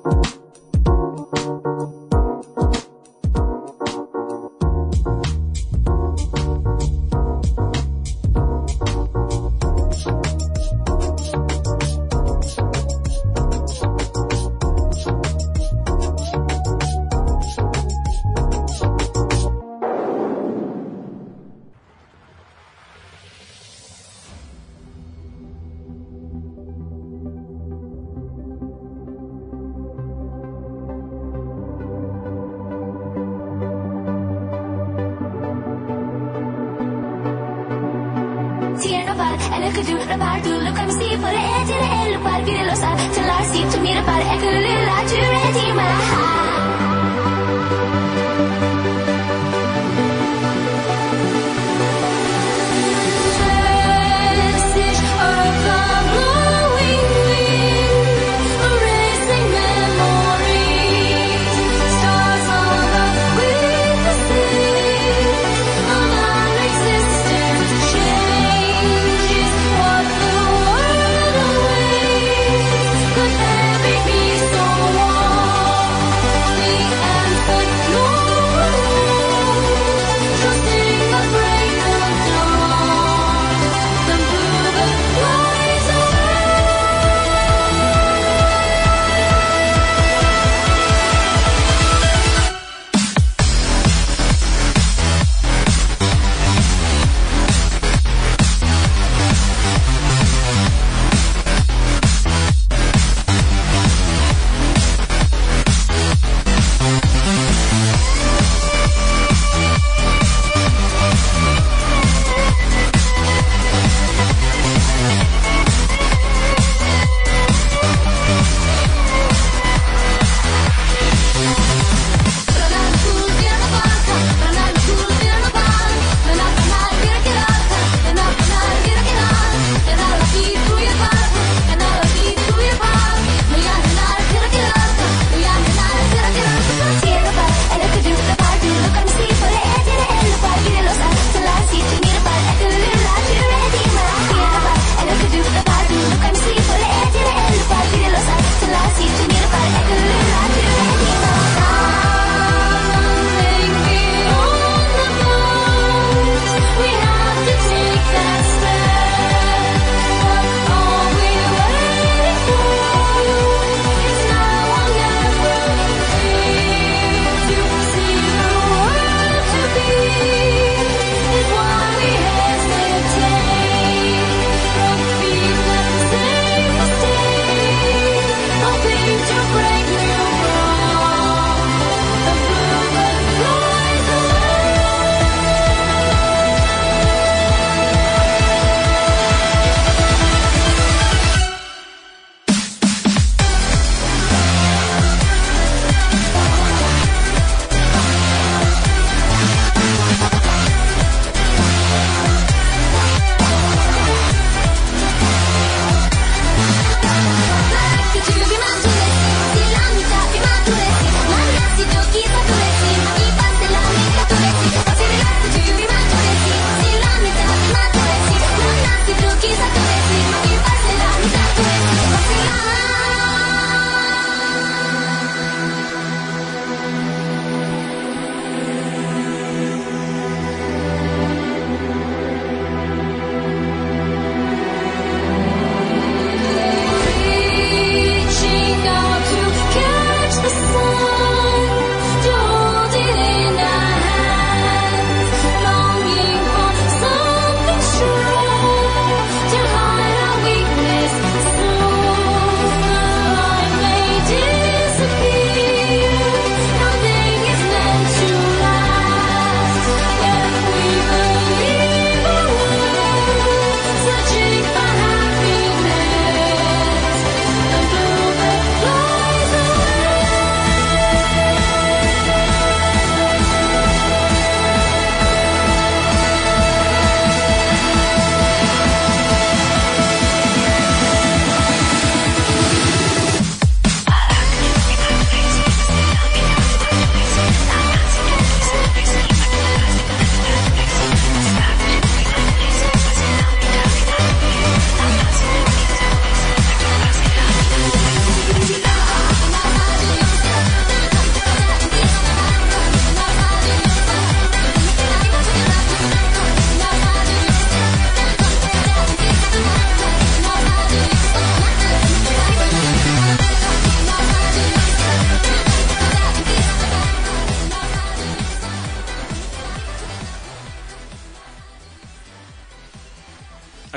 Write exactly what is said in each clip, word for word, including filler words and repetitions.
Could there be someone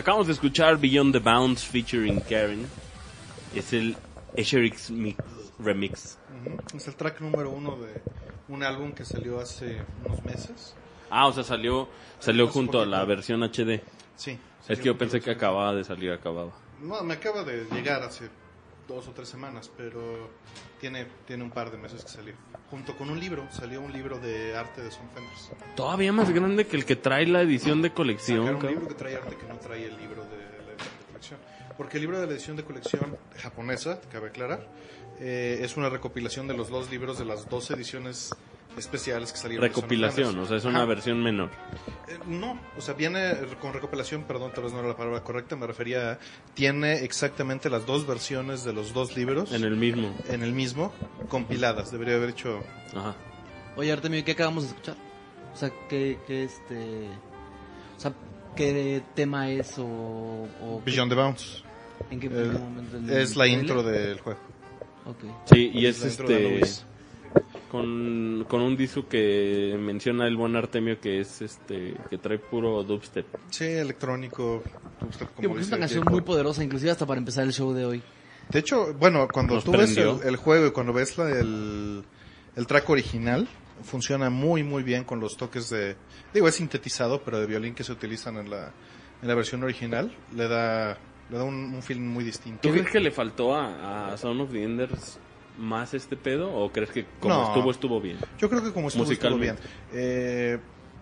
acabamos de escuchar Beyond the Bounds featuring Karen. Es el Escherix Mix Remix. Uh-huh. Es el track número uno de un álbum que salió hace unos meses. Ah, o sea, salió salió junto a la versión H D. Sí. Es que yo pensé que acababa de salir, acababa. No, me acaba de llegar hace dos o tres semanas, pero tiene, tiene un par de meses que salió. Junto con un libro, salió un libro de arte de Son Fenders. Todavía más grande que el que trae la edición de colección. Sacaron un cabrón. libro que trae arte que no trae el libro de la edición de colección. Porque el libro de la edición de colección japonesa, cabe aclarar, eh, es una recopilación de los dos libros de las dos ediciones especiales que salieron. Recopilación, o sea, es una Ajá. versión menor. Eh, no, o sea, viene con recopilación, perdón, tal vez no era la palabra correcta, me refería a, tiene exactamente las dos versiones de los dos libros. En el mismo. En el mismo, compiladas, debería haber hecho... Ajá. Oye, Artemio, ¿qué acabamos de escuchar? O sea, ¿qué, qué este... O sea, ¿qué tema es o...? o qué- Beyond the Bounds. ¿En qué El- momento? ¿El es la trailer? intro del juego. Ok. Sí, y es la intro de este... Anubis. Con, con un disco que menciona el buen Artemio que es este... Que trae puro dubstep. Sí, electrónico. Sí, Como porque es dice una canción Jacob. muy poderosa, inclusive hasta para empezar el show de hoy. De hecho, bueno, cuando Nos tú ves prendió. el, el juego y cuando ves la, el, el track original, funciona muy, muy bien con los toques de... Digo, es sintetizado, pero de violín que se utilizan en la, en la versión original. Le da, le da un, un feeling muy distinto. ¿Tú crees que le faltó a, a Sound of the Enders más este pedo? ¿O crees que como No. estuvo, estuvo bien? Yo creo que como estuvo, estuvo bien. Musicalmente. Eh,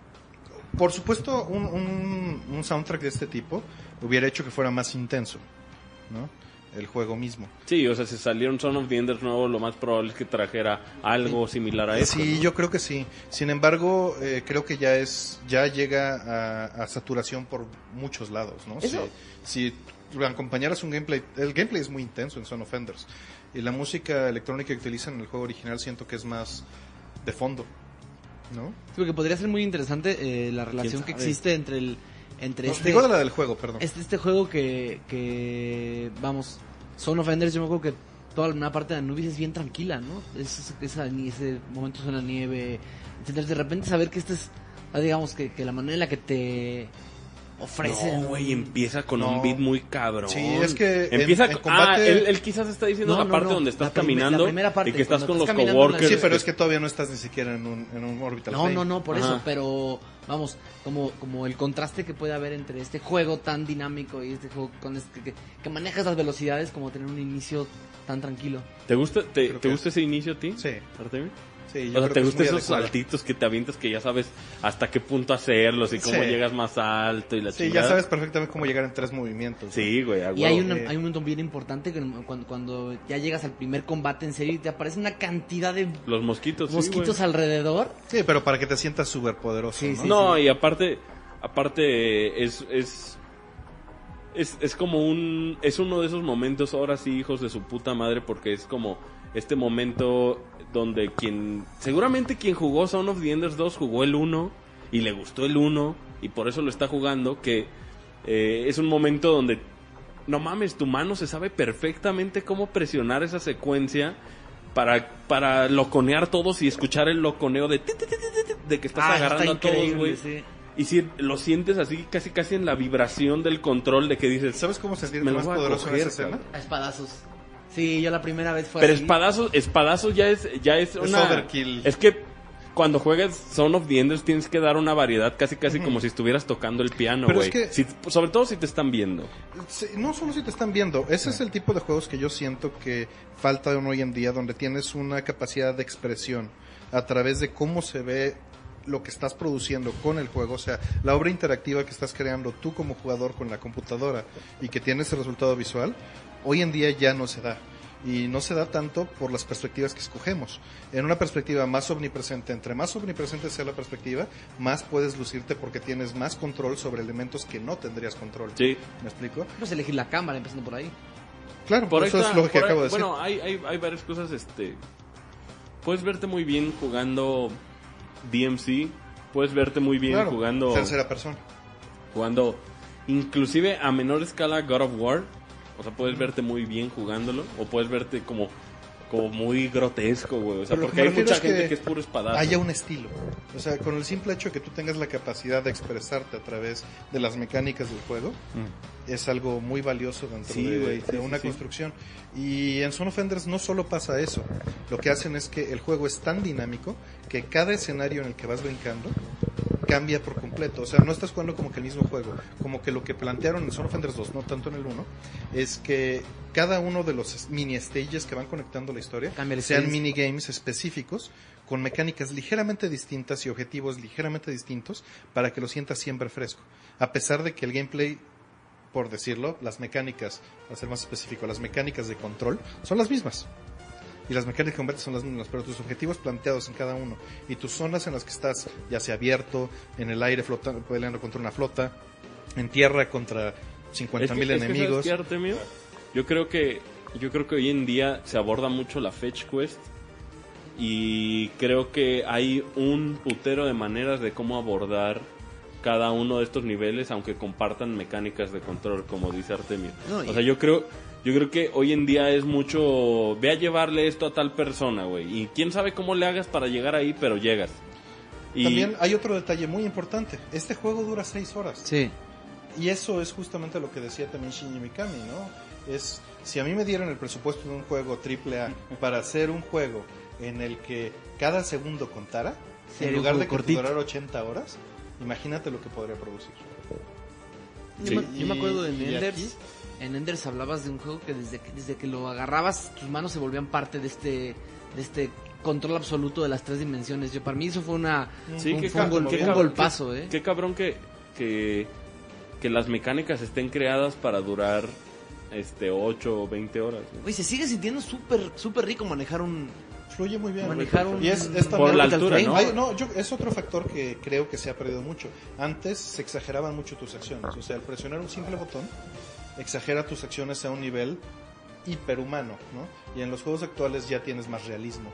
por supuesto, un, un, un soundtrack de este tipo hubiera hecho que fuera más intenso, ¿no? El juego mismo. Sí, o sea, si saliera un Sound of the Enders nuevo, lo más probable es que trajera algo similar a eso. Sí, ¿no? yo creo que sí. Sin embargo, eh, creo que ya es ya llega a, a saturación por muchos lados, ¿no? Eso- Si, si acompañaras un gameplay, el gameplay es muy intenso en Son of Enders y la música electrónica que utilizan en el juego original siento que es más de fondo, ¿no? Sí, porque podría ser muy interesante eh, la relación que sabe? existe entre el... Entre No, este... digo de la del juego, perdón. Este, este juego que, que, vamos, Son of Enders, yo me acuerdo que toda una parte de Anubis es bien tranquila, ¿no? Es, esa, ese momento en la nieve, etcétera. De repente saber que este es, ah, digamos, que, que la manera en la que te ofrece... No, güey, empieza con No. un beat muy cabrón. Sí, es que en- Empieza en con... combate- Ah, él, él quizás está diciendo No, la no, parte no, donde estás la prim- caminando la primera parte, y que estás cuando con los estás caminando en la- coworkers. Sí, pero es que todavía no estás ni siquiera en un, en un orbital No, frame. no, no, por Ajá. eso, pero vamos, como como el contraste que puede haber entre este juego tan dinámico y este juego con este, que, que maneja esas velocidades como tener un inicio tan tranquilo. ¿Te gusta, te, Creo te que- gusta ese inicio a ti? Sí. Artemio? Sí, yo O sea, creo ¿te que es gustan muy esos adecuado. saltitos que te avientas que ya sabes hasta qué punto hacerlos y cómo Sí. llegas más alto y la Sí, chingada? ya sabes perfectamente cómo llegar en tres movimientos. Sí, güey, a Y huevo. hay, una- eh. hay un momento bien importante que cuando, cuando ya llegas al primer combate en serio y te aparece una cantidad de Los mosquitos, sí, mosquitos güey. alrededor. Sí, pero para que te sientas súper poderoso, Sí, ¿no? sí. No, y aparte, aparte es, es, es, es como un, es uno de esos momentos, ahora sí, hijos de su puta madre, porque es como este momento donde quien, seguramente quien jugó Sound of the Enders dos jugó el uno y le gustó el uno y por eso lo está jugando, que eh, es un momento donde, no mames, tu mano se sabe perfectamente cómo presionar esa secuencia para, para loconear todos y escuchar el loconeo de, ti, ti, ti, ti, ti, de que estás Ah, agarrando está a todos, increíble, güey. sí. Y si lo sientes así, casi casi en la vibración del control de que dices... ¿Sabes cómo sentirte Me lo más voy a poderoso en coger, esa escena? cabrón. A espadazos. Sí, yo la primera vez fue Pero así. espadazos, espadazos ya es, ya es una... overkill. Es que cuando juegas Son of the Enders tienes que dar una variedad casi casi como si estuvieras tocando el piano, Pero güey. es que- Si- sobre todo si te están viendo. Sí, no solo si te están viendo, ese es el tipo de juegos que yo siento que faltan hoy en día, donde tienes una capacidad de expresión a través de cómo se ve lo que estás produciendo con el juego, o sea, la obra interactiva que estás creando tú como jugador con la computadora y que tienes el resultado visual, hoy en día ya no se da. Y no se da tanto por las perspectivas que escogemos. En una perspectiva más omnipresente, entre más omnipresente sea la perspectiva, más puedes lucirte porque tienes más control sobre elementos que no tendrías control. Sí. ¿Me explico? Pues elegir la cámara, empezando por ahí. Claro, Por ahí eso está, es lo que por ahí- acabo de decir. Bueno, hay, hay, hay varias cosas, este... Puedes verte muy bien jugando D M C, puedes verte muy bien Claro, jugando... tercera persona. Jugando inclusive a menor escala God of War. O sea, puedes verte muy bien jugándolo. O puedes verte como como muy grotesco, güey. O sea, Pero lo porque que hay me refiero mucha es que gente que es puro espadazo. haya un estilo. O sea, con el simple hecho de que tú tengas la capacidad de expresarte a través de las mecánicas del juego, mm. es algo muy valioso dentro sí, de, güey, de sí, una sí, construcción. Y en Zone of Enders no solo pasa eso. Lo que hacen es que el juego es tan dinámico que cada escenario en el que vas brincando cambia por completo. O sea, no estás jugando como que el mismo juego. Como que lo que plantearon en Zone of Enders dos, no tanto en el uno, es que cada uno de los mini stages que van conectando la historia sean minigames específicos con mecánicas ligeramente distintas y objetivos ligeramente distintos para que lo sientas siempre fresco. A pesar de que el gameplay, por decirlo, las mecánicas, para ser más específico, las mecánicas de control son las mismas. Y las mecánicas de combate son las mismas, pero tus objetivos planteados en cada uno y tus zonas en las que estás, ya sea abierto, en el aire flotando, peleando contra una flota, en tierra contra cincuenta mil enemigos. Es que, Artemio, yo creo que yo creo que hoy en día se aborda mucho la fetch quest y creo que hay un putero de maneras de cómo abordar cada uno de estos niveles, aunque compartan mecánicas de control, como dice Artemio. No, y... O sea, yo creo yo creo que hoy en día es mucho, ve a llevarle esto a tal persona, güey, y quién sabe cómo le hagas para llegar ahí, pero llegas. Y... También hay otro detalle muy importante. Este juego dura seis horas. Sí. Y eso es justamente lo que decía también Shinji Mikami, ¿no? Es, si a mí me dieran el presupuesto de un juego triple A para hacer un juego en el que cada segundo contara, sí, en lugar de que durara ochenta horas, imagínate lo que podría producir. Sí. Yo, me, yo me acuerdo de Enders. En Enders hablabas de un juego que desde que desde que lo agarrabas, tus manos se volvían parte de este de este control absoluto de las tres dimensiones. Yo para mí eso fue una sí, un, qué fue un, gol, qué un cabrón, golpazo, qué, eh. Qué cabrón que que que las mecánicas estén creadas para durar este ocho o veinte horas. ¿No? Oye, se sigue sintiendo súper súper rico manejar un fluye muy bien. Manejar un, y es, es por la altura, ¿no? Hay, no yo, es otro factor que creo que se ha perdido mucho. Antes se exageraban mucho tus acciones. O sea, al presionar un simple botón, exagera tus acciones a un nivel hiperhumano, ¿no? Y en los juegos actuales ya tienes más realismo.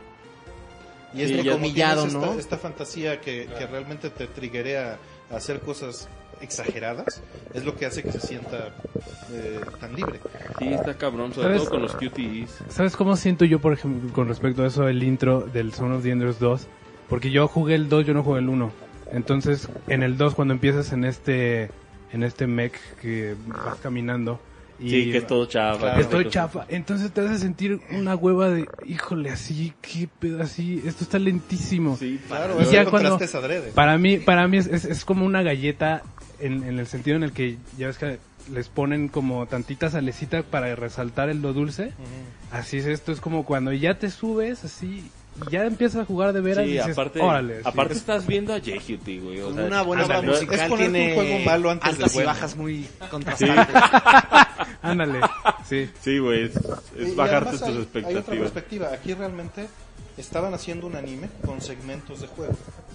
Y es entrecomillado, esta, ¿no? Esta fantasía que, que realmente te triguea a hacer cosas exageradas, es lo que hace que se sienta eh, tan libre. Sí, está cabrón, sobre todo con los Q T Es. ¿Sabes cómo siento yo, por ejemplo, con respecto a eso, el intro del Zone of the Enders dos? Porque yo jugué el dos, yo no jugué el uno. Entonces, en el dos, cuando empiezas en este en este mech que vas caminando... Y sí, que es todo chafa. Claro, que es todo chafa. Entonces te hace sentir una hueva de, híjole, así, qué pedo, así, esto está lentísimo. Sí, claro, y es ya un cuando, contraste adrede. Para mí, para mí es, es, es como una galleta en, en el sentido en el que ya ves que les ponen como tantita salecita para resaltar el lo dulce. Uh-huh. Así es esto, es como cuando ya te subes, así... Y ya empiezas a jugar de veras sí, y dices, aparte, órale. Aparte sí. estás viendo a Jehuty, güey. O sea, una buena ándale, musical es tiene un juego malo antes altas del y bueno. bajas muy contrastantes. Ándale, sí. Sí, güey, es, es y, bajarte y tus hay, expectativas. Hay otra perspectiva. Aquí realmente estaban haciendo un anime con segmentos de juego.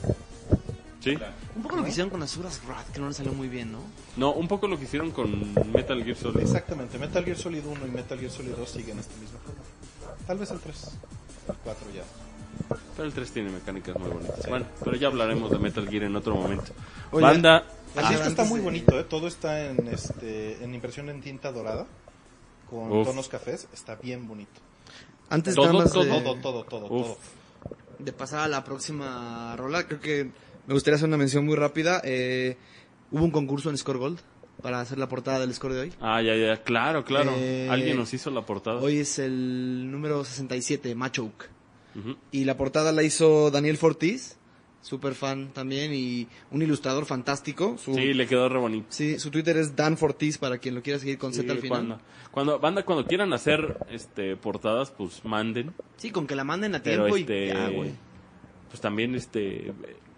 Sí. Un poco lo que hicieron con Asuras Wrath, que no le salió muy bien, ¿no? No, un poco lo que hicieron con Metal Gear Solid. Exactamente, Metal Gear Solid uno y Metal Gear Solid dos siguen este mismo juego. Tal vez el tres, el cuatro ya. Pero el tres tiene mecánicas muy bonitas. Sí. Bueno, pero ya hablaremos de Metal Gear en otro momento. Oye, Banda. El disco está muy bonito, ¿eh? Todo está en este en impresión en tinta dorada con Uf. tonos cafés, está bien bonito. Antes todo, nada más todo, de, todo, todo, todo, todo. De pasar a la próxima rola, creo que me gustaría hacer una mención muy rápida. Eh, hubo un concurso en Score Gold para hacer la portada del score de hoy. Ah, ya, ya, claro, claro. Eh, Alguien nos hizo la portada. Hoy es el número sesenta y siete, Machoke. Uh-huh. Y la portada la hizo Daniel Fortis, super fan también, y un ilustrador fantástico. Su, sí, le quedó re bonito. Sí, su Twitter es Dan Fortis, para quien lo quiera seguir con sí, Z al final. Cuando, cuando, banda, cuando quieran hacer este portadas, pues manden. Sí, con que la manden a tiempo. Pero, este, y ya, güey. Pues también, este...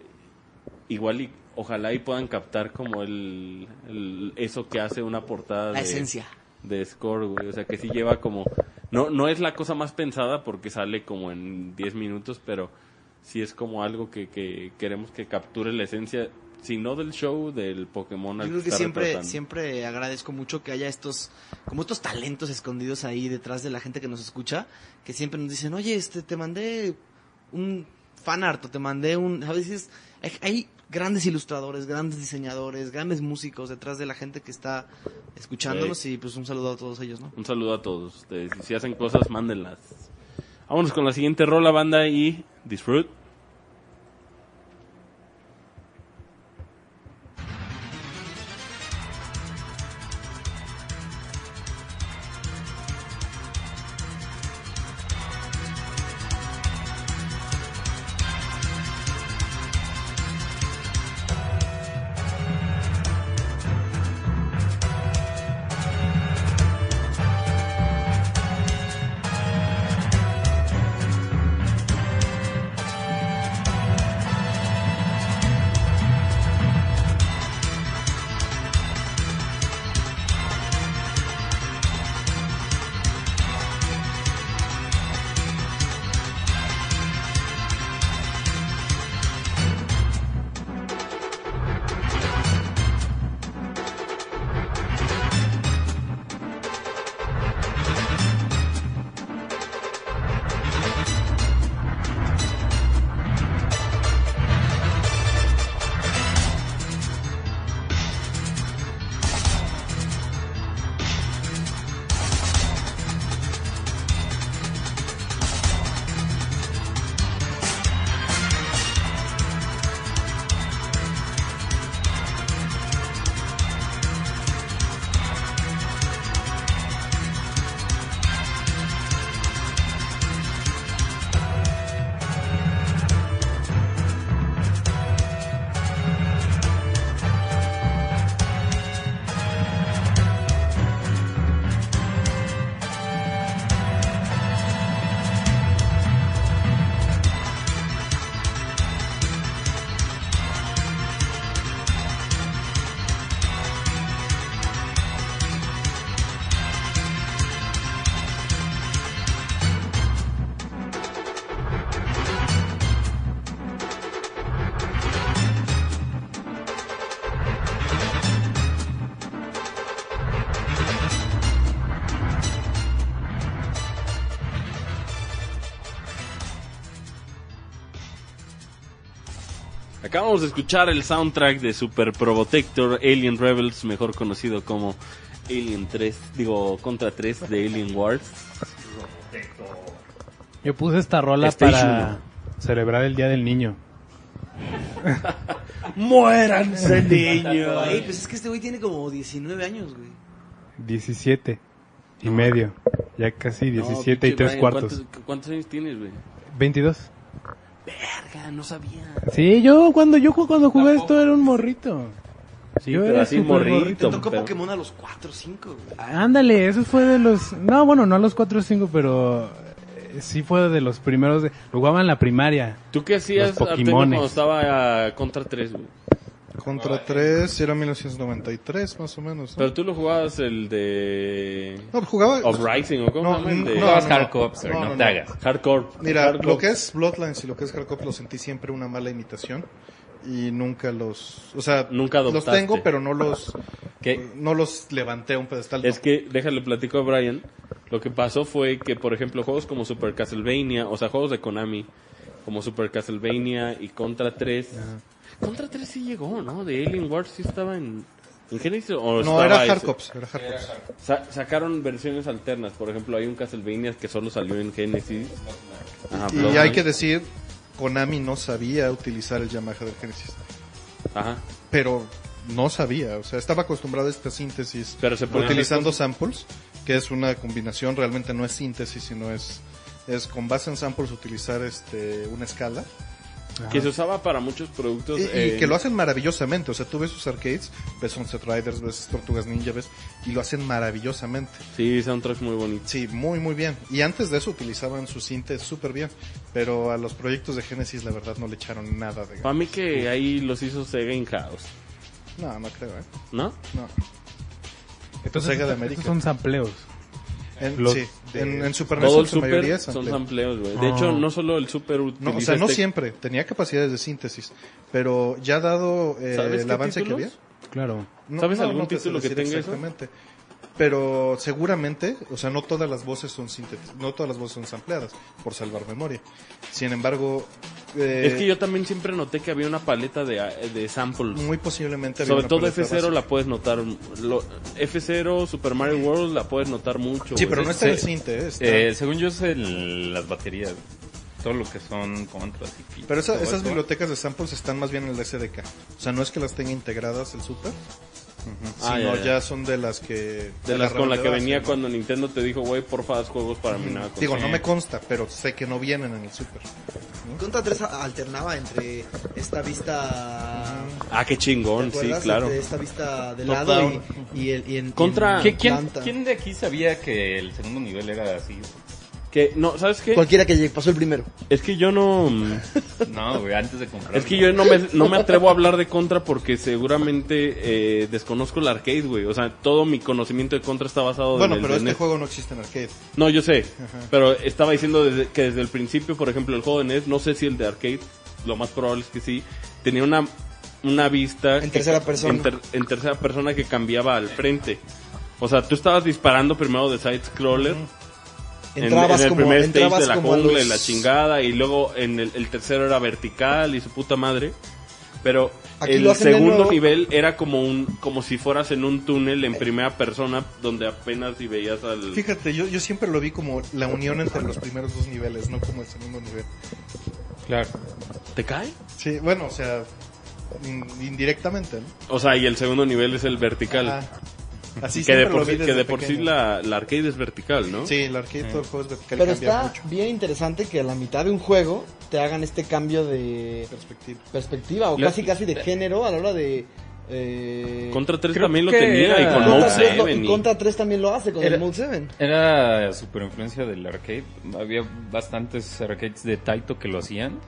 igual y ojalá y puedan captar como el, el eso que hace una portada la de, esencia de Score, güey, o sea que sí lleva como no no es la cosa más pensada porque sale como en diez minutos, pero sí es como algo que, que queremos que capture la esencia, si no del show, del Pokémon. Yo creo que siempre siempre agradezco mucho que haya estos como estos talentos escondidos ahí detrás de la gente que nos escucha, que siempre nos dicen, oye, este te mandé un fanart, o te mandé un, a veces hay, hay grandes ilustradores, grandes diseñadores, grandes músicos detrás de la gente que está escuchándonos, sí. Y pues un saludo a todos ellos, ¿no? Un saludo a todos ustedes, y si hacen cosas, mándenlas. Vámonos con la siguiente rola, banda, y disfrut. Acabamos de escuchar el soundtrack de Super Probotector Alien Rebels, mejor conocido como Alien tres, digo, Contra tres de Alien Wars. Yo puse esta rola Station para uno. celebrar el Día del Niño. ¡Muéranse, niños! Ay, pues es que este güey tiene como diecinueve años, güey. diecisiete y medio. Ya casi diecisiete No, y tres Brian, cuartos. ¿cuántos, ¿Cuántos años tienes, güey? veintidós. Verga, no sabía. Sí, yo cuando yo cuando jugué esto era un morrito. Sí, Yo pero era así súper morrito. morrito. Te tocó pero- Pokémon a los cuatro o cinco, güey. Ándale, eso fue de los... No, bueno, no a los cuatro o cinco, pero eh, sí fue de los primeros... De... Lo jugaba en la primaria. ¿Tú qué hacías, Los Artemio, Pokémones. cuando estaba a Contra tres, güey? Contra tres era mil novecientos noventa y tres más o menos, ¿no? Pero tú lo jugabas el de... No, jugaba... Uprising, ¿o cómo No, se llama? El de... no, Jugabas no, Hardcore, sir, no, no, no, te no. hagas. Hardcore. Mira, Hardcore. lo que es Bloodlines y lo que es Hardcore lo sentí siempre una mala imitación y nunca los, o sea, Nunca los adoptaste. tengo, pero no los, ¿Qué? no los levanté a un pedestal. Es no. que, déjale platico a Brian, lo que pasó fue que, por ejemplo, juegos como Super Castlevania, o sea, juegos de Konami, como Super Castlevania y Contra tres... Contra tres sí llegó, ¿no? De Alien Wars sí estaba en... ¿En Genesis o No, estaba era ese? Hardcops, era Hardcops. Sa- sacaron versiones alternas, por ejemplo, hay un Castlevania que solo salió en Genesis. Ajá, Y Bloodline. hay que decir, Konami no sabía utilizar el Yamaha del Genesis, Ajá. pero no sabía, o sea, estaba acostumbrado a esta síntesis Pero se ponía utilizando a hacer samples, que es una combinación, realmente no es síntesis, sino es, es con base en samples utilizar este una escala. Que se usaba para muchos productos. Y, y eh, que lo hacen maravillosamente, o sea, tú ves sus arcades, ves Sunset Riders, ves Tortugas Ninja, ves, y lo hacen maravillosamente. Sí, soundtracks muy bonitos. Sí, muy, muy bien. Y antes de eso utilizaban su sinte súper bien, pero a los proyectos de Genesis la verdad no le echaron nada de Para mí que ahí los hizo Sega in-house, No, no creo, ¿eh? ¿no? No. Entonces, Sega de estos América. son sampleos. En, Los sí, de- en, en Super NES Todo en el su mayoría Super es son sampleo. sampleos, güey. De Ah. hecho, no solo el Super utiliza No, o sea, no este- siempre, tenía capacidades de síntesis, pero ya dado eh, ¿Sabes el qué avance que títulos? había. Claro. No, ¿Sabes no, algún no te sé título que decir tenga eso? exactamente. pero seguramente, o sea, no todas las voces son sintet- no todas las voces son sampleadas por salvar memoria. Sin embargo, eh, Es que yo también siempre noté que había una paleta de, de samples. muy posiblemente había Sobre una todo paleta F cero básica. la puedes notar. Lo, F cero, Super Mario World la puedes notar mucho. Sí, güey. pero no está en el Sí. cinte, ¿eh? Está- Eh, según yo es el- las baterías, todo lo que son contras y pits, Pero esa- todo esas eso. bibliotecas de samples están más bien en el S D K. O sea, no es que las tenga integradas el Super, Ah, sino ya, ya, ya. son de las que... De las agarraron con la de que base, venía ¿no? cuando Nintendo te dijo, güey, porfa, haz juegos para mi nada. Digo, no me consta, pero sé que no vienen en el Super. Contra tres a- alternaba entre esta vista... Ah, qué chingón, ¿te sí, acuerdas? claro. Entre esta vista de Top lado down. y, y, el, y en, Contra- y ¿Qui- en ¿Quién, planta. quién de aquí sabía que el segundo nivel era así? Que, no, ¿sabes qué? Cualquiera que llegue, pasó el primero. Es que yo no... No, güey, antes de comprar. Es que yo no me, no me atrevo a hablar de Contra porque seguramente eh, desconozco el arcade, güey. O sea, todo mi conocimiento de Contra está basado Bueno, en el pero de este NES. juego no existe en arcade. No, yo sé. Pero estaba diciendo desde, que desde el principio, por ejemplo, el juego de NES, no sé si el de arcade, lo más probable es que sí, tenía una, una vista... En que- tercera persona. En, ter- en tercera persona que cambiaba al frente. O sea, tú estabas disparando primero de side-scroller. En, Entrabas en el como, primer stage entrabas de la como a jungla los- y la chingada, y luego en el, el tercero era vertical y su puta madre. Pero Aquí el lo hacen de segundo nuevo. nivel era como un como si fueras en un túnel en primera persona donde apenas y veías al... Fíjate, yo, yo siempre lo vi como la unión entre los primeros dos niveles, no como el segundo nivel. Claro. ¿Te cae? Sí, bueno, o sea, in- indirectamente, ¿no? O sea, y el segundo nivel es el vertical. Ajá. Así que de siempre lo por, vi sí, que desde de por sí pequeño. la, la arcade es vertical, ¿no? Sí, el arcade todo el juego es vertical, Pero cambia está mucho. bien interesante que a la mitad de un juego te hagan este cambio de Perspectiva. perspectiva o Le- casi casi de género a la hora de... Eh, Contra tres Creo también lo que tenía era- y con Contra Mode tres lo- siete. y y- Contra tres también lo hace con Era- el Mode siete. Era super influencia del arcade. Había bastantes arcades de Taito que lo hacían.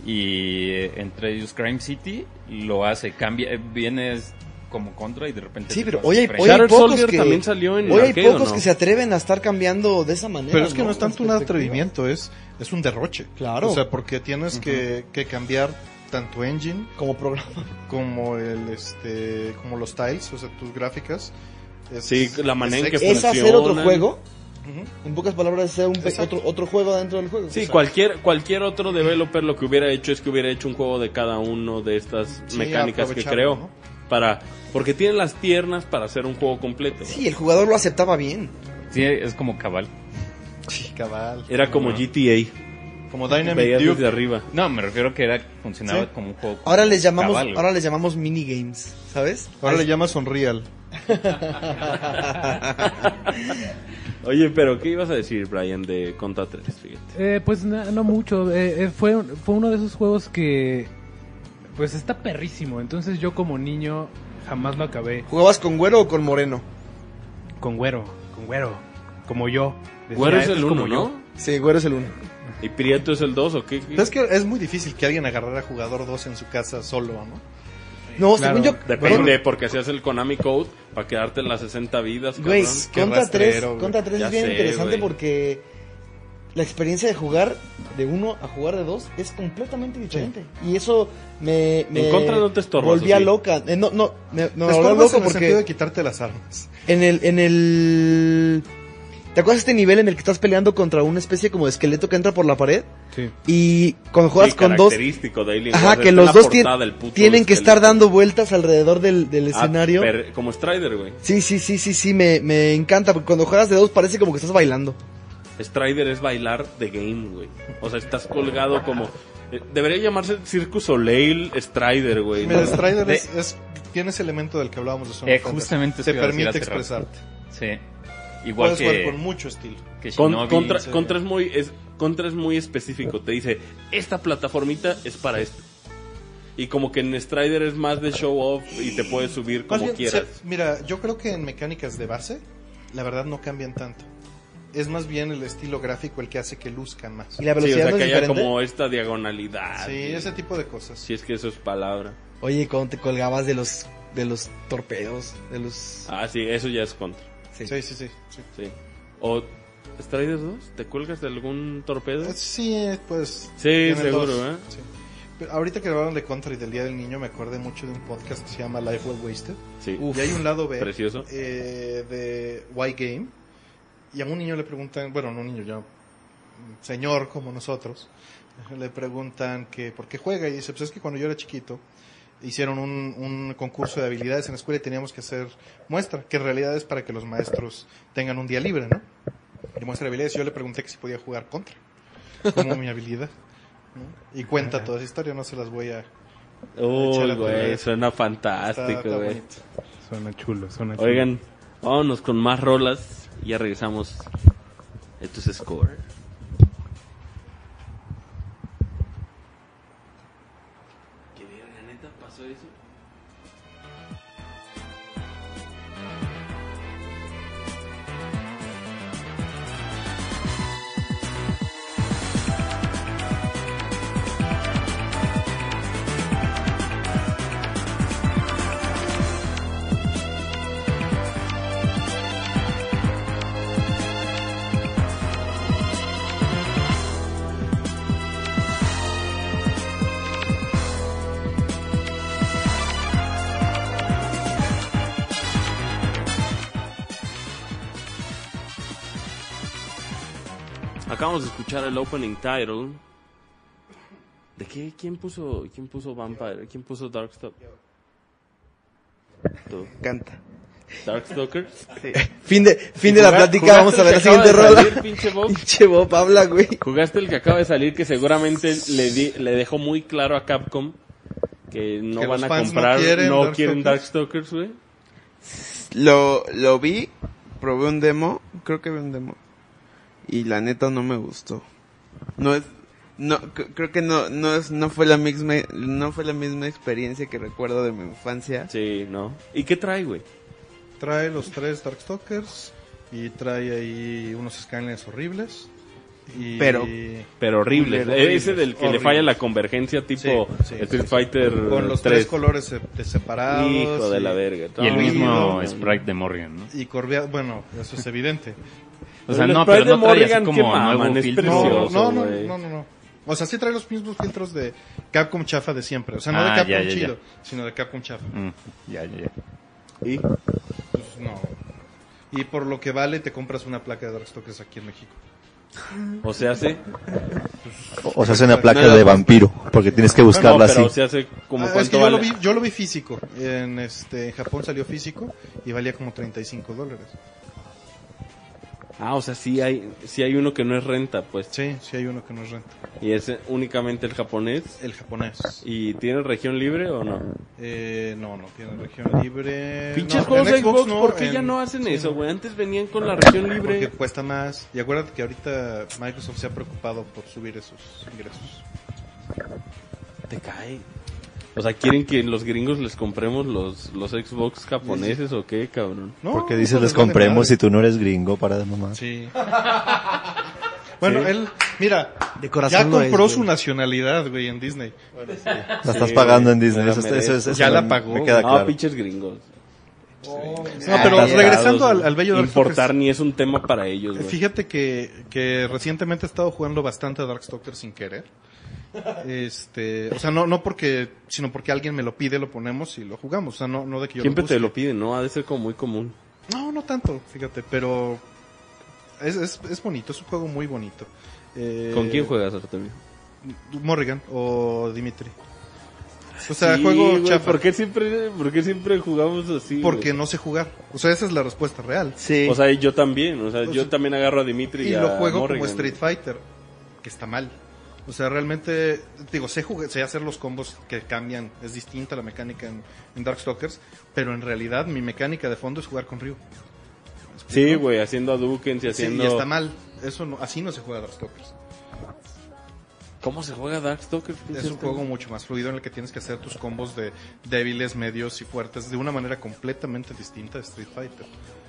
Y eh, entre ellos Crime City lo hace. Cambia, eh, vienes como Contra y de repente... Sí, te pero vas hoy hay, frente. hoy hay Shadow pocos Soldier que... también salió en hoy hay arcade, ¿o pocos no? que se atreven a estar cambiando de esa manera. Pero es que no es Las tanto un perspectivas. atrevimiento, es, es un derroche. Claro. O sea, porque tienes que, que cambiar tanto engine Como programa. como el este como los tiles, o sea, tus gráficas. Es- Sí, la manera en que extra. Es hacer otro funcionan. juego. Ujú. En pocas palabras, es hacer un pe- Exacto. otro, otro juego dentro del juego. Sí, O sea, cualquier cualquier otro developer lo que hubiera hecho es que hubiera hecho un juego de cada uno de estas Sí, mecánicas que aprovecharlo, creó. ¿no? Para, porque tiene las piernas para hacer un juego completo. Sí, el jugador lo aceptaba bien. Sí, es como cabal. Sí, cabal. Era como No. G T Como A. Dynamic Veías Duke. desde arriba. No, me refiero que era funcionaba Sí. como un juego. Ahora les llamamos, cabal, güey. ahora les llamamos minigames, ¿sabes? Ahora le llamas Unreal. Oye, pero ¿qué ibas a decir, Brian, de Contra tres? Fíjate. Eh, pues na- no mucho. Eh, eh, fue, fue uno de esos juegos que pues está perrísimo. Entonces yo como niño jamás lo acabé. ¿Jugabas con güero o con moreno? Con güero, con güero, como yo. Decía, Güero es "Este el como uno, yo". ¿no? Sí, güero es el uno. ¿Y Prieto es el dos o qué? Pero es que es muy difícil que alguien agarrara jugador dos en su casa solo, ¿no? No, Claro. según yo... Depende, bueno, porque hacías el Konami Code para quedarte en las sesenta vidas, Güey, cabrón. Qué Contra tres, rastrero, güey. Contra tres Ya es bien sé, interesante güey. porque la experiencia de jugar de uno a jugar de dos es completamente diferente. Y eso me, me En Contra no te estorbas, volvía ¿o sí? loca. Eh, no, no, me, me Te volvía estorbas loco en el sentido de porque quitarte las armas. en el, en el... ¿Te acuerdas de este nivel en el que estás peleando contra una especie como de esqueleto que entra por la pared? Sí. Y cuando juegas Sí, con dos... característico de Alien Ajá, Wars, que está en los la dos tien- portada del puto tienen que estar esqueleto. dando vueltas alrededor del, del Ah, escenario. per- como Strider, güey. Sí, sí, sí, sí, sí, me, me encanta, porque cuando juegas de dos parece como que estás bailando. Strider es bailar de game, güey. O sea, estás colgado como... eh, debería llamarse Circus Soleil Strider, güey. Mira, ¿no? Strider De- es, es- tiene ese elemento del que hablábamos de Sonic Eh, Frontiers. justamente te eso iba a decir permite hace rato. expresarte. Sí. Igual Puedes jugar que, con mucho estilo. que Con- Shinobi. contra, sí. contra es muy es, contra es muy específico. Te dice, esta plataformita es para esto. Y como que en Strider es más de show off y te puedes subir Más como bien, quieras. se- mira, yo creo que en mecánicas de base, la verdad no cambian tanto. Es más bien el estilo gráfico el que hace que luzcan más. Y la Sí, o velocidad sea, no que es haya diferente. como esta diagonalidad. Sí, y- ese tipo de cosas. Si es que eso es palabra. Oye, cuando te colgabas de los de los torpedos, de los... Ah, sí, eso ya es contra. Sí. Sí, sí, sí. sí. Sí. ¿O Strider dos? ¿Te cuelgas de algún torpedo? Eh, Sí, pues. Sí, tiene seguro, dos, ¿eh? sí. Pero ahorita que hablaron de Contra y del Día del Niño, me acordé mucho de un podcast que se llama Life Well Wasted. Sí. Y hay un lado B Precioso. eh, de Y-Game. Y a un niño le preguntan, bueno, no un niño, ya un señor como nosotros, le preguntan que por qué juega. Y dice, pues es que cuando yo era chiquito hicieron un, un concurso de habilidades en la escuela y teníamos que hacer muestra, que en realidad es para que los maestros tengan un día libre, ¿no? Y muestra de habilidades. Y yo le pregunté que si podía jugar Contra, como mi habilidad, ¿no? Y cuenta toda esa historia, no se las voy a... Uy, Échala, güey, pues. suena Está- fantástico, está güey. bonito. Suena chulo, suena chulo. Oigan, vámonos con más rolas y ya regresamos. Esto es Score. ¿Qué verga, neta pasó eso? Acabamos de escuchar el opening title. ¿De qué? ¿Quién puso, quién puso Vampire? ¿Quién puso Darkstalker? ¿Tú? Canta. ¿Darkstalker? Fin de, fin de la ¿Jugaste plática, vamos a ver la el que acaba siguiente de rola. salir, pinche Bob? Pinche Bob, habla, güey. ¿Jugaste el que acaba de salir que seguramente le, di- le dejó muy claro a Capcom que no Que van los a fans no comprar, no quieren quieren, Darkstalkers? Darkstalkers, güey? Lo, lo vi, probé un demo, creo que vi un demo. Y la neta no me gustó. No es, no, c- creo que no, no es, no fue la misma, no fue la misma experiencia que recuerdo de mi infancia. Sí, ¿no? ¿Y qué trae, güey? Trae los tres Darkstalkers y trae ahí unos Skylanders horribles. Y... Pero- Pero horrible. Horribles, Ese del que le horribles. falla la convergencia tipo Sí, sí, Street sí, sí. Fighter con los tres. tres colores se- de separados. Hijo de y- la verga. Y el No, mismo no, no. sprite de Morrigan, ¿no? Y corvea, bueno, eso es evidente. O sea, El no, sprite pero no de trae Morrigan, así qué como maman, nuevo es filtro. No, precioso, no, no, güey. no, no, no. O sea, sí trae los mismos filtros de Capcom chafa de siempre. O sea, no Ah, de Capcom ya, ya, ya. chido, sino de Capcom chafa. Mm, ya, ya, ya. ¿Y? Pues, no. Y por lo que vale, te compras una placa de Darkstalkers aquí en México. O sea, sí. O, o se hace una placa de vampiro, porque tienes que buscarla No, así. pero se hace como Ah, es cuánto que yo lo vale. vi, yo lo vi físico. En este, en Japón salió físico y valía como treinta y cinco dólares. Ah, o sea, sí hay, sí hay uno que no es renta, pues. Sí, sí hay uno que no es renta. Y es únicamente el japonés. El japonés. ¿Y tiene región libre o no? Eh, no, no tiene región libre. Pinches No, juegos en de Xbox, no, ¿por qué en- ya no hacen sí, eso, no. güey? Antes venían con la región Porque libre. cuesta más. Y acuérdate que ahorita Microsoft se ha preocupado por subir esos ingresos. Te cae. O sea, ¿quieren que los gringos les compremos los, los Xbox japoneses o qué, cabrón? No, Porque eso dices les les vale compremos madre. si tú no eres gringo para de mamá. Sí. Bueno, él, mira, De corazón ya lo compró es, su güey. nacionalidad, güey, en Disney. La estás Sí, pagando en güey, Disney. me la Eso, eso, merezco. eso Ya me- la pagó. Me queda No, claro. pinches gringos. No, pero Ah, regresando Cagados, al, al bello Importar Darkstalkers, ni es un tema para ellos, güey. fíjate que, que recientemente he estado jugando bastante a Darkstalkers sin querer. Este, o sea, no, no porque, sino porque alguien me lo pide, lo ponemos y lo jugamos. O sea, no, no de que yo Siempre lo te busque. lo piden, ¿no? Ha de ser como muy común. No, no tanto, fíjate, pero es, es, es bonito, es un juego muy bonito. Eh, ¿Con quién juegas, Artemio? Morrigan o Dimitri. O sea, Sí, juego güey, chafa. ¿por qué siempre, por qué siempre jugamos así? Porque güey? no sé jugar. O sea, esa es la respuesta real. Sí. O sea, yo también, o sea, O yo sea, también agarro a Dimitri y, Y a lo juego Morrigan. como Street Fighter, que está mal. O sea, realmente, digo, sé, jugar, sé hacer los combos que cambian, es distinta la mecánica en, en Darkstalkers, pero en realidad mi mecánica de fondo es jugar con Ryu. ¿Me Sí, explico? güey, haciendo Hadouken y Sí, haciendo... y está mal. Eso no, así no se juega Darkstalkers. ¿Cómo se juega Darkstalkers? Es un juego mucho más fluido en el que tienes que hacer tus combos de débiles, medios y fuertes de una manera completamente distinta de Street Fighter.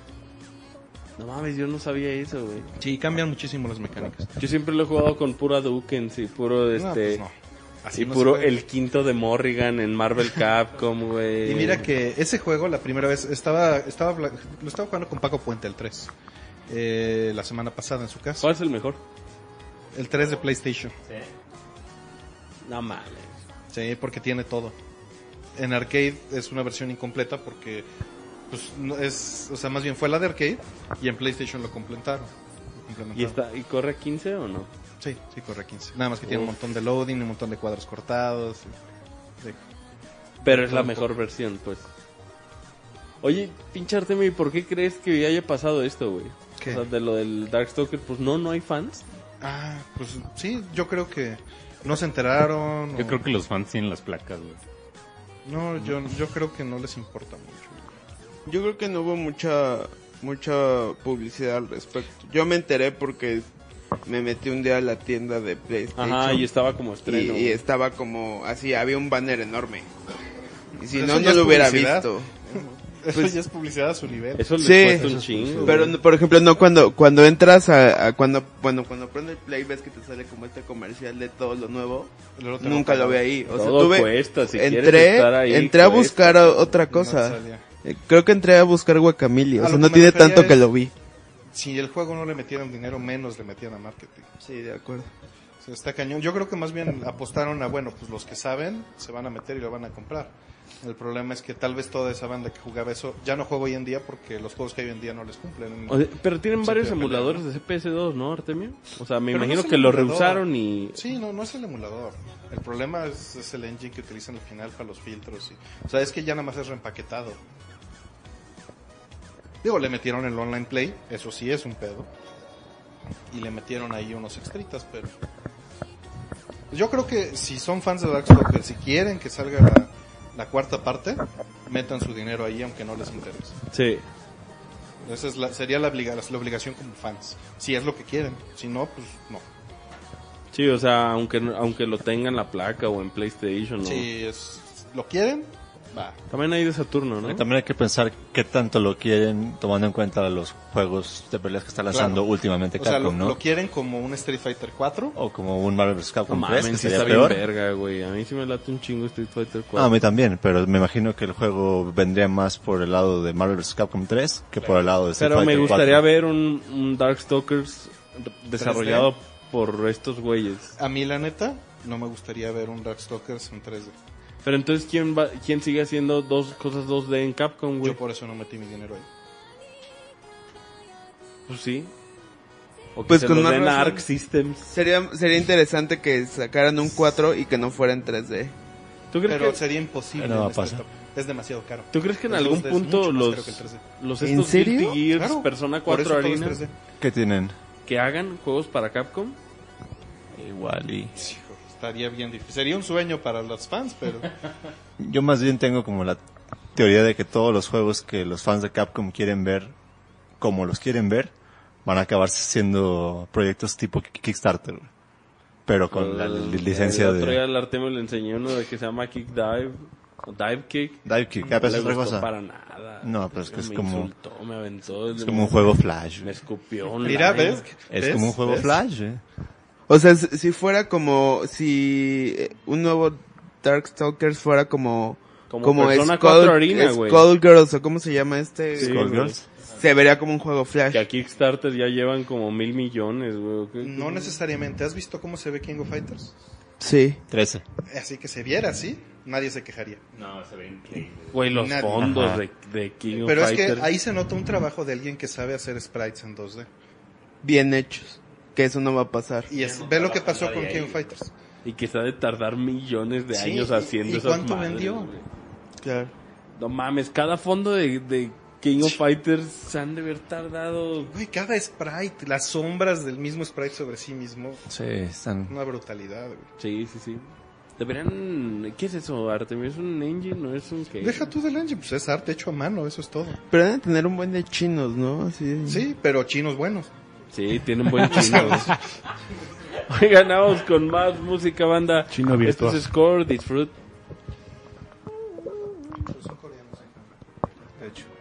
No mames, yo no sabía eso, güey. Sí, cambian muchísimo las mecánicas. Yo siempre lo he jugado con puro Hadouken, sí, puro No, este... pues no. Así y no puro se juega. el quinto de Morrigan en Marvel Capcom, güey. Y mira que ese juego la primera vez estaba estaba lo estaba jugando con Paco Puente el tres. Eh, la semana pasada en su casa. ¿Cuál es el mejor? El tres de PlayStation. No mames. Sí, porque tiene todo. En arcade es una versión incompleta porque pues no es, o sea, más bien fue la de arcade y en PlayStation lo completaron. Lo complementaron. ¿Y está y corre a quince o no? Sí, sí corre a quince. Nada más que tiene un montón de loading, un montón de cuadros cortados. y- sí. Pero es la mejor versión, pues. Oye, pinche Artemio, ¿y por qué crees que haya pasado esto, güey? ¿Qué? O sea, de lo del Darkstalker, pues no, no hay fans. Ah, pues sí, yo creo que no se enteraron. Yo o- creo que los fans tienen las placas, güey. No, yo, yo creo que no les importa mucho. Yo creo que no hubo mucha mucha publicidad al respecto. Yo me enteré porque me metí un día a la tienda de PlayStation. Ajá, y estaba como y, estreno. y estaba como así, había un banner enorme. Y si Eso no, ya no es lo hubiera publicidad. visto. Eso ya es publicidad a su nivel. Eso les Sí, cuesta un eso chingo. Pero, güey. no- por ejemplo, no cuando cuando entras a, a cuando bueno cuando prende el play ves que te sale como este comercial de todo lo nuevo. Luego te Nunca lo pagan. vi ahí. O sea, Todo tuve cuesta, si quieres entré estar ahí, entré a cuesta. buscar a- otra No cosa. salía. Eh, Creo que entré a buscar Guacamole, o A sea, lo no que me tiene refería tanto que es- lo vi. Si el juego no le metieran dinero, menos le metían a marketing. Sí, de acuerdo. O sea, está cañón. Yo creo que más bien apostaron a, bueno, pues los que saben se van a meter y lo van a comprar. El problema es que tal vez toda esa banda que jugaba eso ya no juega hoy en día porque los juegos que hay hoy en día no les cumplen. O sea, pero tienen Sí, varios pero- emuladores de C P S dos, ¿no, Artemio? O sea, me Pero no imagino es el que lo emulador. rehusaron y... Sí, no, no es el emulador. El problema es, es el engine que utilizan al final para los filtros. Y, o sea, es que ya nada más es reempaquetado. Digo, le metieron el online play, eso sí es un pedo. Y le metieron ahí unos extritas, pero... Yo creo que si son fans de Darkstalker, si quieren que salga la, la cuarta parte, metan su dinero ahí aunque no les interese. Sí. Esa es la, sería la, obliga- la obligación como fans. Si es lo que quieren, si no, pues no. Sí, o sea, aunque aunque lo tengan la placa o en PlayStation. ¿no? Si es, lo quieren, va. También hay de Saturno, ¿no? Y también hay que pensar qué tanto lo quieren, tomando en cuenta los juegos de peleas que está lanzando Claro. últimamente O sea, Capcom, lo, ¿no? lo quieren como un Street Fighter cuatro. O como un Marvel vs. No Capcom tres, que mames, sí sería está bien peor. verga, güey. A mí sí me late un chingo Street Fighter Ah, a cuatro. mí también, pero me imagino que el juego vendría más por el lado de Marvel vs. Capcom tres que por el lado de Street Pero me Fighter gustaría cuatro. ver un, un Darkstalkers desarrollado por estos güeyes. A mí, la neta, no me gustaría ver un Darkstalkers en tres D. Pero entonces, ¿quién va, quién sigue haciendo dos cosas dos D en Capcom, güey? Yo por eso no metí mi dinero ahí. Pues sí. O que Pues se con los más den a razón. Arc Systems. Sería sería interesante que sacaran un cuatro y que no fuera en tres D. ¿Tú crees, Pero que, sería imposible. No va en a esta pasar. etapa. Es demasiado caro. ¿tú crees que en El algún dos D es punto mucho más los, caro que el tres D. los ¿En estos serio? Guilty Gears, Claro, Persona por cuatro eso todo es Arena, tres D. ¿Qué tienen? que hagan juegos para Capcom? Igual y... Hijo, estaría bien difícil. Sería un sueño para los fans, pero... Yo más bien tengo como la teoría de que todos los juegos que los fans de Capcom quieren ver, como los quieren ver, van a acabar siendo proyectos tipo Kickstarter, güey. Pero con la li- licencia El otro día de al Artemio le enseñé uno de que se llama Kick Dive, o Dive Kick. Dive Kick. No Ah, pero le es otra gustó cosa. para nada. No, pero es que es me como- insultó, me aventó. Es como un juego Flash, Me güey. escupió. un Mira, line. ¿ves? Es ¿Ves? como un juego ¿Ves? Flash, eh. O sea, si si fuera como si eh, un nuevo Darkstalkers fuera como Como Persona cuatro Arena, güey. Skullgirls o cómo se llama este, Sí, Skullgirls. se vería como un juego Flash. Que a Kickstarter ya llevan como mil millones, güey. ¿o qué? No necesariamente. ¿Has visto cómo se ve King of Fighters? Sí. trece. Así que se viera así, nadie se quejaría. No, se ve increíble. Güey, los Nadie. fondos Ajá. de, de King of Pero es que Fighters. ahí se nota un trabajo de alguien que sabe hacer sprites en dos D. Bien hechos. Que eso no va a pasar. Y es, ve lo que pasó con King of Fighters. Y que se ha de tardar millones de Sí, años y- haciendo ¿y esas cuánto madres, vendió? güey. Claro. No mames, cada fondo de, de King of Fighters se han de haber tardado. Güey, cada sprite, las sombras del mismo sprite sobre sí mismo, Sí, están... una brutalidad, güey. Sí, sí, sí. Deberían. ¿Qué es eso, Artemio? ¿Es un engine o es un qué? Deja tú del engine, pues es arte hecho a mano, eso es todo. Pero deben tener un buen de chinos, ¿no? Así. Sí, pero chinos buenos. Sí, tiene un buen chino. Oigan, vamos con más música, banda. Chino virtual. Esto es Score, disfrut. De hecho.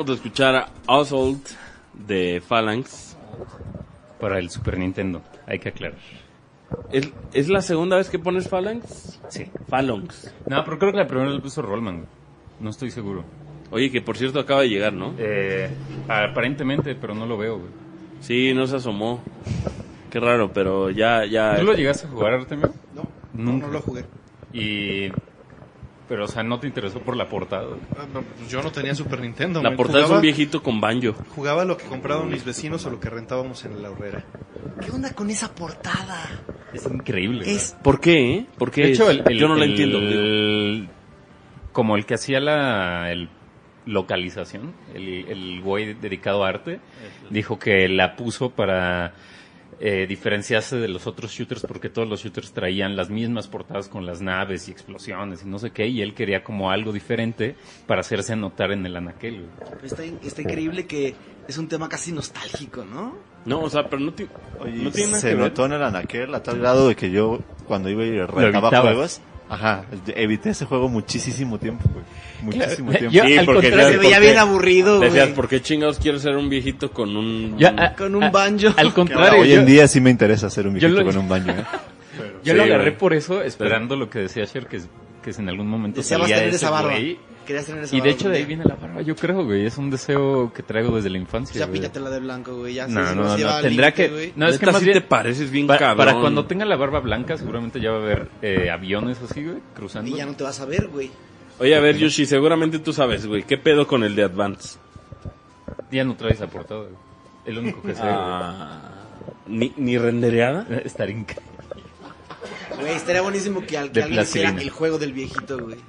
de escuchar a Oswald de Phalanx. Para el Super Nintendo, hay que aclarar. ¿Es, ¿Es la segunda vez que pones Phalanx? Sí. Phalanx. No, pero creo que la primera vez puso Rollman, güey. No estoy seguro. Oye, que por cierto acaba de llegar, ¿no? Eh, aparentemente, pero no lo veo, güey. Sí, no se asomó. Qué raro, pero ya... ya ¿Tú lo llegaste a jugar, Artemio? No, Nunca. no, no lo jugué. Y... Pero, o sea, ¿no te interesó por la portada? Ah, no, pues yo no tenía Super Nintendo. La man. portada es Jugaba- un viejito con banjo. Jugaba lo que compraban mis vecinos o lo que rentábamos en la horrera. ¿Qué onda con esa portada? Es increíble. Es ¿Por qué, eh? ¿Por qué De hecho, es? el, el- Yo no la el- entiendo. digo. el- como el que hacía la el localización, el, el güey dedicado a arte, dijo que la puso para eh, diferenciarse de los otros shooters porque todos los shooters traían las mismas portadas con las naves y explosiones y no sé qué, y él quería como algo diferente para hacerse notar en el anaquel. güey. Está, está increíble que es un tema casi nostálgico, ¿no? No, o sea, pero no, ti- Oye, no tiene nada se que ver. notó en el anaquel a tal grado de que yo, cuando iba y rentaba evitabas. juegos, ajá, evité ese juego muchísimo tiempo, güey. Muchísimo Claro. tiempo. Yo- Sí, al porque contrario, Se decías, veía ¿por qué? bien aburrido, Decías, güey. ¿por qué chingados quiero ser un viejito con un... Ya, ah, Con un ah, banjo. Al Ahora, contrario, hoy yo, en día sí me interesa ser un yo viejito lo- con un baño, ¿eh? yo Sí, lo agarré güey. por eso, esperando lo que decía Sher, que, que si en algún momento Deseabas salía tener ese esa barba. güey. Querías tener esa Y de barba hecho de ahí algún viene día. la barba, yo creo, güey. Es un deseo que traigo desde la infancia. Ya güey. píllatela de blanco, güey. Ya No, se no, nos no, lleva al tendrá límite, que... güey. No, es que Neta, más sí bien... te pareces bien pa- cabrón. Para cuando tenga la barba blanca, seguramente ya va a haber eh, aviones así, güey, cruzando. Y ya no te vas a ver, güey. Oye, a ver, Yoshi, seguramente tú sabes, güey. ¿Qué pedo con el de Advance? Ya no traes la portada, güey. Es lo único que sé, Ah, ¿ni, ¿Ni rendereada? güey. Estar increíble. Güey, estaría buenísimo que, al, que De alguien hiciera plastilina. el juego del viejito, güey.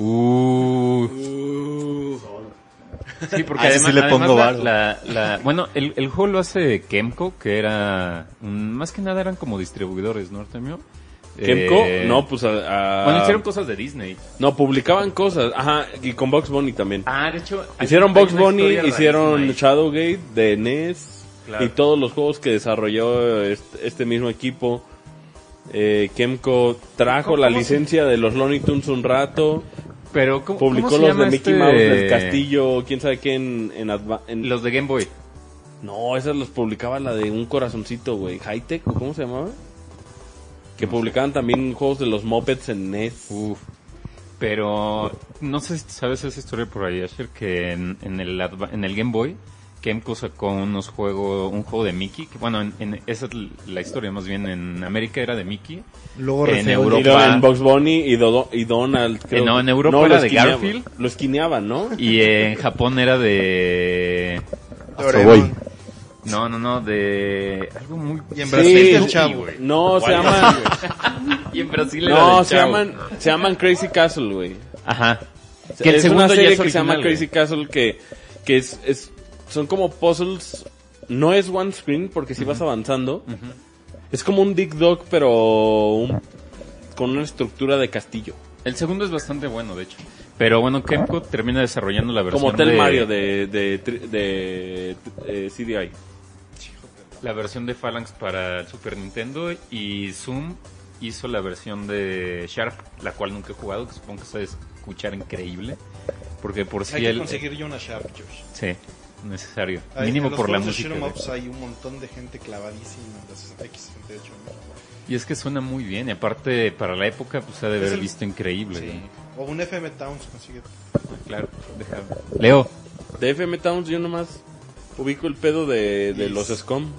Uh. Sí, porque Ah, ese además, sí le además pongo la, varo. la, la- bueno, el, el juego lo hace Kemco, que era, un- más que nada eran como distribuidores, ¿no, Artemio? ¿Kemco? Eh, No, pues a... a- Bueno, hicieron cosas de Disney. No, publicaban cosas. Ajá, y con Bugs Bunny también. Ah, de hecho... hay- Hicieron hay Bugs una Bunny, historia hicieron rarísima ahí. Shadowgate de N E S Claro. y todos los juegos que desarrolló este, este mismo equipo. Eh, Kemco trajo ¿Cómo- la cómo se- licencia de los Looney Tunes un rato, Pero, ¿cómo, publicó cómo se los llama de Mickey este- Mouse del Castillo, quién sabe qué en... en, Adva- en- Los de Game Boy. No, esas los publicaba la de un corazoncito, güey. Hightech, ¿o cómo se llamaba? Que publicaban también juegos de los Muppets en N E S. Uf. Pero, no sé si sabes esa historia por ahí, Asher, que en, en, el, Adva- en el Game Boy, Kemco sacó unos juegos, un juego de Mickey, que bueno, en, en- esa es la historia, más bien en América era de Mickey. Luego En refeo- Europa. Y luego en Bugs Bunny y, Dodo- y Donald. creo. Eh, no, en Europa lo era de esquineaban. Garfield. Lo esquineaban, ¿no? Y en Japón era de... Astro Boy. No, no, no, de... Algo muy... Y en Sí, Brasil sí, el chavo. güey. No, se algo llaman... así, güey. Y en Brasil era No, del se Chavo. llaman, se llaman Crazy Castle, güey. Ajá. Que es una serie ya que es se llama original, Crazy güey. Castle que, que es, es, son como puzzles, no es one screen porque si vas avanzando, es como un Dig Dog pero un- con una estructura de castillo, El segundo es bastante bueno, de hecho. Pero bueno, Kemco termina desarrollando la versión como Tel de... Mario de, de, de, de, eh, C D I. La versión de Phalanx para el Super Nintendo y Zoom hizo la versión de Sharp, la cual nunca he jugado, que supongo que se debe escuchar increíble. Porque por si Hay que él... conseguir yo una Sharp, Josh. Sí, necesario. Hay- Mínimo en los por la juegos de música. shoot 'em güey. ups hay un montón de gente clavadísima en las X sesenta y ocho. ¿no? Y es que suena muy bien. Y aparte, para la época, pues ha de Es haber el- visto increíble. Sí. ¿no? O un F M Towns consigue. Claro, deja... Leo. De F M Towns yo nomás ubico el pedo de, de los S C O M.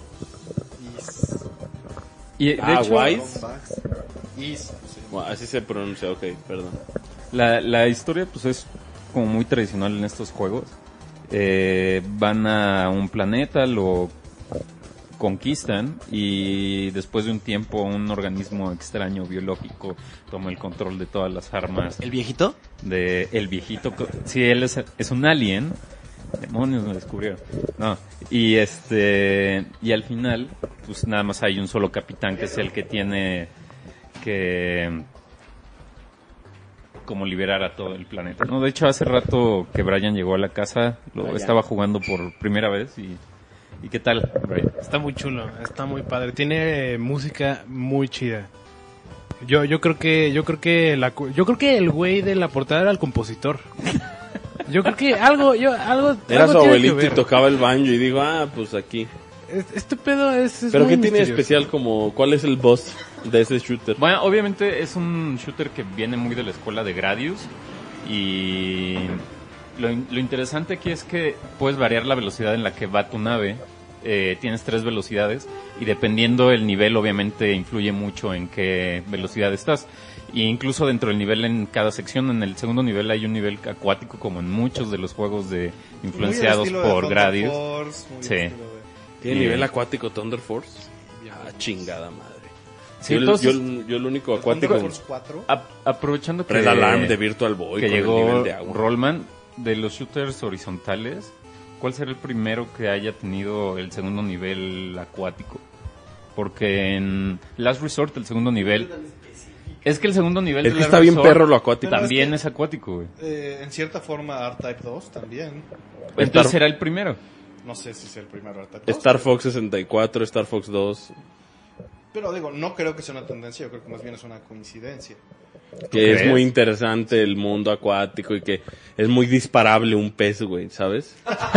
Y de Ah, hecho, Wise. Is, sí. Bueno, así se pronuncia, ok, perdón. La, la historia pues es como muy tradicional en estos juegos. Eh, van a un planeta, lo conquistan y después de un tiempo un organismo extraño biológico toma el control de todas las armas ¿El viejito? de el viejito. co- Sí, él es, es un alien. Demonios, me descubrieron. No. Y este y al final pues nada más hay un solo capitán que es el que tiene que como liberar a todo el planeta. No, de hecho hace rato que Brian llegó a la casa, lo estaba jugando por primera vez y ¿y qué tal, Brian? Está muy chulo, está muy padre. Tiene eh, música muy chida. Yo yo creo que yo creo que la cu- yo creo que el güey de la portada era el compositor. Yo creo que algo, yo, algo, Era algo su tiene que abuelito y ver. tocaba el banjo y digo, ah, pues aquí. Es- Este pedo es, es Pero muy ¿qué tiene de misterioso. especial como, cuál es el boss de ese shooter? Bueno, obviamente es un shooter que viene muy de la escuela de Gradius y lo, in- lo interesante aquí es que puedes variar la velocidad en la que va tu nave. Eh, tienes tres velocidades y dependiendo el nivel obviamente influye mucho en qué velocidad estás. E incluso dentro del nivel en cada sección, en el segundo nivel hay un nivel acuático como en muchos de los juegos de influenciados por Gradius. Sí. ¿Tiene Y- nivel acuático Thunder Force? Ah, chingada madre. Sí, yo, el- entonces- yo, el- yo el único acuático... Thunder Force cuatro. A- aprovechando que, Red Alarm de Virtual Boy que con el llegó nivel de agua. Rollman, de los shooters horizontales, ¿cuál será el primero que haya tenido el segundo nivel acuático? Porque en Last Resort el segundo nivel... Es que el segundo nivel Es de que Last está bien Resort perro lo acuático. también Pero es acuático, güey. Eh, en cierta forma, R-Type dos también. Entonces será el primero. No sé si es el primero R-Type dos. Star Fox sesenta y cuatro, Star Fox dos, Pero digo, no creo que sea una tendencia, yo creo que más bien es una coincidencia. que es crees? muy interesante el mundo acuático y que es muy disparable un pez, güey, ¿sabes?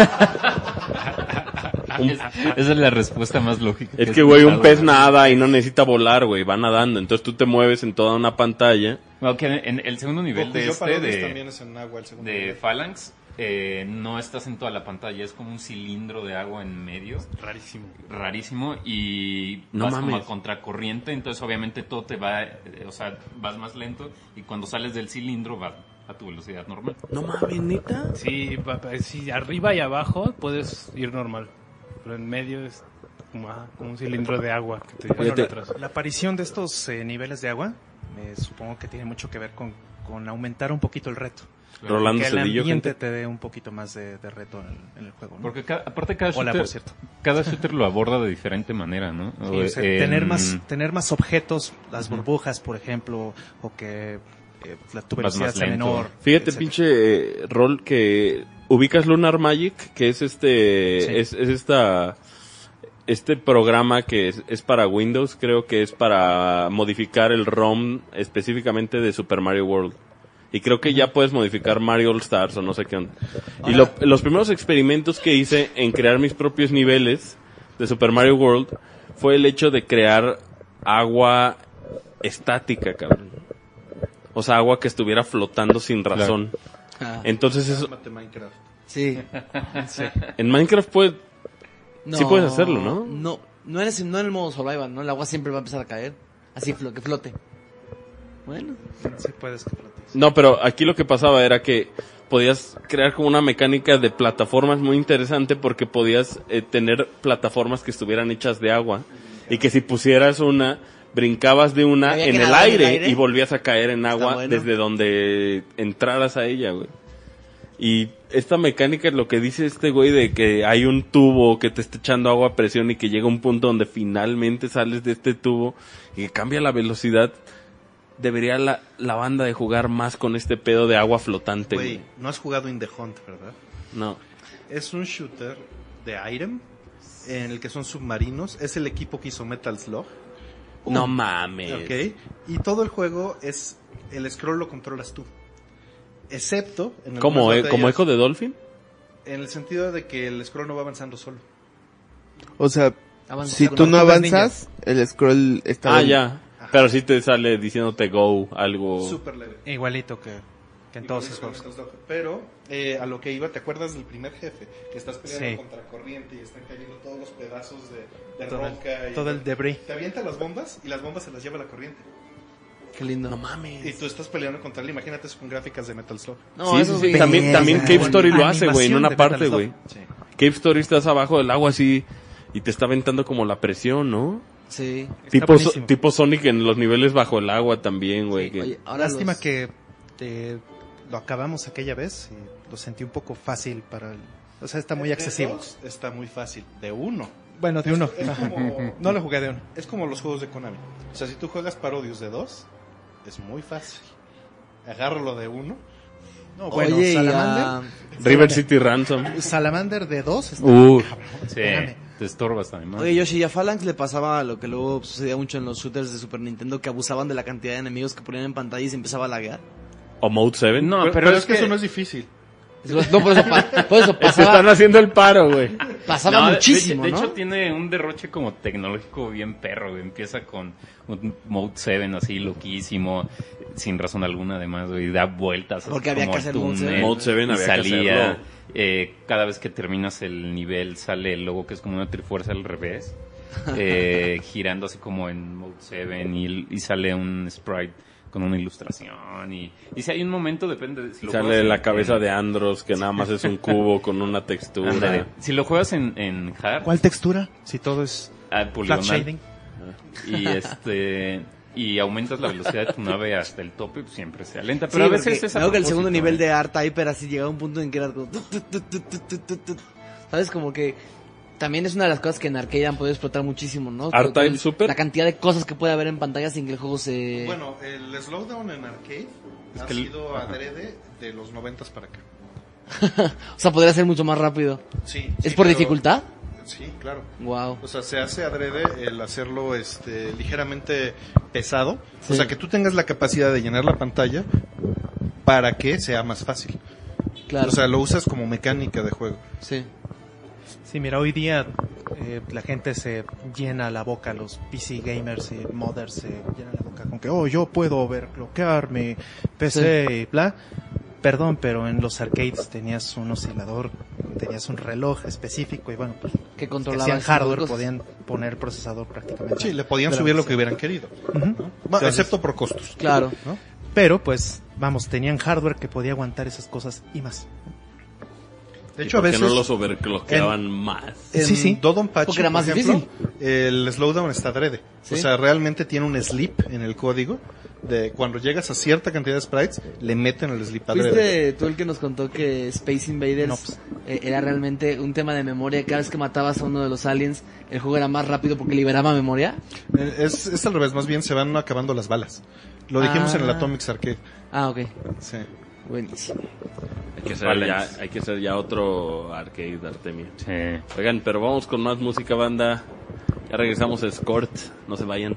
Un- Es- esa es la respuesta más lógica. es he que, güey, un escuchado, pez güey. nada y no necesita volar, güey, va nadando. Entonces tú te mueves en toda una pantalla. Bueno, que en el segundo nivel Goku de Yo este, Parodies también de, es en agua el segundo de nivel. Phalanx, eh, no estás en toda la pantalla, es como un cilindro de agua en medio. Rarísimo. Rarísimo y No vas como mames. a contracorriente, entonces obviamente todo te va, eh, o sea, vas más lento y cuando sales del cilindro va a tu velocidad normal. No mames, neta. Sí, pa- pa- sí, arriba y abajo puedes ir normal. Pero en medio es como, ajá, como un cilindro de agua que te lleva Fíjate. atrás. La aparición de estos eh, niveles de agua, eh, supongo que tiene mucho que ver con, con aumentar un poquito el reto. Rolando que el Cedillo, ambiente gente. te dé un poquito más de, de reto en el, en el juego, ¿no? Porque ca- aparte cada Hola, shooter, por cierto. cada shooter lo aborda de diferente manera, ¿no? Sí, o sea, Eh, tener en- más tener más objetos, las burbujas, por ejemplo, o que eh, la tu Vas velocidad más sea lento. menor. Fíjate, etcétera. pinche eh, rol que ubicas Lunar Magic, que es este, Sí. es, es esta, este programa que es, es para Windows, creo que es para modificar el ROM específicamente de Super Mario World. Y creo que ya puedes modificar Mario All Stars o no sé qué onda. Y lo- los primeros experimentos que hice en crear mis propios niveles de Super Mario World fue el hecho de crear agua estática, cabrón. O sea, agua que estuviera flotando sin razón. Ah, Entonces eso, Cálmate, Minecraft. sí. en Minecraft puede, No, Sí puedes hacerlo, ¿no? No, no en, ese- no en el modo survival, ¿no? El agua siempre va a empezar a caer. Así flo- que flote. Bueno. Sí puedes que flotes. no, pero aquí lo que pasaba era que podías crear como una mecánica de plataformas muy interesante porque podías eh, tener plataformas que estuvieran hechas de agua y que si pusieras una, brincabas de una Había en que el nadar en el aire, aire. y volvías a caer en agua bueno. desde donde entraras a ella, güey. Y esta mecánica es lo que dice este güey de que hay un tubo que te está echando agua a presión y que llega un punto donde finalmente sales de este tubo y que cambia la velocidad. Debería la, la banda de jugar más con este pedo de agua flotante, Güey, güey. no has jugado In the Hunt, ¿verdad? No. Es un shooter de Item en el que son submarinos. Es el equipo que hizo Metal Slug. No mames. Ok. Y todo el juego es. El scroll lo controlas tú. Excepto. En ¿Como, algunas eh, como batallas, Echo de Dolphin? En el sentido de que el scroll no va avanzando solo. O sea, Avanza si con tú no tortugas avanzas, el scroll está... Ah, ya. Pero sí te sale diciéndote go, algo. Súper leve. Igualito que, que en todos Igual esos que juegos. Metal Slug. Pero eh, a lo que iba, ¿te acuerdas del primer jefe? Que estás peleando Sí. contra corriente y están cayendo todos los pedazos de, de Todo el- roca. y- todo el debris. Te avienta las bombas y las bombas se las lleva la corriente. Qué lindo. No mames. Y tú estás peleando contra él. Imagínate eso con gráficas de Metal Slug. No, sí, eso sí, sí. es También, belleza. también Cave Story lo hace, güey, en Animación una de parte, Metal güey. Slug. Sí. Cave Story estás abajo del agua así y te está aventando como la presión, ¿no? Sí. Tipo, buenísimo. tipo Sonic en los niveles bajo el agua también, güey. que- Oye, ahora Lástima los- que eh, lo acabamos aquella vez y lo sentí un poco fácil para el... O sea, está muy De accesible. dos está muy fácil. De uno. Bueno, de uno. Es como, No lo jugué de uno. es como los juegos de Konami. O sea, si tú juegas Parodius de dos, es muy fácil. Agárralo de uno. No, bueno, Oye, y, Salamander, ah, River City Ransom. Salamander de dos está Uh, Sí, Espérame. te estorbas además. Oye, Yoshi, y a Phalanx le pasaba lo que luego sucedía mucho en los shooters de Super Nintendo, que abusaban de la cantidad de enemigos que ponían en pantalla y se empezaba a laguear. o Mode siete. No, Pero, pero, pero es, es que que, eso no es difícil. No, por eso, pa- por eso Te pasaba, están haciendo el paro, güey. pasaba No, de- muchísimo, de, de ¿no? hecho, tiene un derroche como tecnológico bien perro, güey. Empieza con un Mode siete así loquísimo, sin razón alguna además, güey. Y da vueltas. Porque así había como que al hacer Mode túnel, siete. Mode siete y había que salía, hacerlo. eh, cada vez que terminas el nivel sale el logo que es como una trifuerza al revés. eh, girando así como en Mode siete y, y sale un sprite con una ilustración y, y si hay un momento depende de si lo Sale juegas la en- cabeza en- de Andros, que nada más es un cubo con una textura. Ándale. Si lo juegas en, en hard, ¿Cuál textura? Si todo es ah, flat poligonal, shading. y este y aumentas la velocidad de tu nave hasta el tope, pues siempre sea lenta, Sí, pero a porque veces es a creo que el propósito, segundo nivel ¿eh? de R-Typer así llegaba a un punto en que era como... tut, tut, tut, tut, tut, tut, tut. ¿Sabes? Como que también es una de las cosas que en arcade han podido explotar muchísimo, ¿no? R-Type Todo el- Super. La cantidad de cosas que puede haber en pantalla sin que el juego se... Bueno, el slowdown en arcade ha que el- sido ajá. adrede de los noventas para acá. o sea, podría ser mucho más rápido. Sí. ¿Es sí, por pero- dificultad? Sí, claro. Wow. O sea, se hace adrede el hacerlo este, ligeramente pesado. Sí. O sea, que tú tengas la capacidad de llenar la pantalla para que sea más fácil. Claro. O sea, lo usas como mecánica de juego. sí. Sí, mira, hoy día eh, la gente se llena la boca, los P C gamers y modders se llenan la boca con que, oh, yo puedo overclockear mi P C y bla. Perdón, pero en los arcades tenías un oscilador, tenías un reloj específico y bueno, pues Que que controlaba hacían ese tipo de hardware, cosas. podían poner procesador prácticamente. Sí, le podían de la subir lo velocidad. que hubieran querido. Ujú. ¿no? Bueno, Entonces, excepto por costos. Claro. ¿no? Pero pues, vamos, tenían hardware que podía aguantar esas cosas y más. De ¿Y hecho, a por qué veces... no los overclockeaban más? En Sí, sí. Dodonpachi, Porque era por más ejemplo, difícil. el slowdown está adrede. Sí. O sea, realmente tiene un sleep en el código. De cuando llegas a cierta cantidad de sprites, le meten el sleep adrede. ¿Fuiste tú el que nos contó que Space Invaders No, pues. eh, era realmente un tema de memoria? Cada vez que matabas a uno de los aliens, el juego era más rápido porque liberaba memoria. Eh, Es, es al revés, más bien se van acabando las balas. Lo dijimos Ah. en el Atomics Arcade. Ah, ok. Sí. Buenísimo. Hay que hacer Vale. ya, hay que hacer ya otro arcade, Artemio. Sí. Oigan, pero vamos con más música, banda. Ya regresamos a Escort, no se vayan.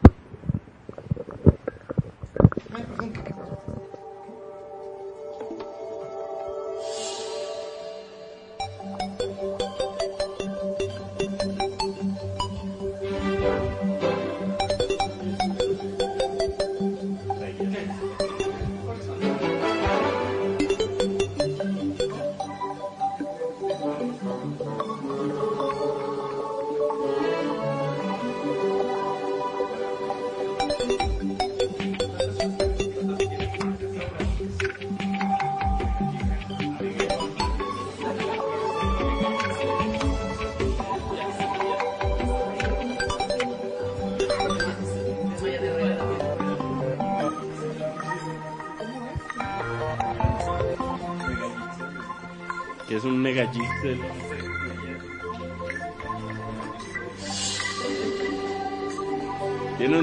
Que es un mega Gixel. Tiene un...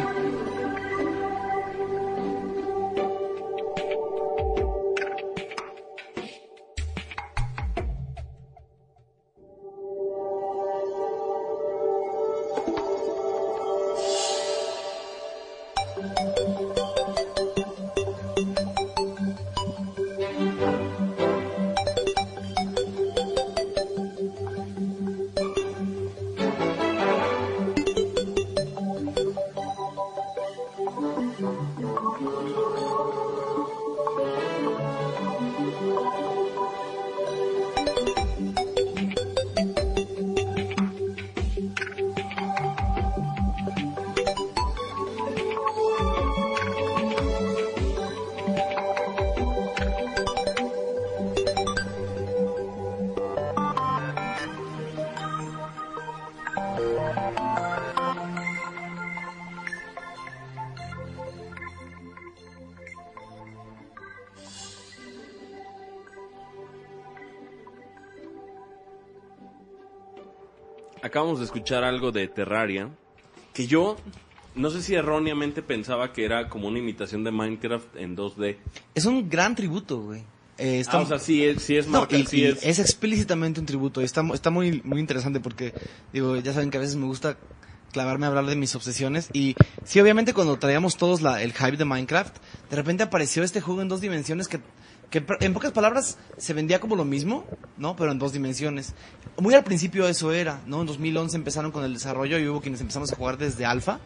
Acabamos de escuchar algo de Terraria, que yo no sé si erróneamente pensaba que era como una imitación de Minecraft en dos D. Es un gran tributo, güey. Eh, está- Ah, o sea, sí es, sí es No, marca, y- sí y es... es explícitamente un tributo. Está, está muy, muy interesante porque, digo, ya saben que a veces me gusta clavarme a hablar de mis obsesiones. Y sí, obviamente cuando traíamos todos la, el hype de Minecraft, de repente apareció este juego en dos dimensiones que que en pocas palabras se vendía como lo mismo, ¿no? Pero en dos dimensiones. Muy al principio eso era, ¿no? En dos mil once empezaron con el desarrollo y hubo quienes empezamos a jugar desde alfa.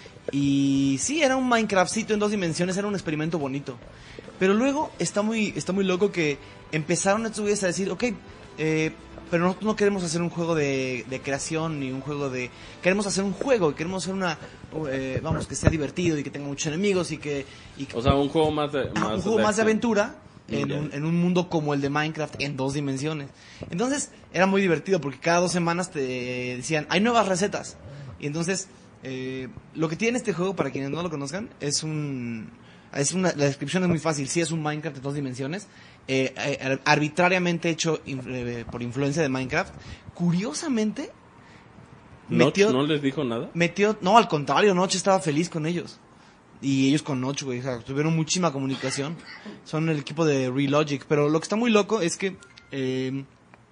Y sí, era un Minecraftcito en dos dimensiones, era un experimento bonito. Pero luego está muy, está muy loco que empezaron estos güeyes a decir, ok, eh, pero nosotros no queremos hacer un juego de, de creación ni un juego de... Queremos hacer un juego, queremos hacer una... Eh, vamos, que sea divertido y que tenga muchos enemigos y que... Y que O sea, un juego más de... ah, Más un juego más de acción. aventura en Ya. un, en un mundo como el de Minecraft en dos dimensiones. Entonces era muy divertido porque cada dos semanas te decían, hay nuevas recetas. Y entonces eh, lo que tiene este juego, para quienes no lo conozcan, es un... Es una, la descripción es muy fácil, sí es un Minecraft de dos dimensiones, eh, eh, arbitrariamente hecho inf- eh, por influencia de Minecraft. Curiosamente, ¿No, metió, ¿No les dijo nada? metió, no, al contrario, Notch estaba feliz con ellos. Y ellos con Notch, güey, o sea, tuvieron muchísima comunicación. Son el equipo de Relogic. Pero lo que está muy loco es que eh,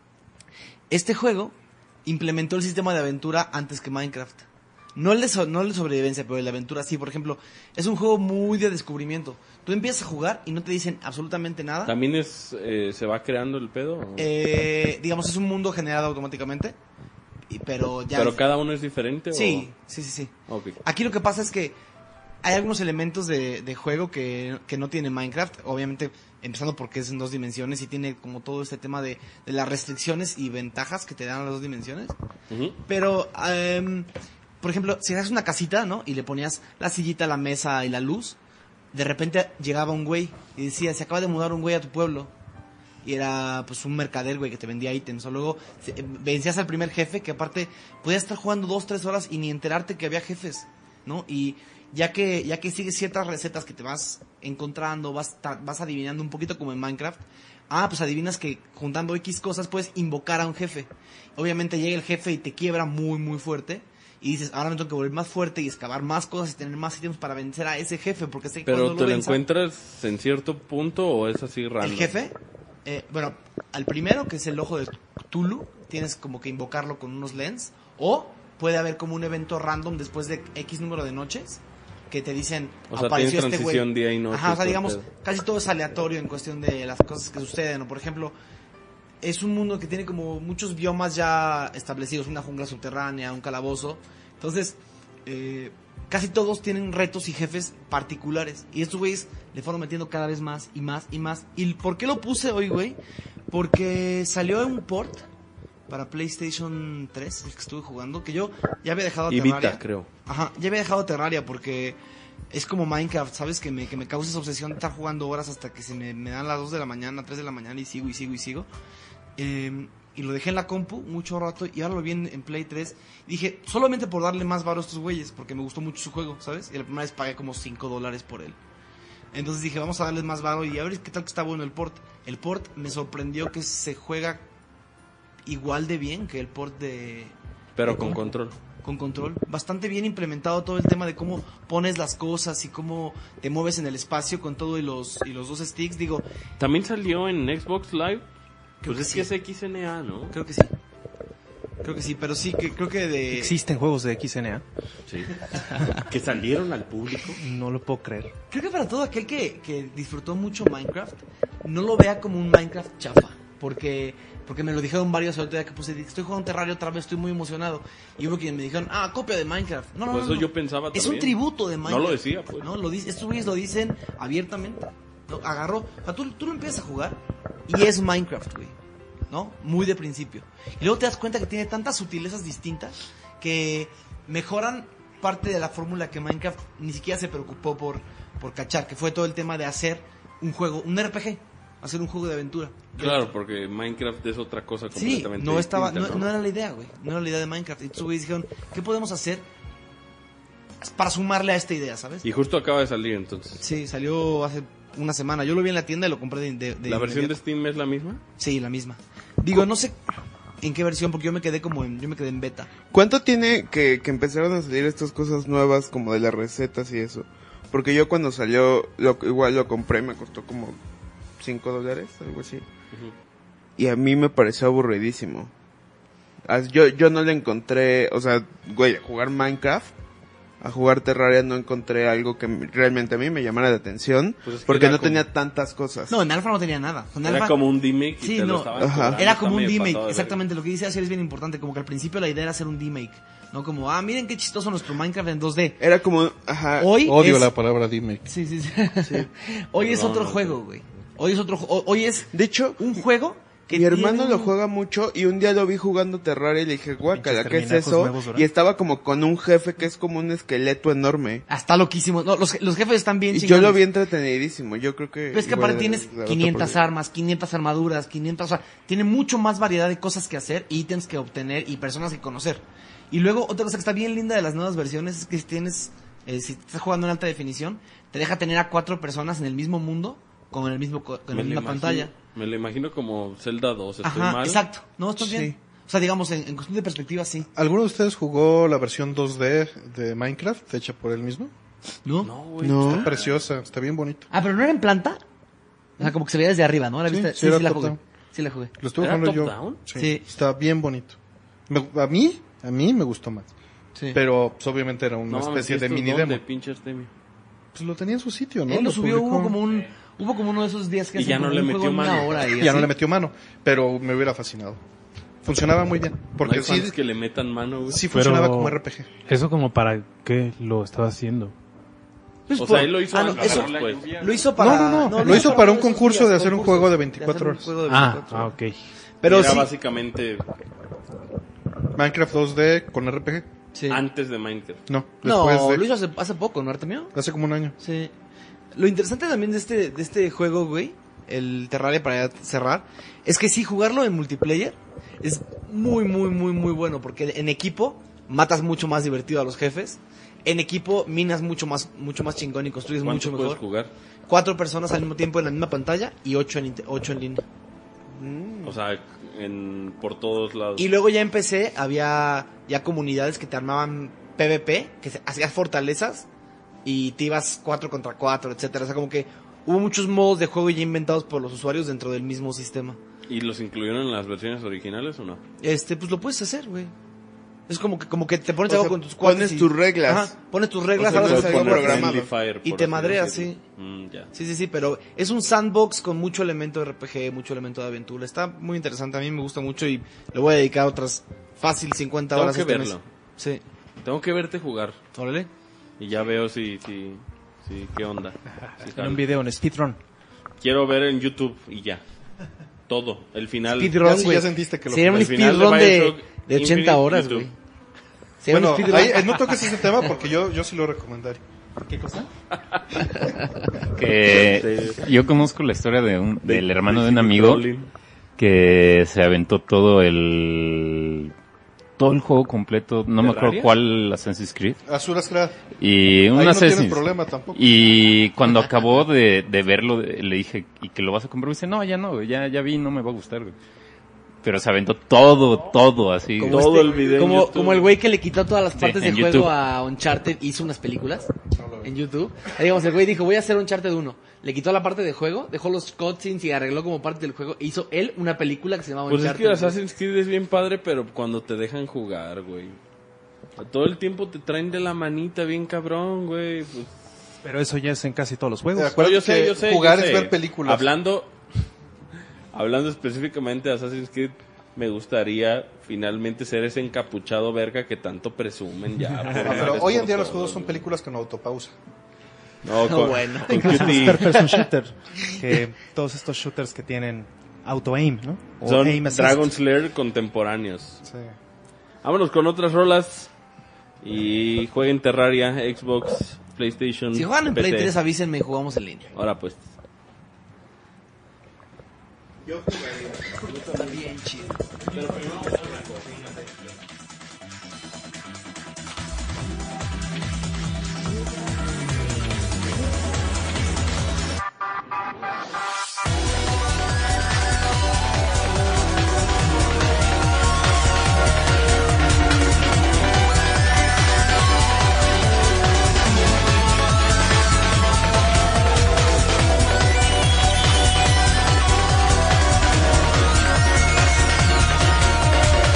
este juego implementó el sistema de aventura antes que Minecraft. No el, de so- no el de sobrevivencia, pero el de aventura sí. Por ejemplo, es un juego muy de descubrimiento. Tú empiezas a jugar y no te dicen absolutamente nada. ¿También es eh, se va creando el pedo? o? Eh, digamos, es un mundo generado automáticamente. y- Pero ya... ¿Pero cada uno es diferente? Sí, sí, sí, sí. O... Ok. Aquí lo que pasa es que hay algunos elementos de, de juego que, que no tiene Minecraft. Obviamente, empezando porque es en dos dimensiones y tiene como todo este tema de, de las restricciones y ventajas que te dan las dos dimensiones. Ujú. Pero, em, por ejemplo, si haces una casita, ¿no? Y le ponías la sillita, la mesa y la luz, de repente llegaba un güey y decía, se acaba de mudar un güey a tu pueblo. Y era pues un mercader, güey, que te vendía ítems. O luego se- eh, vencías al primer jefe, que aparte podías estar jugando dos, tres horas y ni enterarte que había jefes, ¿no? Y ya que ya que sigues ciertas recetas que te vas encontrando, vas, ta- vas adivinando un poquito como en Minecraft. Ah, pues adivinas que juntando X cosas puedes invocar a un jefe. Obviamente llega el jefe y te quiebra muy, muy fuerte. Y dices, ahora me tengo que volver más fuerte y excavar más cosas y tener más ítems para vencer a ese jefe. Porque sé que ¿Pero cuando te lo venza- encuentras en cierto punto o es así random? el jefe, eh, bueno, al primero, que es el ojo de Cthulhu, tienes como que invocarlo con unos lens. O puede haber como un evento random después de X número de noches que te dicen, O sea, apareció tiene este güey. transición día y noche, Ajá, o sea, todo digamos, el pedo. casi todo es aleatorio en cuestión de las cosas que suceden. O por ejemplo, es un mundo que tiene como muchos biomas ya establecidos, una jungla subterránea, un calabozo. Entonces, eh, casi todos tienen retos y jefes particulares. Y estos güeyes le fueron metiendo cada vez más y más y más. ¿Y por qué lo puse hoy, güey? Porque salió un port para PlayStation tres, el que estuve jugando, que yo ya había dejado Y Terraria. Vita, creo. Ajá, ya había dejado Terraria porque es como Minecraft, ¿sabes? Que me, que me causa esa obsesión de estar jugando horas hasta que se me, me dan las dos de la mañana, tres de la mañana y sigo y sigo y sigo. Eh, y lo dejé en la compu mucho rato y ahora lo vi en, en Play tres. Y dije, solamente por darle más varo a estos güeyes, porque me gustó mucho su juego, ¿sabes? Y la primera vez pagué como cinco dólares por él. Entonces dije, vamos a darles más varo y a ver qué tal que está bueno el port. El port me sorprendió que se juega igual de bien que el port de... Pero de con compu. control. Con control. Bastante bien implementado todo el tema de cómo pones las cosas y cómo te mueves en el espacio con todo y los, y los dos sticks. Digo, ¿También salió en Xbox Live? Creo Pues que es sí. que es X N A, ¿no? creo que sí. Creo que sí, pero sí, que creo que de... ¿Existen juegos de X N A? Sí. ¿Que salieron al público? No lo puedo creer. Creo que para todo aquel que, que disfrutó mucho Minecraft, no lo vea como un Minecraft chafa. Porque, porque me lo dijeron varios el otro día que puse, estoy jugando Terraria otra vez, estoy muy emocionado. Y hubo quienes me dijeron, ah, copia de Minecraft. No, no, Pues no, eso no. yo pensaba Es también. un tributo de Minecraft. No lo decía, pues. No, lo dice, estos güeyes lo dicen abiertamente. ¿No? Agarró, o sea, tú, tú lo empiezas a jugar y es Minecraft, güey. ¿No? Muy de principio. Y luego te das cuenta que tiene tantas sutilezas distintas que mejoran parte de la fórmula que Minecraft ni siquiera se preocupó por, por cachar, que fue todo el tema de hacer un juego, un R P G, hacer un juego de aventura. Claro, porque Minecraft es otra cosa Sí, completamente no estaba, distinta, no, no era la idea, güey. No era la idea de Minecraft. Y entonces güeyes dijeron, ¿qué podemos hacer para sumarle a esta idea, sabes? Y justo acaba de salir entonces. Sí, salió hace una semana. Yo lo vi en la tienda y lo compré de, de, de ¿La versión de inmediato. Steam es la misma? Sí, la misma. Digo, no sé en qué versión, porque yo me quedé como en, yo me quedé en beta. ¿Cuánto tiene que, que empezaron a salir estas cosas nuevas como de las recetas y eso? Porque yo cuando salió, lo, igual lo compré, me costó como cinco dólares, algo así. Y a mí me pareció aburridísimo. As- Yo, yo no le encontré, o sea, güey, jugar Minecraft a jugar Terraria no encontré algo que m- realmente a mí me llamara la atención, Pues es que porque era no como- tenía tantas cosas. No, en Alpha no tenía nada. En Era Alpha- como un D-Make y Sí, te lo no. estaban Ajá. cobrando, Era está como un medio D-Make, pasado de exactamente, lo que dice Asier es bien importante, como que al principio la idea era hacer un D-Make, no como, ah, miren qué chistoso nuestro Minecraft en dos D. Era como, ajá, Hoy Odio es... la palabra remake. Sí, sí, sí. Hoy es Perdón, otro no, juego, güey. Hoy es otro ju- Hoy es de hecho, un juego que mi hermano tiene lo un- juega mucho y un día lo vi jugando Terraria y le dije, guácala, Pinches ¿qué es terminacos eso? nuevos, ¿verdad? Y estaba como con un jefe que es como un esqueleto enorme. Ah, está loquísimo. No, los, los jefes están bien Y yo chingones. lo vi entretenidísimo, yo creo que... Pero es que igual aparte tienes la otra quinientas por- armas, quinientas armaduras, quinientas... O sea, tiene mucho más variedad de cosas que hacer, ítems que obtener y personas que conocer. Y luego, otra cosa que está bien linda de las nuevas versiones es que si tienes... Eh, si estás jugando en alta definición, te deja tener a cuatro personas en el mismo mundo con el mismo co- con Me la lo misma imagino- pantalla. Me lo imagino como Zelda dos, estoy Ajá, mal. exacto. No, estás Sí. bien. O sea, digamos, en, en cuestión de perspectiva, sí. ¿Alguno de ustedes jugó la versión dos D de Minecraft hecha por él mismo? ¿No? No, güey. No. Está preciosa, está bien bonito. Ah, pero no era en planta. O sea, como que se veía desde arriba, ¿no? La Sí, vista... sí Sí, era sí, la top jugué. down. Sí la jugué. Lo estuve ¿Era jugando yo. top-down? Sí, Sí. está bien bonito. Me- a mí, a mí me gustó más. Sí. Pero pues, obviamente era una No, mames, especie ¿y de estos mini dónde, demo. pinche Artemio? Pues lo tenía en su sitio, ¿no? Él lo subió, publicó. hubo como un... Hubo como uno de esos días que Y hacen ya no como le un metió juego en una mano. hora y Ya no así. le metió mano, pero me hubiera fascinado. Funcionaba muy bien, Porque porque no hay sí, fans que le metan mano, güey. sí funcionaba Pero- como R P G. ¿Eso como para qué lo estaba haciendo? Pues O por- sea, él lo hizo ah, no, antes, eso- pues. Lo hizo para... No, no, no, lo hizo para un concurso de hacer un juego de veinticuatro horas. Ah, ah, ok. Pero Era sí, básicamente Minecraft dos D con R P G. sí. antes de Minecraft. No, No, después de... lo hizo hace, hace poco, ¿no, Artemio? Hace como un año. Sí. Lo interesante también de este, de este juego, güey, el Terraria para ya cerrar, es que sí, jugarlo en multiplayer es muy, muy, muy, muy bueno, porque en equipo matas mucho más divertido a los jefes, en equipo minas mucho más, mucho más chingón y construyes ¿Cuánto mucho puedes mejor. jugar? Cuatro personas al mismo tiempo en la misma pantalla y ocho en, inte- ocho en línea. O sea, en, por todos lados. Y luego ya empecé, había ya comunidades que te armaban PvP, que se- hacías fortalezas y te ibas cuatro contra cuatro, etcétera. O sea, como que hubo muchos modos de juego ya inventados por los usuarios dentro del mismo sistema. ¿Y los incluyeron en las versiones originales o no? Este, pues lo puedes hacer, güey. Es como que, como que te pones O algo sea, con tus cuates pones y- tus reglas. Ajá, pones tus reglas, O sea, ahora puedes se algo poner programado. Friendly Fire, Y por te así madreas, decirlo. sí. Mm, ya. Sí, sí, sí, pero es un sandbox con mucho elemento de R P G, mucho elemento de aventura. Está muy interesante, a mí me gusta mucho y le voy a dedicar otras fácil cincuenta Tengo horas que este verlo. mes. Sí, Tengo que verte jugar. órale. Y ya veo si, si, si qué onda. Si En jala. un video en speedrun. Quiero ver en YouTube y ya. Todo. El final. Speedrun, Ya sí, güey. ya sentiste que lo Sería un El final de speedrun de, Bioshock de ochenta Infinite, horas, YouTube. güey. Sería Bueno, un speedrun. ahí, eh, no toques ese tema porque yo, yo sí lo recomendaría. ¿Qué cosa? Que yo conozco la historia de un, De- del hermano de un Pacific amigo Rolling. que se aventó todo el todo el juego completo, no me acuerdo ¿Terraria? cuál Assassin's Creed, Azuras Creed. y un Ahí no tienes Assassin's. problema tampoco. Y cuando acabó de, de verlo, de- le dije, ¿y que lo vas a comprar? Y dice, no, ya no, güey, ya, ya vi, no me va a gustar, güey. Pero se aventó todo, todo así. Como Todo este- el video en Como, YouTube. como el güey que le quitó todas las Sí, partes del en juego YouTube. a Uncharted, hizo unas películas en YouTube. Ahí, digamos, el güey dijo, voy a hacer Uncharted uno. Le quitó la parte de juego, dejó los cutscenes y arregló como parte del juego. E hizo él una película que se llamaba Pues es Uncharted. que Assassin's Creed es bien padre, pero cuando te dejan jugar, güey. Todo el tiempo te traen de la manita bien cabrón, güey. Pues, Pero eso ya es en casi todos los De juegos. acuerdo. pero yo sé, que yo sé. jugar yo es sé. ver películas. Hablando, hablando específicamente de Assassin's Creed, me gustaría finalmente ser ese encapuchado verga que tanto presumen ya. por No, una pero vez hoy en por día los todas, juegos son güey. películas con autopausa. No, No, con, bueno. con Incluso los Cutie. third person shooter. Que todos estos shooters que tienen auto aim, ¿no? O Son aim assist. Dragon Slayer contemporáneos. Sí. Vámonos con otras rolas. Y jueguen Terraria, Xbox, PlayStation. Si juegan en Play P C. tres, avísenme y jugamos en línea. Ahora pues. Está bien chido. Thank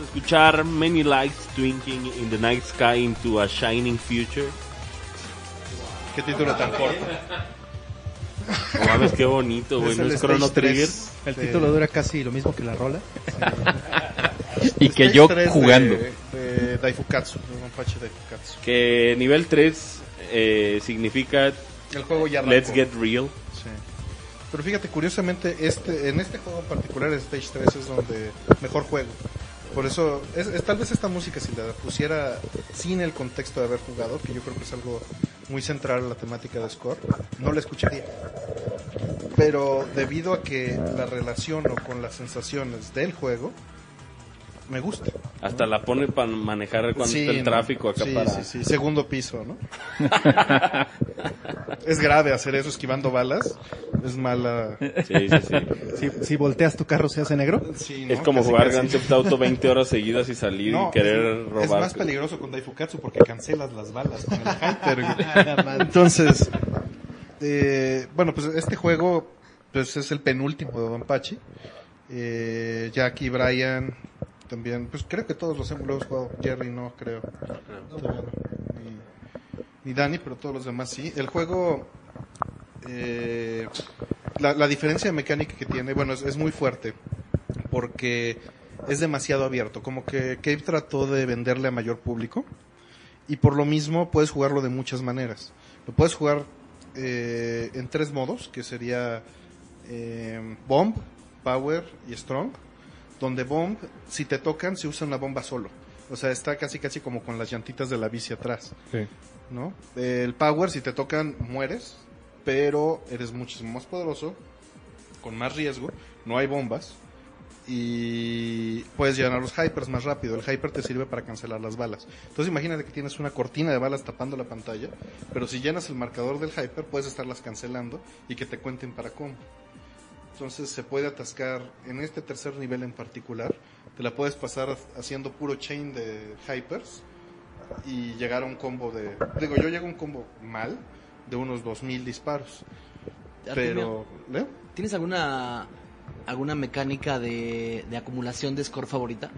escuchar Many Lights Twinkling in the Night Sky into a Shining Future. Qué título tan corto. No mames, qué bonito, güey. Es ¿No el es Chrono Stage Trigger? tres El de- título dura casi lo mismo que la rola. Y que Stage yo tres jugando. De, de Daifukatsu, de Donpachi Daifukatsu. Que nivel tres eh, significa El juego ya Let's arrancó. Get Real. Sí. Pero fíjate, curiosamente, este, en este juego en particular, el Stage tres es donde mejor juego. Por eso, es, es- tal vez esta música, si la pusiera sin el contexto de haber jugado, que yo creo que es algo muy central a la temática de Score, no la escucharía. Pero debido a que la relaciono con las sensaciones del juego, me gusta. Hasta la pone para manejar cuando Sí, está el ¿no? tráfico acá Sí, para... sí, sí, segundo piso, ¿no? Es grave hacer eso esquivando balas. Es mala. Sí, sí, sí. Si, si volteas tu carro, ¿se hace negro? Sí, ¿no? Es como Casi, jugar casi. Grand Theft Auto veinte horas seguidas y salir No, y querer es, robar. es más peligroso con Daifukatsu porque cancelas las balas con el Hyper. güey. Entonces, eh, bueno, pues este juego pues es el penúltimo de Donpachi. Eh, Jackie, Brian, también, pues creo que todos los hemos lo hemos jugado. Jerry no, creo. Todavía no. Ni, ni Dani, pero todos los demás sí. El juego, eh, la, la diferencia de mecánica que tiene, bueno, es, es muy fuerte porque es demasiado abierto. Como que Cave trató de venderle a mayor público y por lo mismo puedes jugarlo de muchas maneras. Lo puedes jugar eh, en tres modos, que sería eh, Bomb, Power y Strong. Donde Bomb, si te tocan, se usa una bomba solo. O sea, está casi casi como con las llantitas de la bici atrás. Sí. ¿No? El Power, si te tocan, mueres, pero eres muchísimo más poderoso, con más riesgo, no hay bombas, y puedes llenar los Hypers más rápido. El Hyper te sirve para cancelar las balas. Entonces imagínate que tienes una cortina de balas tapando la pantalla, pero si llenas el marcador del Hyper, puedes estarlas cancelando y que te cuenten para combo. Entonces se puede atascar en este tercer nivel en particular, te la puedes pasar haciendo puro chain de Hypers y llegar a un combo de... Digo, yo llego a un combo mal de unos dos mil disparos. Pero... ¿Leo? ¿Tienes alguna alguna mecánica de, de acumulación de score favorita?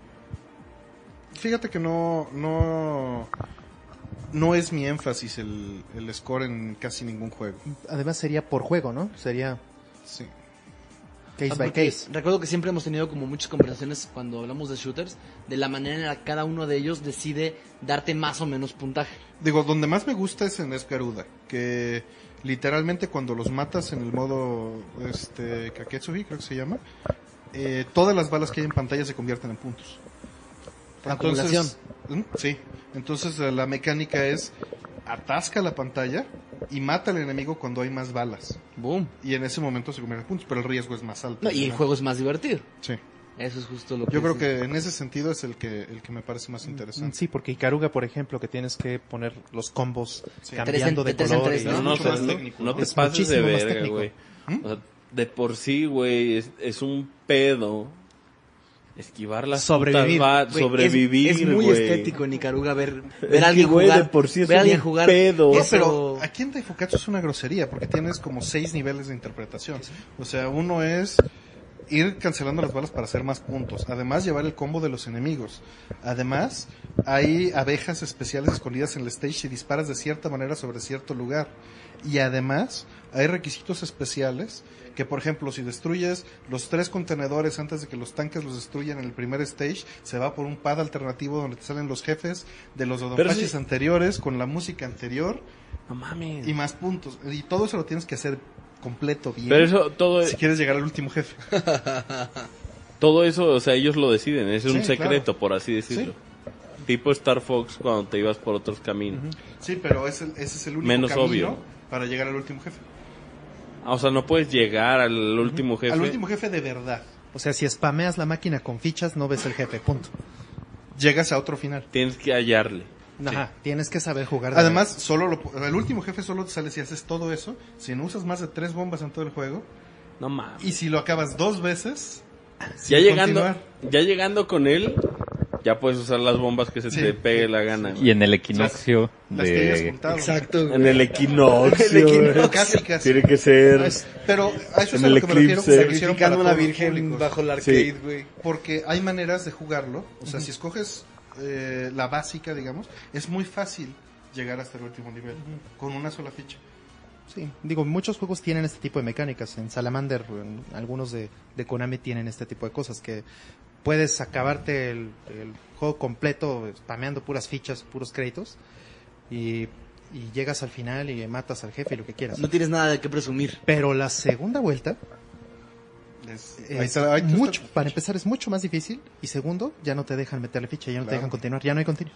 Fíjate que no... No, no es mi énfasis el, el score en casi ningún juego. Además sería por juego, ¿no? Sería Sí. case Ah, by porque case. Recuerdo que siempre hemos tenido como muchas conversaciones cuando hablamos de shooters, de la manera en la que cada uno de ellos decide darte más o menos puntaje. Digo, donde más me gusta es en Escaruda, que literalmente cuando los matas en el modo este Kaketsuhi, creo que se llama, eh, todas las balas que hay en pantalla se convierten en puntos. Acumulación. ¿Mm? Sí, entonces eh, la mecánica es atasca la pantalla y mata al enemigo cuando hay más balas. Boom. Y en ese momento se convierten en puntos, pero el riesgo es más alto. No, y el ¿no? juego es más divertido. Sí. Eso es justo lo que... Yo creo sí. que en ese sentido es el que el que me parece más interesante. Sí, porque Ikaruga, por ejemplo, que tienes que poner los combos Sí. cambiando de Tres en- color. tres y- en tres, No, no, mucho o sea, más no- técnico, no ¿no? te Es pases de muchísimo más verga, técnico. güey. ¿Mm? O sea, de por sí, güey, es, es un pedo esquivar las Sobrevivir. putas ba- Güey, sobrevivir, es, es muy güey. estético en Ikaruga ver, ver Es a alguien que, güey, jugar. de por sí es ver a un alguien jugar. pedo. No, Eso- pero aquí en Daifukatsu es una grosería porque tienes como seis niveles de interpretación. O sea, uno es ir cancelando las balas para hacer más puntos. Además, llevar el combo de los enemigos. Además, hay abejas especiales escondidas en el stage si disparas de cierta manera sobre cierto lugar. Y además, hay requisitos especiales que, por ejemplo, si destruyes los tres contenedores antes de que los tanques los destruyan en el primer stage, se va por un pad alternativo donde te salen los jefes de los Pero Odonpachis sí- anteriores con la música anterior No mames. y más puntos. Y todo eso lo tienes que hacer completo bien. Pero eso, todo, si quieres llegar al último jefe. todo eso, o sea, ellos lo deciden. Es un Sí, secreto, claro. por así decirlo. Tipo Star Fox cuando te ibas por otros caminos. Sí, pero ese, ese es el único Menos camino obvio. para llegar al último jefe. Ah, o sea, no puedes llegar al último jefe. Al último jefe de verdad. O sea, si spameas la máquina con fichas, no ves el jefe, punto. Llegas a otro final. Tienes que hallarle. Ajá, tienes que saber jugar. de Además, solo lo, el último jefe solo te sale si haces todo eso, si no usas más de tres bombas en todo el juego, No mames. y si lo acabas dos veces, Ya sin llegando, continuar. ya llegando con él, ya puedes usar las bombas que se Sí. te pegue la gana. Y en el equinoccio Las que hayas de... juntado. Exacto, güey. En el equinoccio. El equinoccio. güey. Casi, casi. Tiene que ser... Es- Pero a eso es En a lo el que me refiero. eclipse. que lo hicieron Sacrificando para a una todos los virgen públicos. bajo el arcade, Sí. güey. Porque hay maneras de jugarlo. O sea, si escoges eh, la básica, digamos, es muy fácil llegar hasta el último nivel con una sola ficha. Sí, digo, muchos juegos tienen este tipo de mecánicas. En Salamander, en algunos de, de Konami tienen este tipo de cosas que puedes acabarte el, el juego completo spameando puras fichas, puros créditos y, y llegas al final y matas al jefe y lo que quieras. No tienes nada de qué presumir. Pero la segunda vuelta Es- es ahí está- ahí está- mucho, para empezar es mucho más difícil y segundo, ya no te dejan meterle ficha, ya no te Claro. dejan continuar, ya no hay continuos.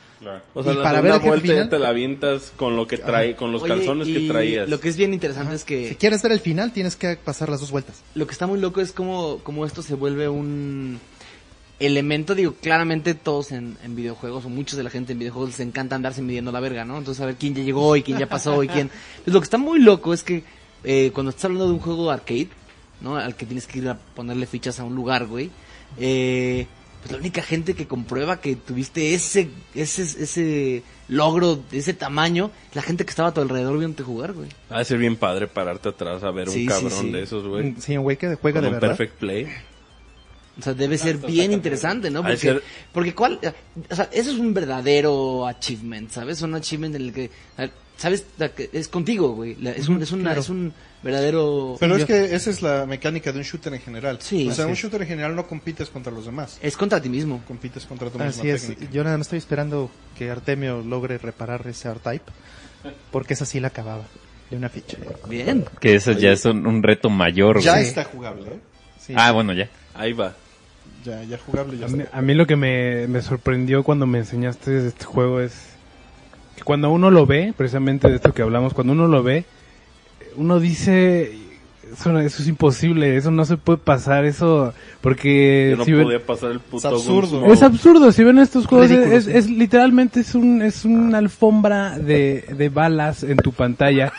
O sea, Y la para segunda ver el jefe vuelta ya final- te la avientas con lo que trae, con los Oye, calzones y que traías. Lo que es bien interesante es que Si quieres ver el final, tienes que pasar las dos vueltas. lo que está muy loco es cómo, cómo esto se vuelve un elemento, digo, claramente todos en, en videojuegos, o muchos de la gente en videojuegos les encanta andarse midiendo la verga, ¿no? Entonces a ver quién ya llegó y quién ya pasó y quién... Pues lo que está muy loco es que eh, cuando estás hablando de un juego arcade, ¿no? Al que tienes que ir a ponerle fichas a un lugar, güey, eh, pues la única gente que comprueba que tuviste ese, ese, ese logro de ese tamaño, es la gente que estaba a tu alrededor viéndote jugar, güey. Ha de ser bien padre pararte atrás a ver Sí, un sí, cabrón sí. de esos, güey. Sí, un güey que juega Con de un verdad. perfect play. O sea, debe ser bien interesante, ¿no? Ha de Porque, ser- porque cuál, o sea, eso es un verdadero achievement, ¿sabes? Un achievement en el que, ¿sabes? La que es contigo, güey. La- Es un, es una, claro. es un verdadero... Pero es que esa es la mecánica de un shooter en general. Sí, o sea, así un es. shooter en general no compites contra los demás. Es contra ti mismo. Compites contra tu misma Así es, técnica. yo nada más estoy esperando que Artemio logre reparar ese R-Type, porque esa sí la acababa de una ficha. Bien. Que eso ya es un, un reto mayor, Ya güey. está jugable, ¿eh? Sí. Ah, bueno, ya. Ahí va. Ya, ya jugable, ya A mí, está. a mí lo que me, me sorprendió cuando me enseñaste de este juego es que cuando uno lo ve, precisamente de esto que hablamos, cuando uno lo ve, uno dice, eso, eso es imposible, eso no se puede pasar, eso, porque Yo no si ven- podía pasar el puto Es absurdo. Gunsmoke. es absurdo, si ven estos juegos, Ridículo, es, sí. es literalmente es un es una alfombra de, de balas en tu pantalla,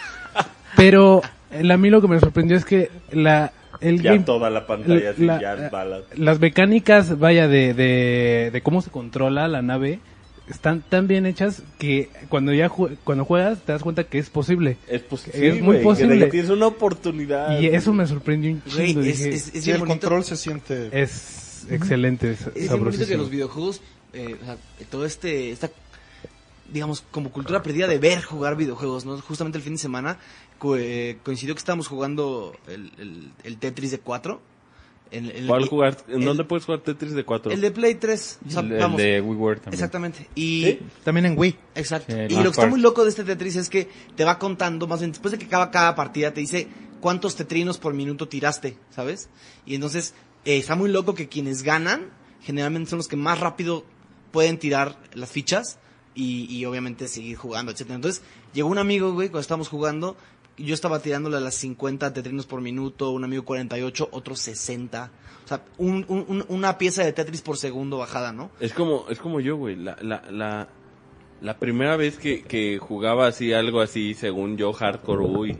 pero el- a mí lo que me sorprendió es que la el Ya game- toda la pantalla así, la- ya la- balas. las mecánicas, vaya, de, de, de cómo se controla la nave, están tan bien hechas que cuando ya ju- cuando juegas te das cuenta que es posible. Es, pos- Es sí, muy güey, que posible. de que tienes una oportunidad. Y eso me sorprendió un Güey, chingo. es, dije, es, es Sí, bien el bonito. control se siente... es excelente, es, Es bien bonito sabrosísimo. que los videojuegos, eh, o sea, todo este, esta, digamos, como cultura perdida de ver jugar videojuegos, ¿no? Justamente el fin de semana co- eh, coincidió que estábamos jugando el, el, el Tetris de cuatro. En, en- ¿Cuál y- jugar? ¿En el- dónde puedes jugar Tetris de cuatro? El de Play tres. O sea, El, el vamos, de WiiWare también. exactamente. Y... ¿Sí? También en Wii. Exacto. Sí, y más lo que está part- muy loco de este Tetris es que te va contando, más bien después de que acaba cada partida, te dice cuántos tetrinos por minuto tiraste, ¿sabes? Y entonces eh, está muy loco que quienes ganan generalmente son los que más rápido pueden tirar las fichas y, y obviamente seguir jugando, etcétera. Entonces llegó un amigo, güey, cuando estábamos jugando, y yo estaba tirándole a las cincuenta tetrinos por minuto, un amigo cuarenta y ocho, otro sesenta. O sea, un, un- un- una pieza de Tetris por segundo bajada, ¿no? Es como, es como yo, güey. La, la, la, la primera vez que, que jugaba así, algo así, según yo, hardcore, uy.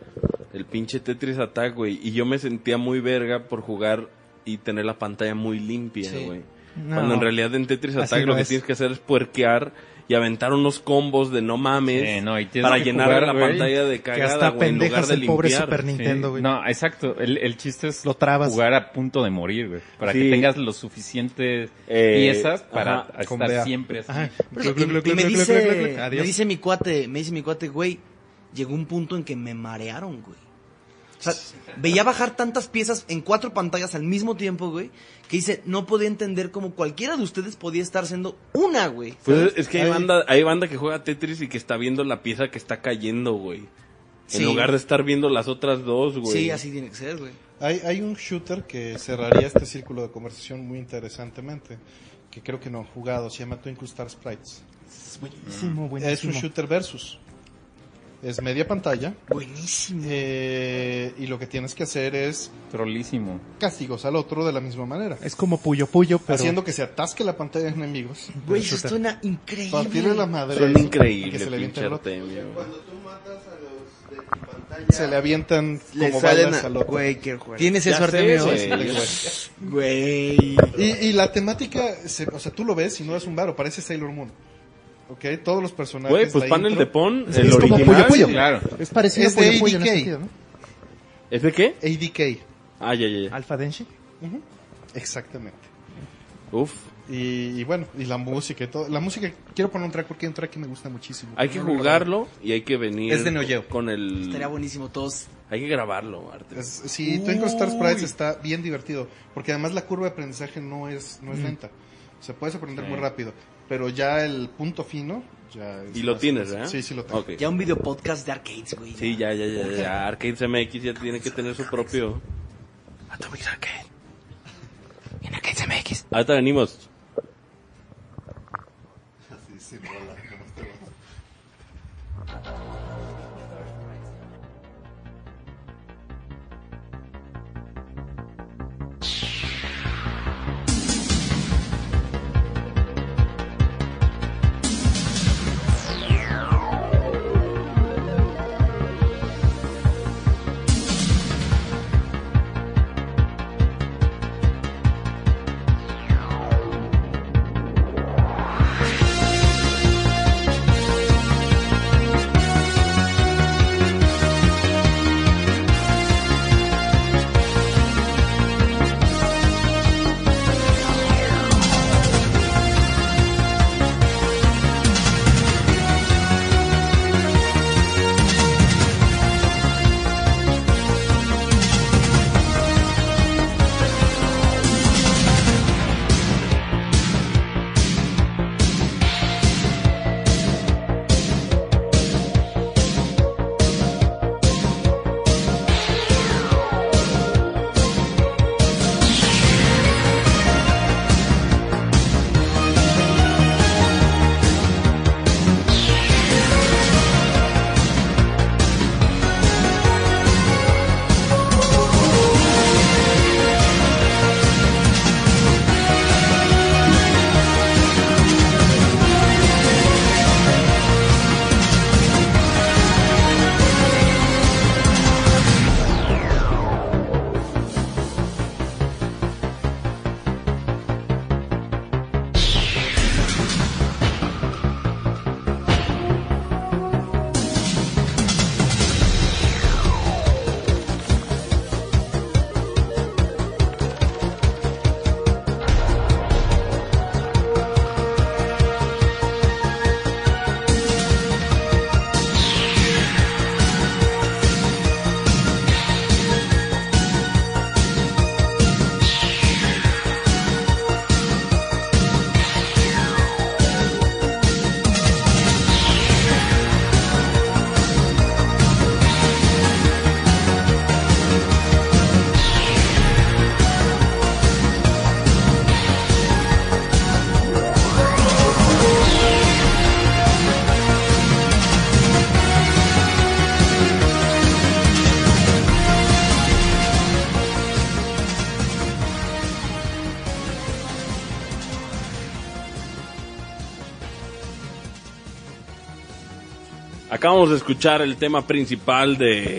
El pinche Tetris Attack, güey. Y yo me sentía muy verga por jugar y tener la pantalla muy limpia, Sí. güey. No. Cuando en realidad en Tetris Así Attack no lo que es. tienes que hacer es puerquear y aventar unos combos de no mames Sí, no, y tienes para que llenar jugar, la güey, pantalla de Que cagada, hasta güey, en lugar pendejas de el pobre limpiar. Super Sí. Nintendo, güey. No, exacto. El, el chiste es Lo trabas. jugar a punto de morir, güey. Para Sí. que tengas lo suficientes Eh, piezas para ajá, con estar B A. siempre así. Ajá. Por eso, Gluc, y- gluc, y gluc, me gluc, dice, gluc, gluc, gluc. me Adiós. dice mi cuate, me dice mi cuate, güey, llegó un punto en que me marearon, güey. O sea, veía bajar tantas piezas en cuatro pantallas al mismo tiempo, güey, que dice, no podía entender cómo cualquiera de ustedes podía estar siendo una, güey. Pues ¿sabes? es que hay banda, hay banda que juega Tetris y que está viendo la pieza que está cayendo, güey. Sí. En lugar de estar viendo las otras dos, güey. Sí, así tiene que ser, güey. Hay, hay un shooter que cerraría este círculo de conversación muy interesantemente, que creo que no han jugado, se llama Twinkle Star Sprites. Es buenísimo, Es buenísimo. un shooter versus. Es media pantalla. Buenísimo. eh, y lo que tienes que hacer es Trolísimo. castigos al otro de la misma manera. Es como Puyo Puyo, pero... Haciendo que se atasque la pantalla de enemigos. Güey, Pero eso suena increíble. partirle la madre. Son y que increíbles, se le aviente pinche el otro. Artemio. Cuando tú matas a los de se le avientan Le como salen balas a... al otro. Güey, quiero jugar. ¿Tienes Ya eso, sé, Artemio? güey. Güey. Y, y la temática, se- o sea, tú lo ves y no es un varo, parece Sailor Moon. ¿Ok? Todos los personajes. Güey, pues la panel intro, de Pon, Es, el es como original. Puyo Puyo. Claro. Es parecido Es a Puyo de Puyo en A D K. ese sentido, ¿no? ¿Es de qué? A D K. Ah, ya, ya, ya. Alpha Denshi. Exactamente. Uf. Y, y bueno, y la música y todo. La música, quiero poner un track porque hay un track que me gusta muchísimo. Hay que No lo jugarlo y hay que venir Es de Neo Geo. con el... Estaría buenísimo todos. Hay que grabarlo, Arte. Es- sí, Twinkle Star Sprites está bien divertido, porque además la curva de aprendizaje no es no es lenta. Se puede aprender muy rápido, pero ya el punto fino ya es Y lo más- tienes, ¿eh? Sí, sí lo tengo. Ok. Ya un video podcast de arcades, güey. Sí, ya, ya, ya, ya. Arcades M X ya tiene que tener su propio... Atomic Arcade. En Arcades M X. Ahorita venimos. Acabamos de escuchar el tema principal de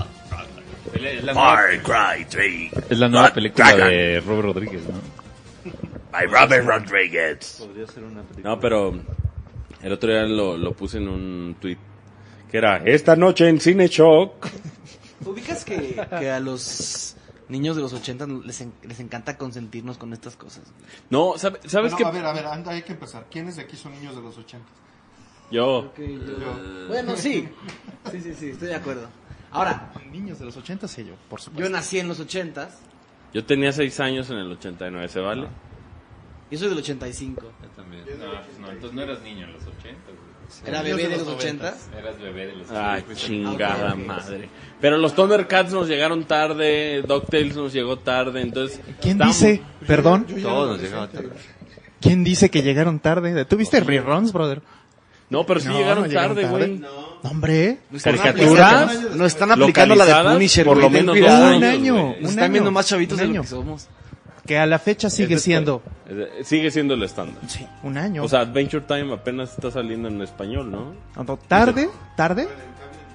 Es la nueva, Far Cry tres. es la nueva Blood película Dragon de Robert Rodríguez, ¿no? by Robert Rodriguez. No, pero el otro día lo, lo puse en un tweet que era esta noche en Cine Shock. ¿Ubicas que, que a los niños de los ochenta les, en- les encanta consentirnos con estas cosas? No, ¿sabe- ¿sabes Bueno, qué? a ver, a ver, anda, hay que empezar. ¿Quiénes de aquí son niños de los ochenta? Yo. Bueno, sí. Sí, sí, sí, estoy de acuerdo. Ahora, Niños de los ochenta, sí, yo, por yo supuesto. nací en los ochentas. Yo tenía seis años en el ochenta y nueve, ¿se vale? Yo soy del ochenta y cinco. Yo también. No, pues no, entonces no eras niño en los ochenta, güey. Era bebé de los ochentas. Eras bebé de los Ah, ochenta. chingada Ok, ok. madre. Pero los Thundercats nos llegaron tarde, DuckTales nos llegó tarde, entonces... ¿Quién estamos- dice, perdón, Todos nos llegaban tarde. quién dice que llegaron tarde? ¿Tuviste reruns, brother? No, pero sí No, llegaron no llegaron tarde, tarde. güey. No, hombre. No están ¿Caricaturas? aplicando- No están aplicando la de localizadas, Punisher, por güey, lo ten menos cuidado. dos Un años, año. güey. Nos Un están año, viendo más chavitos un de lo año. que somos. Que a la fecha sigue Es siendo... después. Sigue siendo el estándar. Sí, un año. O sea, Adventure Time apenas está saliendo en español, ¿no? No, no, tarde, tarde,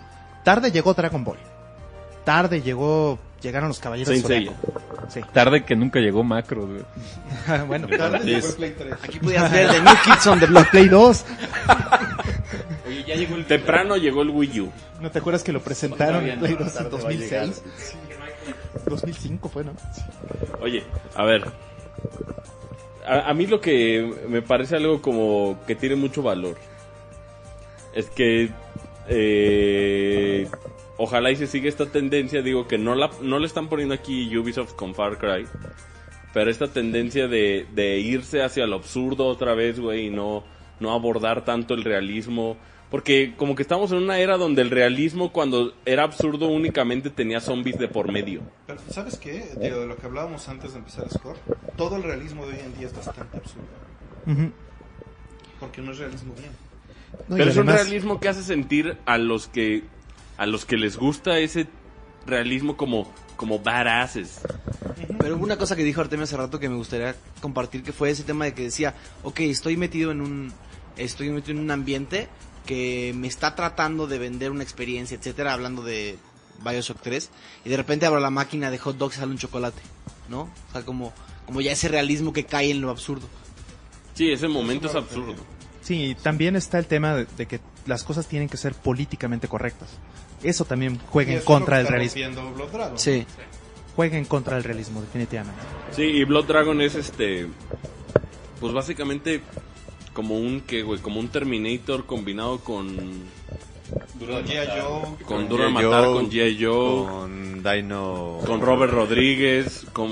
tarde llegó Dragon Ball. Tarde llegó, llegaron los Caballeros Saint Zodiaco. Sí. Tarde que nunca llegó Macro, güey. Bueno, Tarde llegó el Es- Play tres. Aquí podías ver The New Kids on the Block. Play dos. Oye, ya llegó el... Temprano llegó el Wii U. ¿No te acuerdas que lo presentaron Todavía en no, Play dos en tarde dos va a mil llegar. seis? dos mil cinco fue, ¿no? Oye, a ver. A, a mí lo que me parece algo como que tiene mucho valor es que eh, ojalá y se siga esta tendencia. Digo que no la no le están poniendo aquí Ubisoft con Far Cry, pero esta tendencia de, de irse hacia lo absurdo otra vez, güey, y no, no abordar tanto el realismo. Porque como que estamos en una era donde el realismo, cuando era absurdo, únicamente tenía zombies de por medio. Pero ¿sabes qué? Digo, de lo que hablábamos antes de empezar Score, todo el realismo de hoy en día es bastante absurdo. Ujú. Porque no es realismo bien. No, y Pero es un además- realismo que hace sentir a los que a los que les gusta ese realismo como como badasses. Pero hubo una cosa que dijo Artemio hace rato que me gustaría compartir, que fue ese tema de que decía, ok, estoy metido en un estoy metido en un ambiente que me está tratando de vender una experiencia, etcétera, hablando de BioShock tres, y de repente abro la máquina de hot dogs y sale un chocolate, ¿no? O sea, como como ya ese realismo que cae en lo absurdo. Sí, ese momento es absurdo. Sí, también está el tema de, de que las cosas tienen que ser políticamente correctas. Eso también juega Y en eso es lo contra que del está realismo. rompiendo Blood Dragon. Sí. Juega en contra del realismo, definitivamente. Sí, y Blood Dragon es este pues básicamente como un que güey, como un Terminator combinado con Con G I. Joe. con Con Duro de G I. Matar, Joe, con G I. Joe, Con Dino... con Robert Rodríguez, con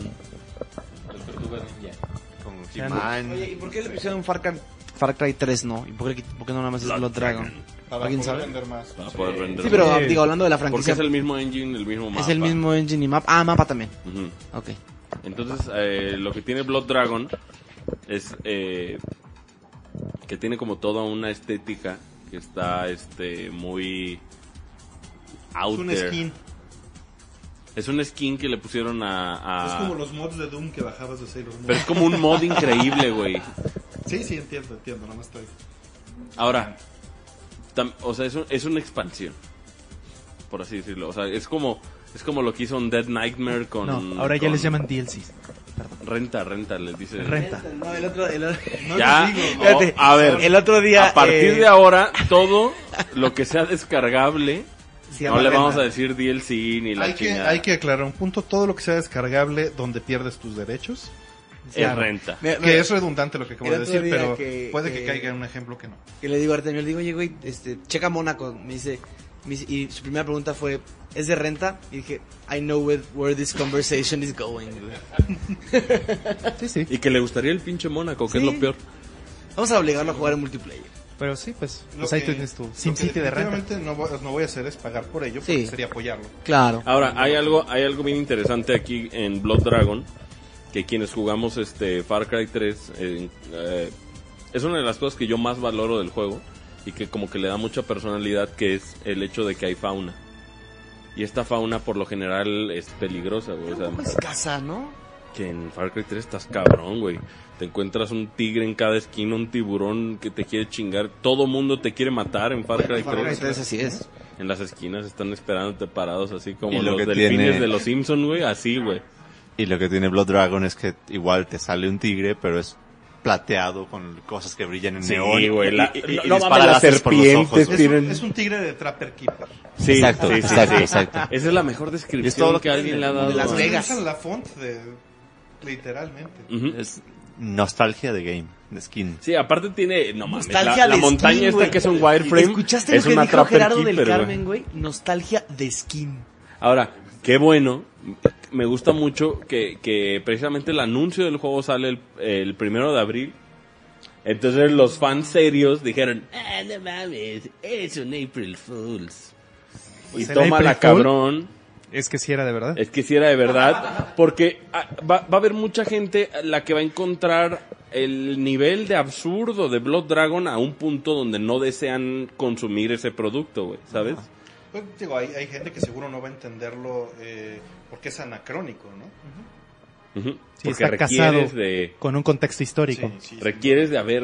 Con Ya He-Man. Oye, ¿y por qué le pusieron Far Cry, Far Cry tres no? ¿Y por qué, por qué no nada más es Blood Blood Dragon? Dragon. Para ¿Alguien poder sabe? vender más. para poder vender. Sí, pero Sí. digo, hablando de la porque franquicia, es el mismo engine, el mismo mapa. es el mismo engine y mapa. Ah, mapa también. Ujú. Ok. Entonces, eh, lo que tiene Blood Dragon es eh, que tiene como toda una estética que está este muy out Es un there. skin. Es un skin que le pusieron a, a- Es como los mods de Doom que bajabas de Sailor Moon. pero es como un mod increíble, güey. Sí, sí, entiendo, entiendo. Nada más estoy. Ahora, tam- o sea, es, un- es una expansión, por así decirlo. O sea, es como es como lo que hizo un Dead Nightmare con. No, ahora ya con les llaman D L Cs. Renta, renta, les dice. Renta. No, el otro, el otro- Ya, les digo, oh, Fíjate, a ver, el otro día, a partir eh, de ahora, todo lo que sea descargable, se no llama le vamos renta. a decir D L C ni la Hay que, chingada. hay que aclarar un punto. Todo lo que sea descargable donde pierdes tus derechos. Es renta. Me- me- Que es redundante lo que acabo el de otro decir, día pero que- puede que que- caiga en un ejemplo que no. que le digo a Artemio, le digo, oye, güey, este, checa Mónaco. Me dice, me dice- y su primera pregunta fue, ¿es de renta? Y dije, I know where, where this conversation is going, güey. Sí, sí. Y que le gustaría el pinche Mónaco, que Sí. es lo peor. Vamos a obligarlo a jugar en multiplayer. Pero sí, pues, Lo pues ahí que- tienes tu lo SimCity que de renta. definitivamente no voy, no voy a hacer es pagar por ello, porque Sí. sería apoyarlo. Claro. Ahora, hay algo, hay algo bien interesante aquí en Blood Dragon, que quienes jugamos este Far Cry tres, eh, eh, es una de las cosas que yo más valoro del juego, y que como que le da mucha personalidad, que es el hecho de que hay fauna. Y esta fauna por lo general es peligrosa, güey. O sea, Es casa, ¿no? que en Far Cry tres estás cabrón, güey. Te encuentras un tigre en cada esquina, un tiburón que te quiere chingar. Todo mundo te quiere matar en Far Cry Far Cry tres. tres así es. En las esquinas están esperándote parados, así como Y lo los que delfines tiene- de los Simpsons, güey. Así, güey. Y lo que tiene Blood Dragon es que igual te sale un tigre, pero es plateado con cosas que brillan en Sí, neón. güey, la- y, y- y no dispara mames, las láseres por los serpientes ojos, güey. Es un, Tienen- es un tigre de Trapper Keeper. Sí, Exacto, sí, sí, exacto, sí. exacto. Esa es la mejor Y es descripción todo lo que que alguien le ha tiene. dado. De Las güey. Vegas. Usan la font de... Literalmente. Ujú. Es nostalgia de game, de skin. Sí, aparte tiene, no mames, la, Nostalgia la de montaña skin, esta güey. que es un wireframe. ¿Escuchaste es lo que una dijo Trapper Gerardo Keeper, del güey. Carmen, güey? Nostalgia de skin. Ahora, qué bueno. Me gusta mucho que, que precisamente el anuncio del juego sale el, el primero de abril. Entonces los fans serios dijeron, ah, no mames, es un April Fools. Y Pues el toma April la Fool. cabrón. Es que sí era de verdad. Es que si era de verdad, porque ah, va, va a haber mucha gente la que va a encontrar el nivel de absurdo de Blood Dragon a un punto donde no desean consumir ese producto, güey, ¿sabes? Pues, digo, hay, hay gente que seguro no va a entenderlo eh, porque es anacrónico, ¿no? Ujú. Sí, Porque está casado requieres de, con un contexto histórico. Sí, sí, requieres de haber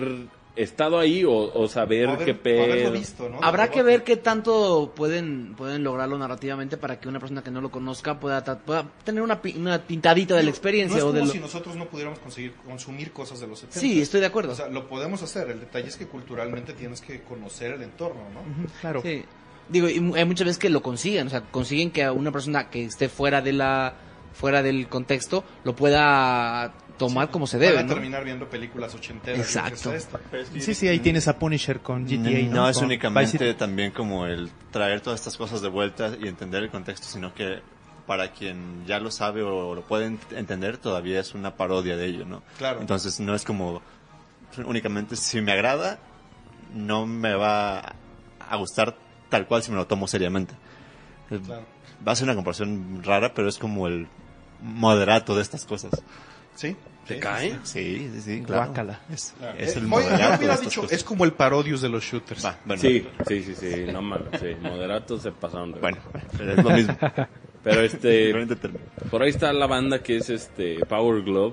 estado ahí o, o saber O haber- qué o haberlo pedo. visto, ¿no? Habrá De que rebote. ver qué tanto pueden pueden lograrlo narrativamente para que una persona que no lo conozca pueda, tra- pueda tener una, pi- una pintadita de la experiencia. No es o de como lo... si nosotros no pudiéramos conseguir consumir cosas de los setenta. Sí, estoy de acuerdo. O sea, lo podemos hacer. El detalle es que culturalmente tienes que conocer el entorno, ¿no? Claro. Sí. Digo, y mu- hay muchas veces que lo consiguen, o sea, consiguen que a una persona que esté fuera de la fuera del contexto lo pueda tomar como se debe, Van a ¿no? terminar viendo películas ochenteras. Exacto. gracias a esto. Sí, sí, ahí tienes a Punisher con G T A. No, ¿no? es Con únicamente Vice City. también como el traer todas estas cosas de vuelta y entender el contexto, sino que para quien ya lo sabe o lo puede ent- entender, todavía es una parodia de ello, ¿no? Claro. Entonces no es como únicamente si me agrada, no me va a gustar tal cual si me lo tomo seriamente. Eh, Claro. Va a ser una comparación rara, pero es como el moderato de estas cosas. ¿Sí? ¿Te Sí, cae? Sí, sí, sí, claro. Guácala. Es, Claro. es Eh, el oye, yo moderato de hubiera estas dicho, cosas. es como el Parodius de los shooters. Va, bueno, Sí, sí, sí, sí, no mames, sí, moderatos se pasaron. de- bueno, pero es lo mismo. Pero este, Diferente término. por ahí está la banda que es este Power Glove,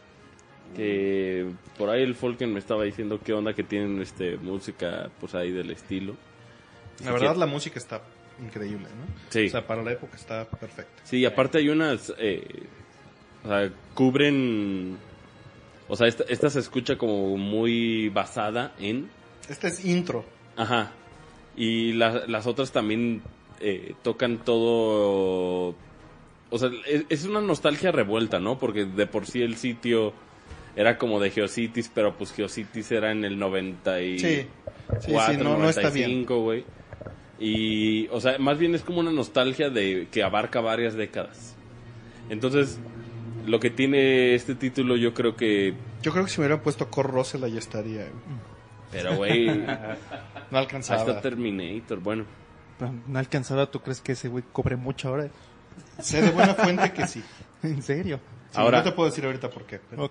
que por ahí el Folken me estaba diciendo qué onda que tienen este música pues ahí del estilo. La verdad, la música está increíble, ¿no? Sí. O sea, para la época está perfecta. Sí, aparte hay unas, eh, o sea, cubren, o sea, esta, esta se escucha como muy basada en, Este es intro. ajá, y la- las otras también eh, tocan todo, o sea, es, es una nostalgia revuelta, ¿no? Porque de por sí el sitio era como de Geocities, pero pues Geocities era en el noventa y Sí. Sí, cuatro, sí, no, no está bien. noventa y cinco, güey. Y, o sea, más bien es como una nostalgia de que abarca varias décadas. Entonces, lo que tiene este título, yo creo que. Yo creo que si me hubieran puesto Cor Russell, ahí estaría. Pero, güey, No alcanzaba. hasta Terminator, bueno. No alcanzaba, ¿tú crees que ese güey cobre mucho ahora? Sé de buena fuente que sí. ¿En serio? Sí, Ahora- no te puedo decir ahorita por qué. pero- Ok.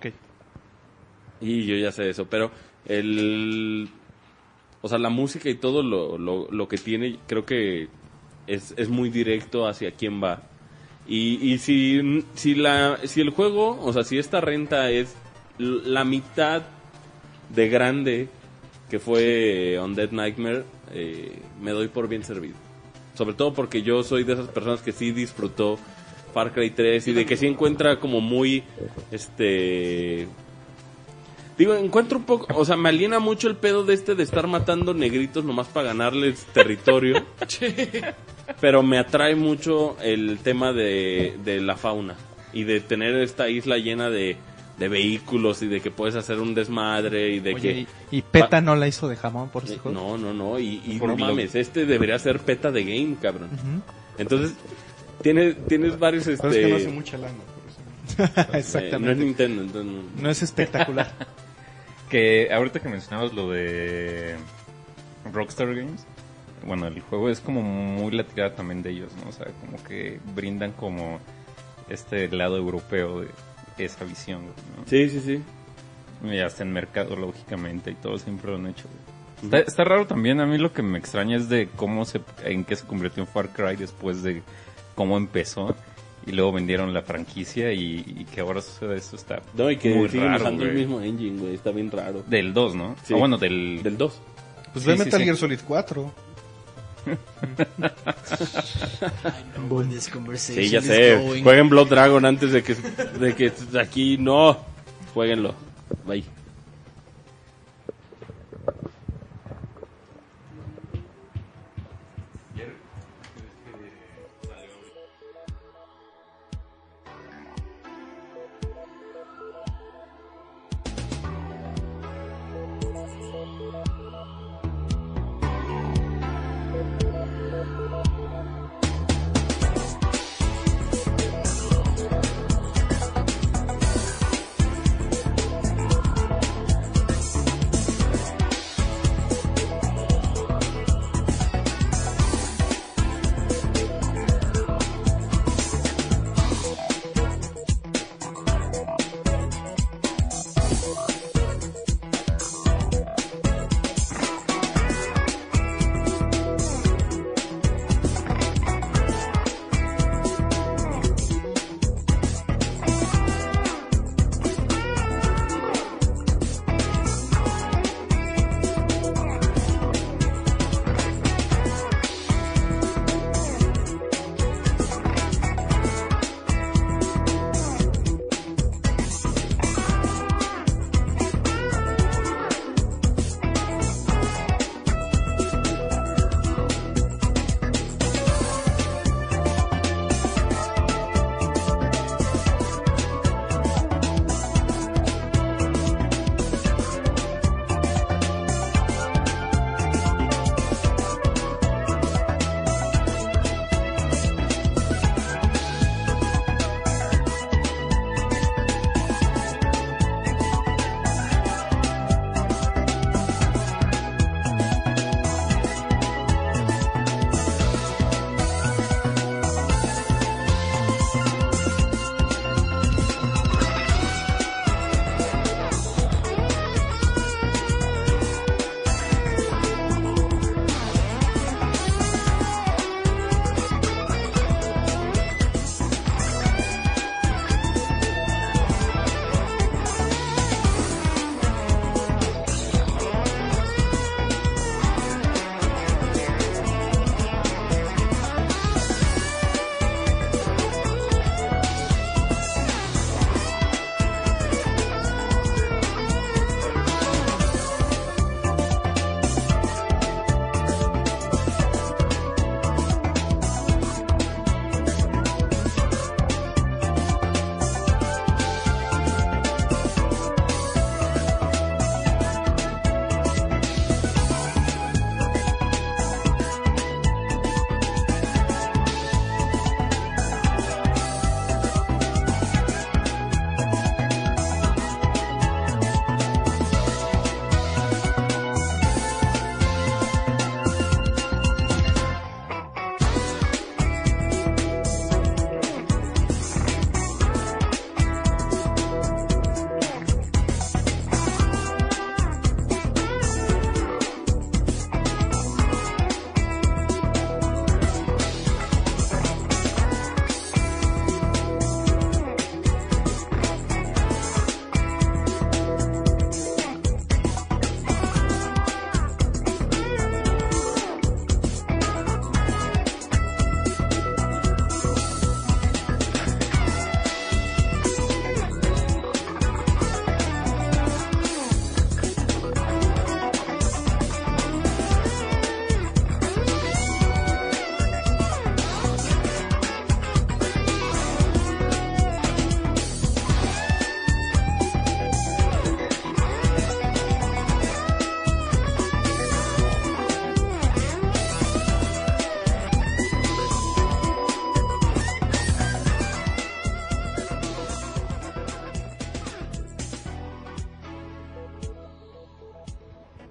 Y yo ya sé eso, pero el. O sea, la música y todo lo, lo, lo que tiene, creo que es, es muy directo hacia quién va. Y, y si, si, la, si el juego, o sea, si esta renta es l- la mitad de grande que fue Undead Nightmare, eh, me doy por bien servido. Sobre todo porque yo soy de esas personas que sí disfrutó Far Cry tres y de que sí encuentra como muy, este... Digo, encuentro un poco, o sea, me aliena mucho el pedo de este de estar matando negritos nomás para ganarles territorio. Pero me atrae mucho el tema de, de la fauna y de tener esta isla llena de, de vehículos y de que puedes hacer un desmadre y de Oye, que... y, y PETA no la hizo de jamón por ese Eh, juego. No, no, no, y, y Por no lo- mames, este debería ser peta de game, cabrón. Ujú. Entonces, tiene, tienes varios, este... Pero es que no hace mucha lana, por eso. eh, no es Exactamente. Nintendo, entonces... no. No es espectacular. Que ahorita que mencionabas lo de Rockstar Games, bueno, el juego es como muy la tirada también de ellos, ¿no? O sea, como que brindan como este lado europeo de esa visión, ¿no? Sí, sí, sí. Y hasta en mercado, lógicamente, y todo siempre lo han hecho. Está, está raro también, a mí lo que me extraña es de cómo se, en qué se convirtió en Far Cry después de cómo empezó. Y luego vendieron la franquicia y, y que ahora sucede esto está No, y que muy siguen raro, usando el güey. mismo engine, güey, está bien raro. Del dos, ¿no? Sí. Ah, bueno, del... Del dos. Pues Sí, ve sí, Metal sí. Gear Solid cuatro. This conversation Sí, ya is sé. going. Jueguen Blood Dragon antes de que, de que aquí no. Jueguenlo. Bye.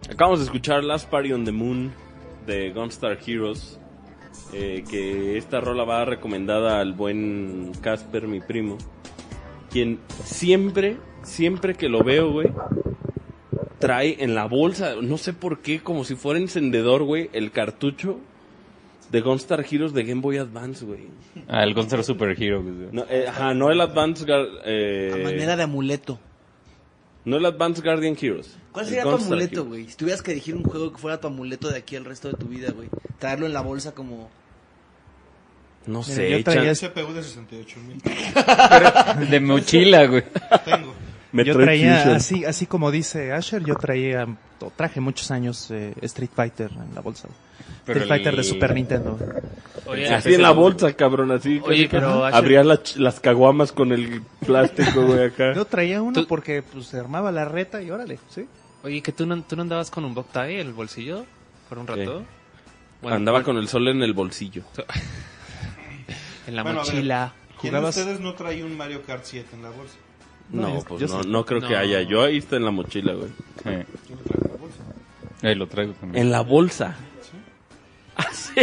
Acabamos de escuchar Last Party on the Moon de Gunstar Heroes. Eh, que esta rola va recomendada al buen Casper, mi primo. Quien siempre, siempre que lo veo, güey, trae en la bolsa, no sé por qué, como si fuera encendedor, güey, el cartucho de Gunstar Heroes de Game Boy Advance, güey. Ah, el Gunstar Super Hero. Güey. No, eh, ajá, no el Advance... Gar- Eh, A manera de amuleto. No el Advance Guardian Heroes. ¿Cuál el sería tu Gunstar amuleto, Heroes. güey? Si tuvieras que elegir un juego que fuera tu amuleto de aquí al resto de tu vida, güey. Traerlo en la bolsa como... No Mira, sé, yo traía chan- C P U de sesenta y ocho mil. De mochila, güey. Tengo. Yo Metroid traía, Fusion. así, así como dice Asher, yo traía, o traje muchos años eh, Street Fighter en la bolsa. Pero Street Fighter el- de Super Nintendo. Oye, Así en la bolsa, cabrón, así. Oye, casi, pero casi. Asher- Abrías la ch- las caguamas con el plástico, güey, acá. Yo traía uno Tú- porque pues se armaba la reta y órale, ¿sí? Oye, que tú no, tú no andabas con un Boktai en el bolsillo por un rato. Bueno, Andaba bueno, con el sol en el bolsillo. en la Bueno, a ver, mochila. ¿Quién de ¿Jugabas? ustedes no traía un Mario Kart siete en la bolsa? No, yo- pues yo no, sí. no creo que No. haya. Yo ahí está en la mochila, güey. Sí. Yo lo traje en la bolsa. Ahí lo traigo también. En la bolsa. Ah, sí.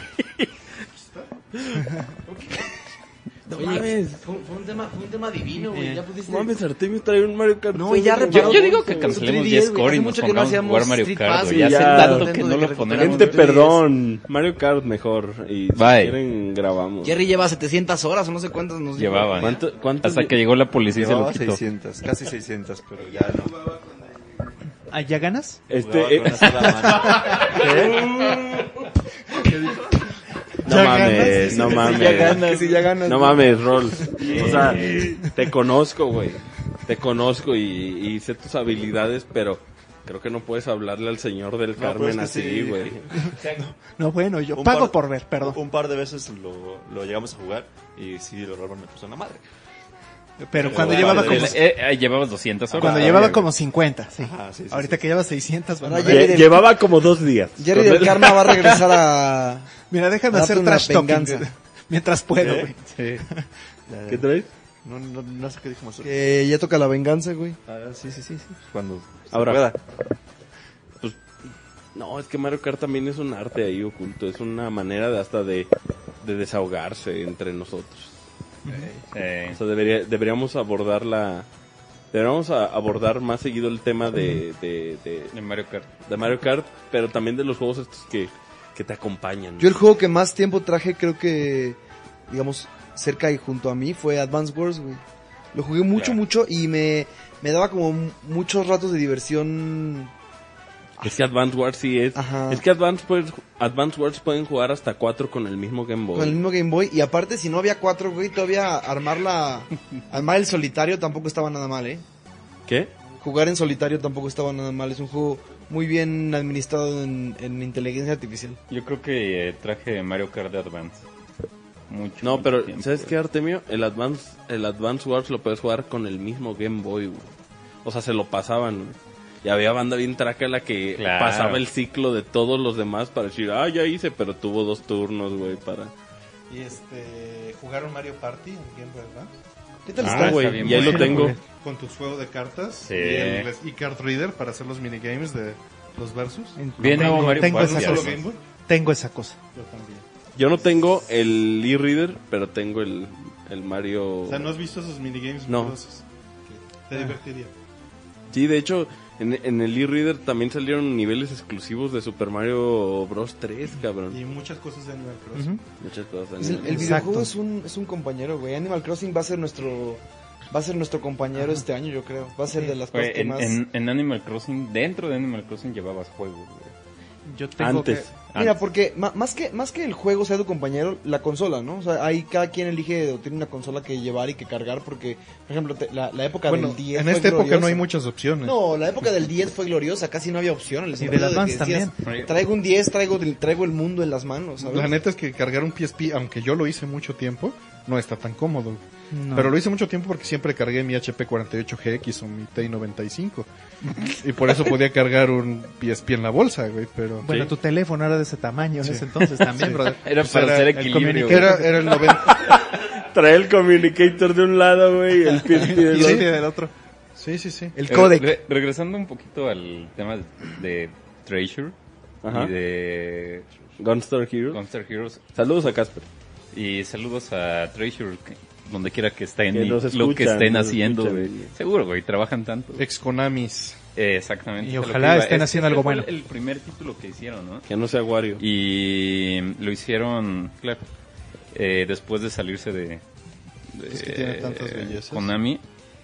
No Oye, mames. fue, fue un tema, fue un tema divino, güey. Eh, Ya pudiste... No mames, Artemio trae un Mario Kart. No, y ya todo en reparó. la Yo, yo digo bolsa, que güey. cancelemos Tri ya diez, güey. Score y Hace nos mucho que no pongamos a jugar hacíamos Mario Street Kart, Pass, güey. y Ya ya, hace tanto tengo que no que lo recuperar ponemos. mi Gente, tres D S. perdón. Mario Kart mejor. Y si Bye. quieren, grabamos. Jerry lleva setecientas horas o no sé cuántas nos dijo. Llevaban. ¿Cuánto- cuántos Hasta que llegó la policía y se lo Llevaba quitó. seiscientos, casi seiscientos, pero ya no. Ah, ¿ya ganas? Este, eh, Jugaba con una sola mano. no mames, no mames. No mames, Rol. O sea, te conozco, güey. Te conozco y, y sé tus habilidades, pero creo que no puedes hablarle al señor del pero Carmen es que así, sí. güey. No, bueno, yo Un pago par- por ver, perdón. Un par de veces lo, lo llegamos a jugar y sí, lo robaron me puso en la madre. Pero cuando Pero llevaba vale, como, Eh, eh, llevabas doscientas horas. cuando Ah, llevaba güey. como cincuenta, sí. Ajá, sí, sí, Ahorita sí. que lleva seiscientos, bueno, Ahora a ver. Jerry Lle- Llevaba como dos días. Jerry Con del el- Karma va a regresar a... Mira, déjame Date hacer una trash talking venganza. de- mientras puedo, ¿Eh? güey. Sí. Ya, ya. ¿Qué traes? No, no, no sé qué dijimos. Que ya toca la venganza, güey. Ah, sí, sí, sí, sí. Cuando se Ahora. pueda. No, es que Mario Kart también es un arte ahí oculto. Es una manera de hasta de, de desahogarse entre nosotros. Eh, O sea, debería, deberíamos abordar la... Deberíamos a- abordar más seguido el tema de, de, de, en Mario Kart. de Mario Kart, pero también de los juegos estos que, que te acompañan. Yo el juego que más tiempo traje, creo que, digamos, cerca y junto a mí, fue Advance Wars, güey. Lo jugué mucho, Ya. mucho y me, me daba como m- muchos ratos de diversión. Es que Advance Wars sí es... Ajá. Es que Advance, puedes- Advance Wars pueden jugar hasta cuatro con el mismo Game Boy. Con el mismo Game Boy. Y aparte, si no había cuatro, güey, todavía armar la... armar el solitario tampoco estaba nada mal, ¿eh? ¿Qué? Jugar en solitario tampoco estaba nada mal. Es un juego muy bien administrado en, en inteligencia artificial. Yo creo que eh, traje Mario Kart de Advance. Mucho. No, mucho pero tiempo, ¿sabes güey. qué, Artemio? El Advance, el Advance Wars lo puedes jugar con el mismo Game Boy, güey. O sea, se lo pasaban, güey. Y había banda bien traca la que Claro. pasaba el ciclo de todos los demás para decir, ah, ya hice, pero tuvo dos turnos, güey, para... Y este, jugaron Mario Party en Game Boy Advance ¿Qué tal Ah, está? güey, está bien y ahí lo bueno, tengo. güey. con tu juego de cartas Sí. y el e-card reader para hacer los minigames de los versus. Bien nuevo Mario tengo Party. esa ¿Solo cosa. Game Boy? Tengo esa cosa. Yo también. Yo no tengo el e-reader, pero tengo el, el Mario... O sea, ¿no has visto esos minigames No. morosos? Que te divertiría. Sí, de hecho, en, en el e-reader también salieron niveles exclusivos de Super Mario Bros. tres, cabrón. Y muchas cosas de Animal Crossing. Ujú. Muchas cosas. Es el, el Exacto. videojuego es un, es un compañero, güey. Animal Crossing va a ser nuestro va a ser nuestro compañero este año, yo creo. Va a ser de las cosas Güey, que en, más... en, en Animal Crossing, dentro de Animal Crossing llevabas juegos, güey. Yo tengo Antes. que... Mira, Antes. porque ma- más que más que el juego sea tu compañero, la consola, ¿no? O sea, ahí cada quien elige o tiene una consola que llevar y que cargar porque, por ejemplo, te- la, la época Bueno, del diez en fue esta época gloriosa. no hay muchas opciones. No, la época del diez fue gloriosa, casi no había opciones. Y del Advance también. Traigo un diez, traigo, traigo el mundo en las manos, ¿sabes? La neta es que cargar un P S P, aunque yo lo hice mucho tiempo, no está tan cómodo. No. Pero lo hice mucho tiempo porque siempre cargué mi H P cuarenta y ocho G X o mi T I noventa y cinco. Y por eso podía cargar un P S P en la bolsa, güey, pero... Bueno, Sí. tu teléfono era de ese tamaño Sí. en ese entonces también, Sí. brother. Era Pues para era hacer el equilibrio. communicator. güey. Era, era el noventa... Trae el communicator de un lado, güey, y el P S P del Sí. otro. del otro. Sí, sí, sí. El Eh, codec. re- regresando un poquito al tema de, de Treasure Ajá. y de Gunstar Heroes. Gunstar Heroes. Saludos a Casper. Y saludos a Treasure, que- donde quiera que estén Que y nos lo que escuchan, estén nos haciendo. escuchan. güey. Seguro, güey, trabajan tanto. Ex Konamis. Eh, exactamente. Y Lo que ojalá iba, estén es- haciendo ese algo fue bueno. El, el primer título que hicieron, ¿no? Que no sea Wario. Y lo hicieron, claro, eh, después de salirse de, de Es que tiene tantas bellezas. Konami.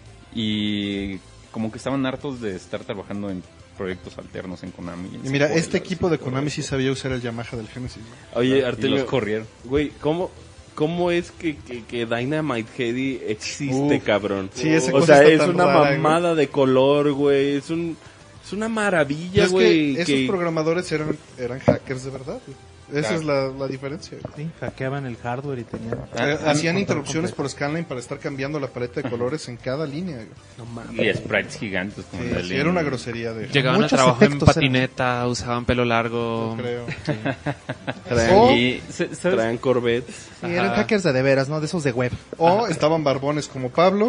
Y como que estaban hartos de estar trabajando en proyectos alternos en Konami. en Y mira, secuelas este y equipo de todo Konami eso. sí sabía usar el Yamaha del Genesis. ¿no? Oye, Y Artemio, los corrieron. güey, ¿cómo, ¿cómo es que, que, que Dynamite Heady existe, Uf. cabrón? Sí, esa o cosa sea, está es tan una rara, güey. mamada de color, güey. Es un es una maravilla, Es güey. que esos que- programadores eran, eran hackers de verdad. güey. Esa Claro. es la, la diferencia. Sí, hackeaban el hardware y tenían... Eh, Ah, hacían ah, interrupciones completo. por scanline para estar cambiando la paleta de colores en cada línea. güey. Y sprites gigantes como Sí, el de sí, Link. era una grosería de... Llegaban Muchos al trabajo en efectos eran- patineta, usaban pelo largo. Yo creo. traían, O- Y, se- ¿sabes? traían Corvettes. Sí, eran hackers de de veras, ¿no? De esos de web. O estaban barbones como Pablo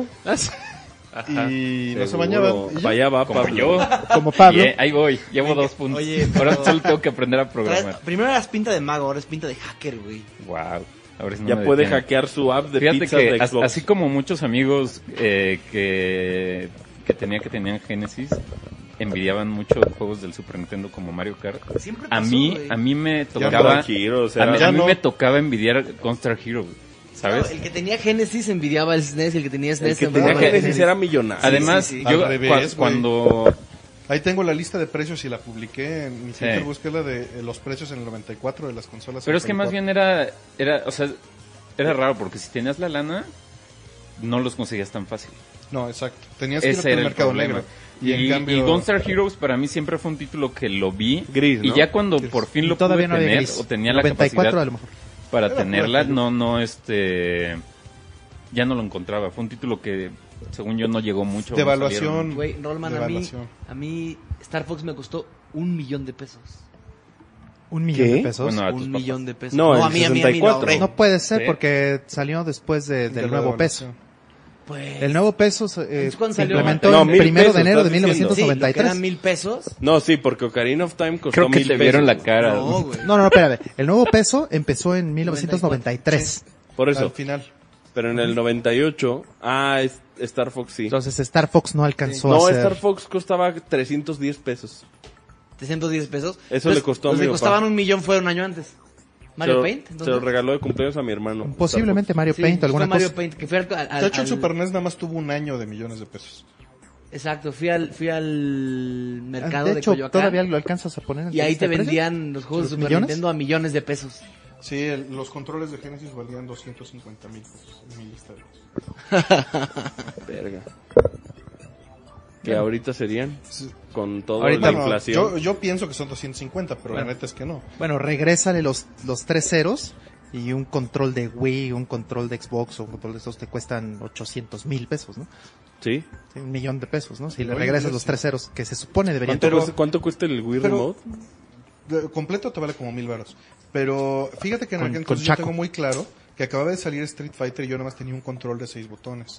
Ajá. y no se Seguro. bañaban. Y ya. Pa' allá va, Como Pablo. yo. Como Pablo. Y, eh, ahí voy, llevo dos puntos. oye, Ahora pero- solo tengo que aprender a Traes- programar. primero eras pinta de mago, ahora es pinta de hacker, güey. Wow. Ahora sí no Ya me puede detienen. hackear su app de Fíjate pizzas que de as- Xbox. así como muchos amigos eh, que, que tenía que tenían Genesis envidiaban mucho juegos del Super Nintendo como Mario Kart. Siempre A pasó, mí, güey. a mí me Ya tocaba, tranquilo, o sea, a mí, ya a mí no. me tocaba envidiar Gunstar Hero, güey, ¿sabes? Claro, el que tenía Genesis envidiaba el S N E S y el que tenía S N E el S que tenía envidiaba el Genesis Genesis. era millonario. Además, sí, sí. yo Al revés, cua- güey. cuando Ahí tengo la lista de precios y la publiqué en mi Sí. Twitter. Busqué la de eh, los precios en el noventa y cuatro de las consolas. Pero es que más noventa y bien era, era, o sea, era raro porque si tenías la lana, no los conseguías tan fácil. cuatro. No, exacto. Tenías que ir Ese al era el mercado problema. negro. Y, Y, en cambio... y Gunstar Heroes para mí siempre fue un título que lo vi. Gris, Y ¿no? ya cuando Gris. por fin Y lo todavía pude no había tener, gris. o tenía la noventa y cuatro capacidad a lo mejor. para Era tenerla, pura no, no, este, ya no lo encontraba. Fue un título que, según yo, no llegó mucho. no Devaluación. salieron. Güey, Rollman, a mí, Devaluación. a mí Star Fox me costó un millón de pesos. Un millón ¿Qué? de pesos. Bueno, a tus Un papás. millón de pesos. No, el a mí, a mí, a mí, sesenta y cuatro. lo ahorré. No puede ser Sí. porque salió después de- de del la nuevo peso. devaluación. Pues, El nuevo peso se, eh, ¿Entonces cuándo se salió? implementó No, el mil primero pesos, de enero de estás diciendo. sí, lo que mil novecientos noventa y tres. eran mil pesos. No, sí, porque Ocarina of Time costó Creo que mil le pesos. vieron la cara. No, güey. No, no, no, espérame. El nuevo peso empezó en mil novecientos noventa y tres. Por Al eso. final. Pero en el noventa y ocho, ah, es- Star Fox sí. Entonces Star Fox no alcanzó No, a ser... Star Fox costaba trescientos diez pesos. trescientos diez pesos. Eso le costó a Los mi que papá. costaban un millón fueron un año antes. Mario se lo, Paint. Se entonces. lo regaló de cumpleaños a mi hermano. Posiblemente Mario Sí, Paint o fue alguna Mario cosa. Paint, que fui al, al- De hecho, al- el Super N E S nada más tuvo un año de millones de pesos. Exacto, fui al, fui al mercado De de, hecho, Coyoacán. todavía lo alcanzas a poner en Y ahí lista te de precios. vendían los juegos de ¿Los Super millones? Nintendo a millones de pesos. Sí, el- los controles de Genesis valían doscientos cincuenta mil pesos en mi lista de Verga. Que ahorita serían con toda Ahorita la Bueno, inflación. yo, yo pienso que son doscientos cincuenta, pero Bueno. la neta es que no. Bueno, regrésale los, los tres ceros y un control de Wii, un control de Xbox o un control de esos te cuestan ochocientos mil pesos, ¿no? Sí. Sí, un millón de pesos, ¿no? Si le Oye, regresas sí. los tres ceros, que se supone deberían ¿Cuánto, Pero- cuesta, cuánto cuesta el Wii pero- Remote? De- completo te vale como mil baros. Pero fíjate que en Con- aquel con entonces yo Chaco. tengo muy claro que acababa de salir Street Fighter y yo nada más tenía un control de seis botones.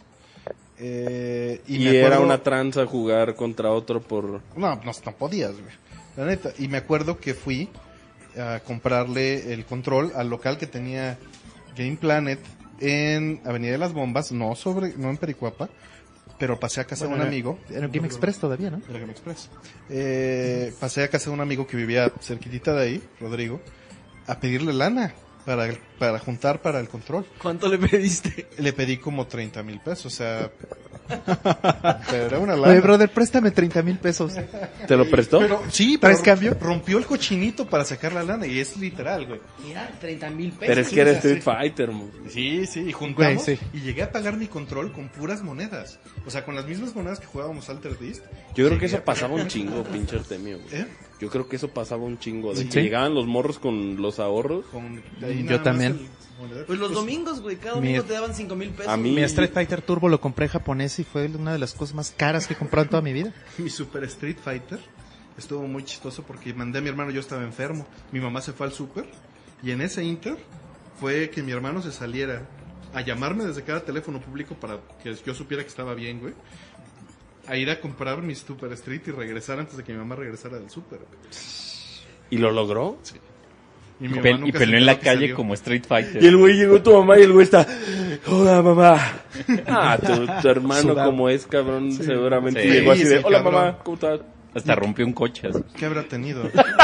Eh, y Y, me era acuerdo- una tranza jugar contra otro por... No, no, no podías, güey. La neta. Y me acuerdo que fui a comprarle el control al local que tenía Game Planet en Avenida de las Bombas, no sobre, no en Pericuapa, pero pasé a casa Bueno, de un era- amigo. Era Game Express todavía, ¿no? Era Game Express. Eh, pasé a casa de un amigo que vivía cerquitita de ahí, Rodrigo, a pedirle lana para, para juntar para el control. ¿Cuánto le pediste? Le pedí como treinta mil pesos, o sea... pero era una lana. Oye, brother, préstame treinta mil pesos. ¿Te lo prestó? Pero, sí, pero ¿Traes cambio? rompió el cochinito para sacar la lana y es literal, güey. Mira, treinta mil pesos. Pero es que era Street Fighter, mo. Sí, sí, y juntamos Güey, sí. y llegué a pagar mi control con puras monedas. O sea, con las mismas monedas que jugábamos Alter Beast. Yo creo que Llegué eso a pagar pasaba un mi chingo, control. pinche Artemio, güey. ¿Eh? Yo creo que eso pasaba un chingo. De Sí. que llegaban los morros con los ahorros. Con- ahí Yo nada más también. el monedero. Pues los domingos, güey, cada Mi- domingo te daban cinco mil pesos. A mí- Mi Street Fighter Turbo lo compré japonés y fue una de las cosas más caras que he comprado en toda mi vida. Mi Super Street Fighter estuvo muy chistoso porque mandé a mi hermano, yo estaba enfermo. Mi mamá se fue al super y en ese inter fue que mi hermano se saliera a llamarme desde cada teléfono público para que yo supiera que estaba bien, güey. a ir a comprar mi Super Street y regresar antes de que mi mamá regresara del Super. ¿Y lo logró? Sí. Y, Y, mi pe- mamá y nunca se peleó en enteró la que calle salió. como Street Fighter. Y el güey llegó tu mamá y el güey está, hola mamá. Ah, tu, tu hermano Sudado. como es, cabrón, seguramente Sí. llegó así de, Sí, hola cabrón. mamá, ¿cómo estás? Hasta rompió un coche así. ¿Qué habrá tenido?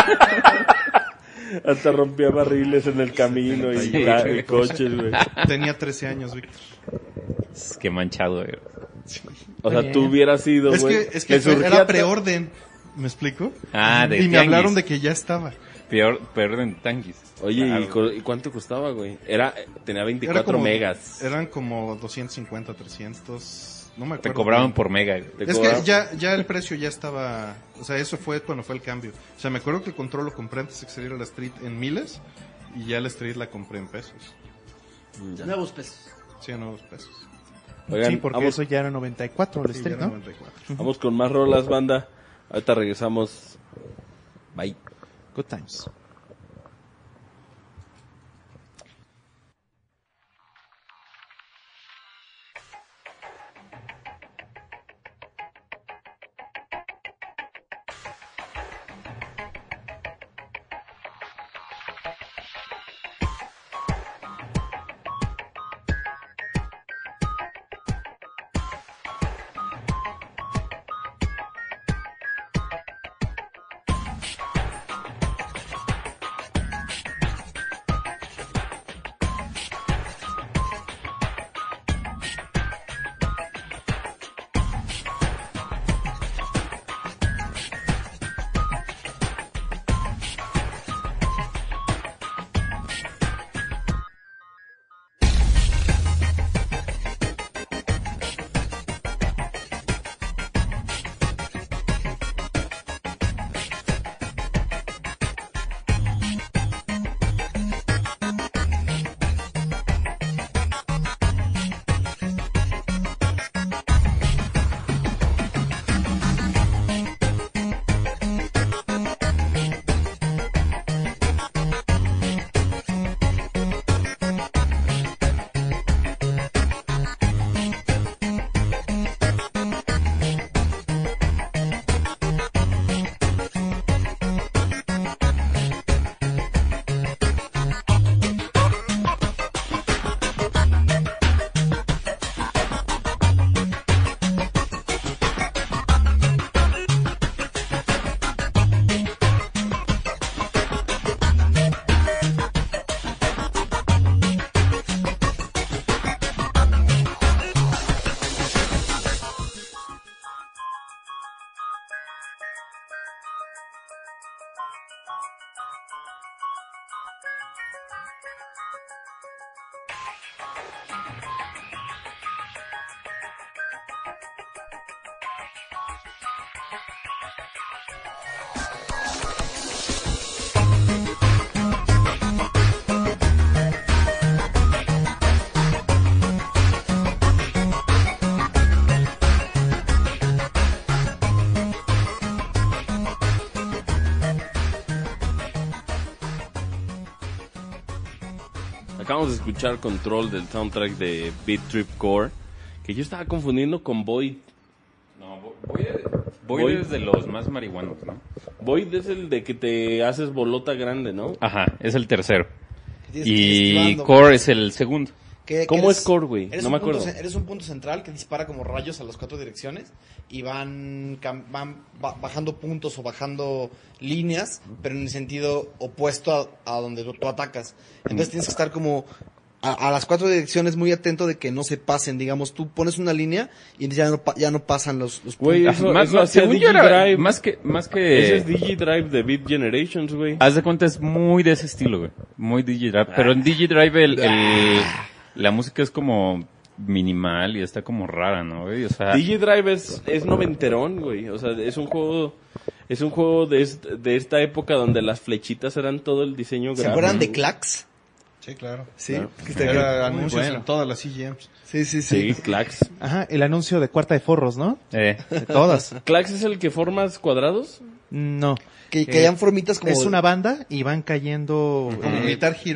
Hasta rompía barriles en el camino y, Sí. ca- y coches, güey. Tenía trece años, Víctor. Qué manchado, güey. O sea, tú hubieras ido, Es güey. que, es que le fue- surgía era ta- preorden. ¿Me explico? Ah, de Y me tianguis. hablaron de que ya estaba. Peor, peor en tanguis. Oye, ¿y, Claro. co- y cuánto costaba, güey? Era, tenía Era veinticuatro como- megas. Eran como doscientos cincuenta, trescientos. No me acuerdo. Te cobraban por mega, güey. Te Es cobraba- que ya, ya el precio ya estaba. O sea, eso fue cuando fue el cambio. O sea, me acuerdo que el control lo compré antes de que saliera la Street en miles. Y ya la Street la compré en pesos. Ya. Nuevos pesos. Sí, a nuevos pesos. Oigan, Sí, porque vamos, eso ya era noventa y cuatro el Sí, Street, ya era ¿no? noventa y cuatro. vamos con más rolas, banda. Ahorita regresamos. Bye. Good times. Acabamos de escuchar Control del soundtrack de Beat Trip Core, que yo estaba confundiendo con Void. No, voy, voy Voy- desde los más marihuanos, ¿no? Void es el de que te haces bolota grande, ¿no? Ajá, es el tercero. Tienes que ir Y esquivando. Core es el segundo. Que- que ¿Cómo eres- es Core, güey? eres No un me punto acuerdo. ce- eres un punto central que dispara como rayos a las cuatro direcciones y van, cam- van ba- bajando puntos o bajando líneas, pero en el sentido opuesto a, a donde tú, tú atacas. Entonces tienes que estar como a, a las cuatro direcciones muy atento de que no se pasen. Digamos, tú pones una línea y ya no, pa- ya no pasan los, los Güey, puntos. eso, más, eso más- hacía según yo era DigiDrive. más que más que Ese es DigiDrive de Beat Generations, güey. haz de cuenta es muy de ese estilo, güey. Muy DigiDrive, pero en DigiDrive el, el la música es como minimal y está como rara, ¿no, güey? O sea, DigiDrive es, es noventerón, güey. O sea, es un juego, es un juego de, est- de esta época donde las flechitas eran todo el diseño ¿Se gráfico. acuerdan de Clax? Sí, claro. Sí. Claro. Que está- Era Muy anuncios bueno. en todas las C G Ms. Sí, sí, sí. Sí, Clax. Ajá, el anuncio de cuarta de forros, ¿no? eh, De todas. ¿Clax es el que formas cuadrados? No. Que, que Eh, hayan formitas como... Es una banda y van cayendo. Como eh, Guitar Hero.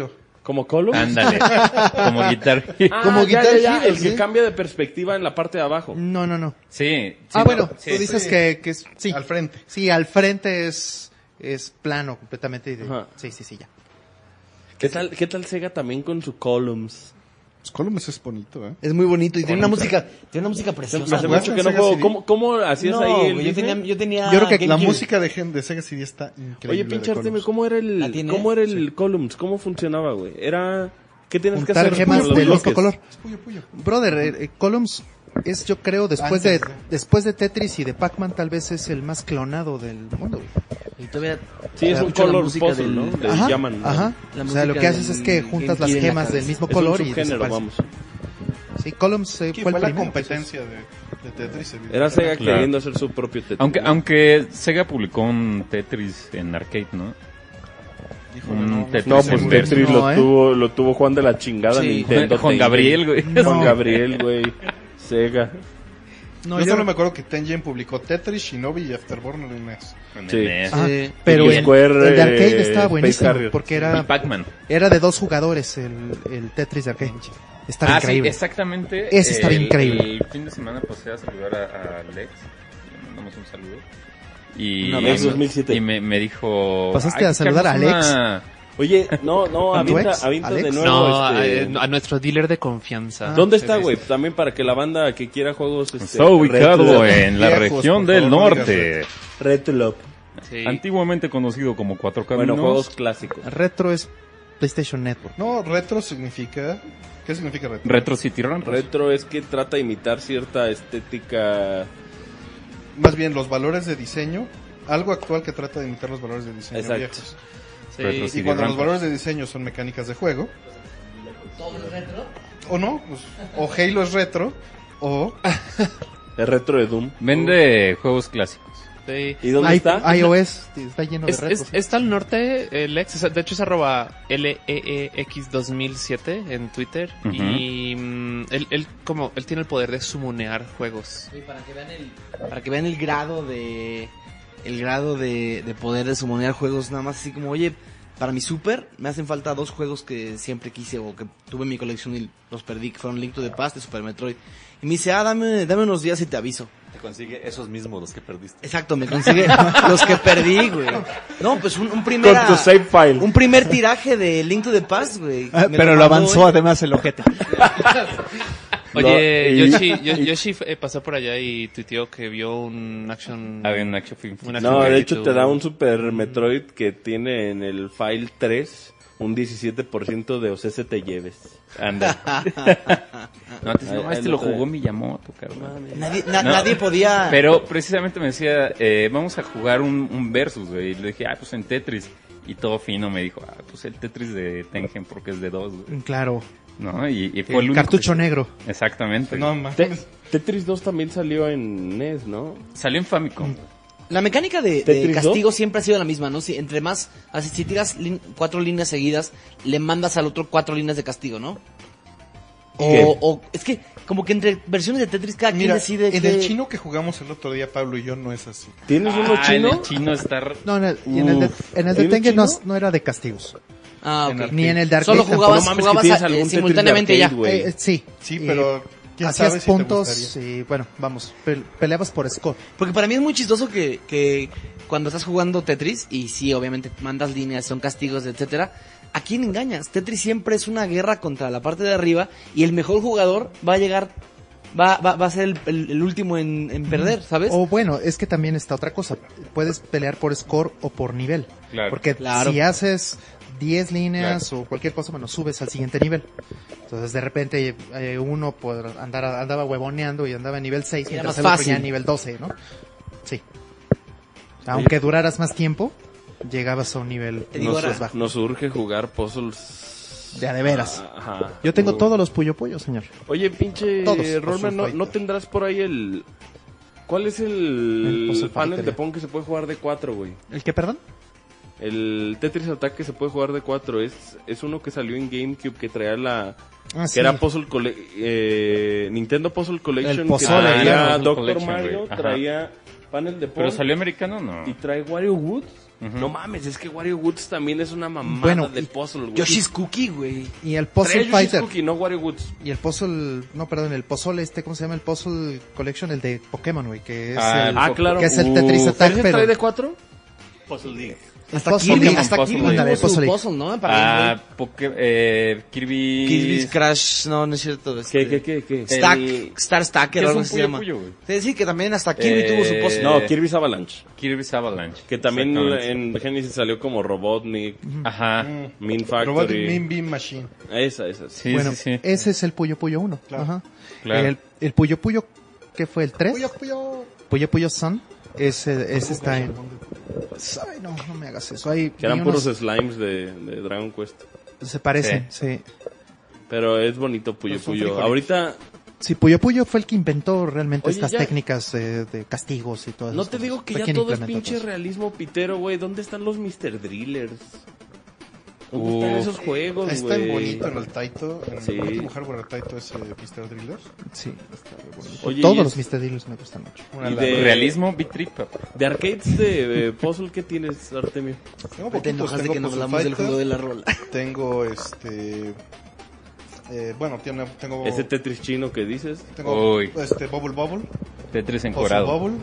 ¿Como Columns? Ándale, como Guitar Hero. Ah, Como ya, Guitar ya, ya, Hero, el que sí. cambia de perspectiva en la parte de abajo. No, no, no. Sí. sí, ah, no, bueno, sí, tú dices sí. que, que es, sí. Al frente. Sí, al frente es, es plano completamente. y de- Ajá. sí, sí, sí, ya. ¿Qué tal, ¿Qué tal Sega también con su Columns? Pues Columns es bonito, ¿eh? Es muy bonito y tiene una música, tiene una música preciosa. Hace güey. mucho que no Sega juego. C D? ¿Cómo, cómo hacías No, ahí el güey, yo Disney? tenía, yo tenía Yo creo que la GameCube. música de, gen- de Sega C D está increíble. Oye, pinche de Artemio, Columns. ¿cómo era ¿La el, tienes? cómo era el Columns? ¿Cómo funcionaba, güey? Era... ¿Qué tienes que Juntar hacer? gemas con los del mismo bloques? color. Puyo, puyo. Brother, eh, eh, Columns es, yo creo, después de, Antes de- después de Tetris y de Pac-Man, tal vez es el más clonado del mundo. güey. Y todavía Sí, es un escucho la color música puzzle, del- ¿no? Le Ajá, llaman. ¿no? ajá. La O sea, lo música que haces del es que juntas las GameCube en la gemas del cabeza. mismo Es color un y subgénero, desaparece. vamos. Sí, Columns eh, Sí, fue fue el la primero. competencia de, de Tetris. evidentemente. Era Sega Claro. queriendo hacer su propio Tetris. Aunque, ¿no? aunque Sega publicó un Tetris en arcade, ¿no? Híjole, Un no, Tetris No, pues en Tetris No, lo, ¿eh? tuvo, lo tuvo Juan de la chingada Sí. Nintendo. Juan Tengen. Gabriel, güey. Juan Gabriel, güey. Sega. No, yo yo solo me acuerdo que Tengen publicó Tetris, Shinobi y Afterburner en NES. Sí. En Ajá, Sí. pero Y el, Square, el de arcade eh, estaba Space buenísimo Harrier. porque Y era, Pac-Man. era de dos jugadores el, el Tetris de arcade. Estaba Ah, increíble. sí, exactamente. Ese estaba El- increíble. El fin de semana pasé a saludar a, a Alex. Le mandamos un saludo. Y, Un abrazo. dos mil siete. y me, me dijo... ¿Pasaste "Hay a que saludar a echarnos Alex? una-". Oye, no, no, ¿A tu avienta, ex, avienta de Alex? nuevo. No, este... a, a nuestro dealer de confianza. ¿Dónde Sí, está, sí, güey? sí. También para que la banda que quiera juegos... Este, Está ubicado Retro- en la Viejos, región por del favor, no norte. Retrolop. Sí. Antiguamente conocido como Cuatro Caminos. Bueno, juegos clásicos. Retro es PlayStation Network. No, retro significa... ¿Qué significa retro? Retro City Run. Retro es que trata de imitar cierta estética... Más bien los valores de diseño. Algo actual que trata de imitar los valores de diseño Exacto. viejos. Sí. Retro Y City cuando Run. los valores de diseño son mecánicas de juego. O no, pues, o Halo es retro, o El retro de Doom. Vende juegos clásicos. Sí. ¿Y dónde I- está? iOS está lleno de Es, retro. es- está al norte, el ex, es- de hecho es arroba L E E X dos mil siete en Twitter. Ujú. Y mm, él, él como él tiene el poder de sumunear juegos. Sí, para que vean el, para que vean el grado de el grado de, de poder de sumonear juegos, nada más así como, oye, para mi super me hacen falta dos juegos que siempre quise o que tuve en mi colección y los perdí, que fueron Link to the Past y Super Metroid. Y me dice, ah, dame, dame unos días y te aviso. Te consigue esos mismos los que perdiste. Exacto, me consigue los que perdí, güey. No, pues un, un primer Con tu save file. un primer tiraje de Link to the Past, güey. Ah, Me pero lo mandó, avanzó güey. además el ojete. Oye, No, y- Yoshi, Yo- Yoshi eh, pasó por allá y tuiteó que vio un action... Había un action film. un action No, de figure hecho y te tú- da un Super Metroid que tiene en el file tres un diecisiete por ciento de O C S te lleves. Anda. No, te Ahí- no, ahí este lo lo trae. jugó Miyamoto, cabrón. Nadie, na- No. nadie podía... Pero precisamente me decía, eh, vamos a jugar un, un versus, güey. Y le dije, ah, pues en Tetris. Y todo fino me dijo, ah, pues el Tetris de Tengen porque es de dos, güey. Claro. ¿No? Y, y fue el, El único cartucho que- negro. Exactamente. no mames. Te- Tetris dos también salió en N E S, ¿no? Salió en Famicom. La mecánica de, de ¿Tetris castigo siempre ha sido la misma, ¿no? Si, entre más, así, si tiras lin- cuatro líneas seguidas, le mandas al otro cuatro líneas de castigo, ¿no? ¿Qué? O, o es que como que entre versiones de Tetris cada quien Mira, decide en que... el chino que jugamos el otro día, Pablo y yo, no es así. ¿Tienes uno Ah, en chino? el chino está... r- No, en el, y en el de, Uf. en el de ¿Tienes Tengen no, chino? no era de castigos. Ah, en ok. arcade. Ni en el de arcade. Solo tampoco. jugabas, No mames, que jugabas tienes a- algún eh, Tetris de simultáneamente arcade, ya. güey. Eh, sí. Sí, Eh, pero ¿quién hacías sabe si te puntos gustaría? y bueno, vamos, pe- peleabas por score. Porque para mí es muy chistoso que, que cuando estás jugando Tetris, y sí, obviamente mandas líneas, son castigos, etcétera, ¿a quién engañas? Tetris siempre es una guerra contra la parte de arriba y el mejor jugador va a llegar, va, va, va a ser el, el- el último en, en perder, ¿sabes? O bueno, es que también está otra cosa. Puedes pelear por score o por nivel. Claro. Porque Claro. si haces diez líneas o cualquier cosa, bueno, subes al siguiente nivel. Entonces de repente eh, uno por andar, andaba huevoneando y andaba en nivel seis, Era mientras más el otro fácil. ya en nivel doce, ¿no? Sí. Aunque duraras más tiempo, llegabas a un nivel Te digo, Nos, ahora- bajo. nos urge jugar puzzles. Ya de veras. Ajá. Yo tengo Uh. todos los Puyo Puyo, señor. Oye, pinche Todos, Rollman, ¿no, Puzzle ¿no Fighter. tendrás por ahí el... ¿Cuál es El el, Puzzle panel Fighter, de ya. Pong que se puede jugar de cuatro, güey? ¿El qué, perdón? El Tetris Attack que se puede jugar de cuatro es, es uno que salió en GameCube que traía la... Ah, Que era Puzzle Colle- eh, Nintendo Puzzle Collection. El que Puzzle, traía Puzzle Doctor Collection, Mario, güey. Ajá. traía panel de Pong. ¿Pero salió americano o no? Y trae Wario Woods. Ujú. No mames, es que Wario Woods también es una mamada Bueno, de y- puzzle, güey. Yoshi's Cookie, güey. Y el Trae Puzzle Yoshi's Fighter. Cookie, no Wario Woods. Y el Puzzle, no, perdón, el Puzzle este, ¿cómo se llama? El Puzzle Collection, el de Pokémon, güey, que es Ah, el, Ah, claro. que es el Uh, Tetris ¿pero Attack, ese pero... trae de cuatro? Puzzle League. el Hasta Puzzle Kirby, League. hasta Puzzle Kirby. League. Ándale, Tuvo su Puzzle League. puzzle, ¿no? Para Ah, Poké- eh, Kirby... Kirby's Crash, no, no es cierto. ¿Qué, este, qué, qué, qué? Stack, El- Star Stacker, ¿Qué es algo un así se Puyo llama. Puyo, güey? Te decía que también hasta Kirby Eh, tuvo su puzzle. No, Kirby's Avalanche. Kirby's Avalanche. Que también Exactamente. en Genesis salió como Robotnik, Ajá. Min Robotic Factory. Mean Bean Machine. Esa, esa. Sí. Sí, Bueno, sí, sí. ese es el Puyo Puyo uno. Claro. Ajá. Claro. El, el Puyo Puyo, ¿qué fue? ¿El tres? Puyo, puyo. Puyo Puyo Sun. Ese, ese está en... Ay, no, no me hagas eso. Hay, Que eran vi puros unos- slimes de, de Dragon Quest. Se parecen, sí. Pero es bonito Puyo Pero son Puyo. frijolitos. Ahorita, Sí, Puyo Puyo fue el que inventó realmente Oye, estas ya- técnicas eh, de castigos y todo eso. no te digo que ya todo es pinche realismo pitero, güey. ¿Dónde están los mister Drillers? ¿Dónde están Uf. esos juegos, güey? Es tan bonito en el Taito, en Sí. el último hardware del Taito es eh, mister Driller. Sí, está muy bonito. Oye, Todos y los es- mister Dealers me gustan mucho. Una Y lana. de- Realismo, Beat Trip, papá. De arcades de eh, puzzle, ¿qué tienes, Artemio? Tengo Te poquitos, enojas de tengo que no Puzzle hablamos del Fighter, juego de la rola. Tengo este... Eh, bueno, tiene, tengo... Ese Tetris chino que dices. Tengo Uy. este Bubble Bubble. Tetris Puzzle encorado. Bubble.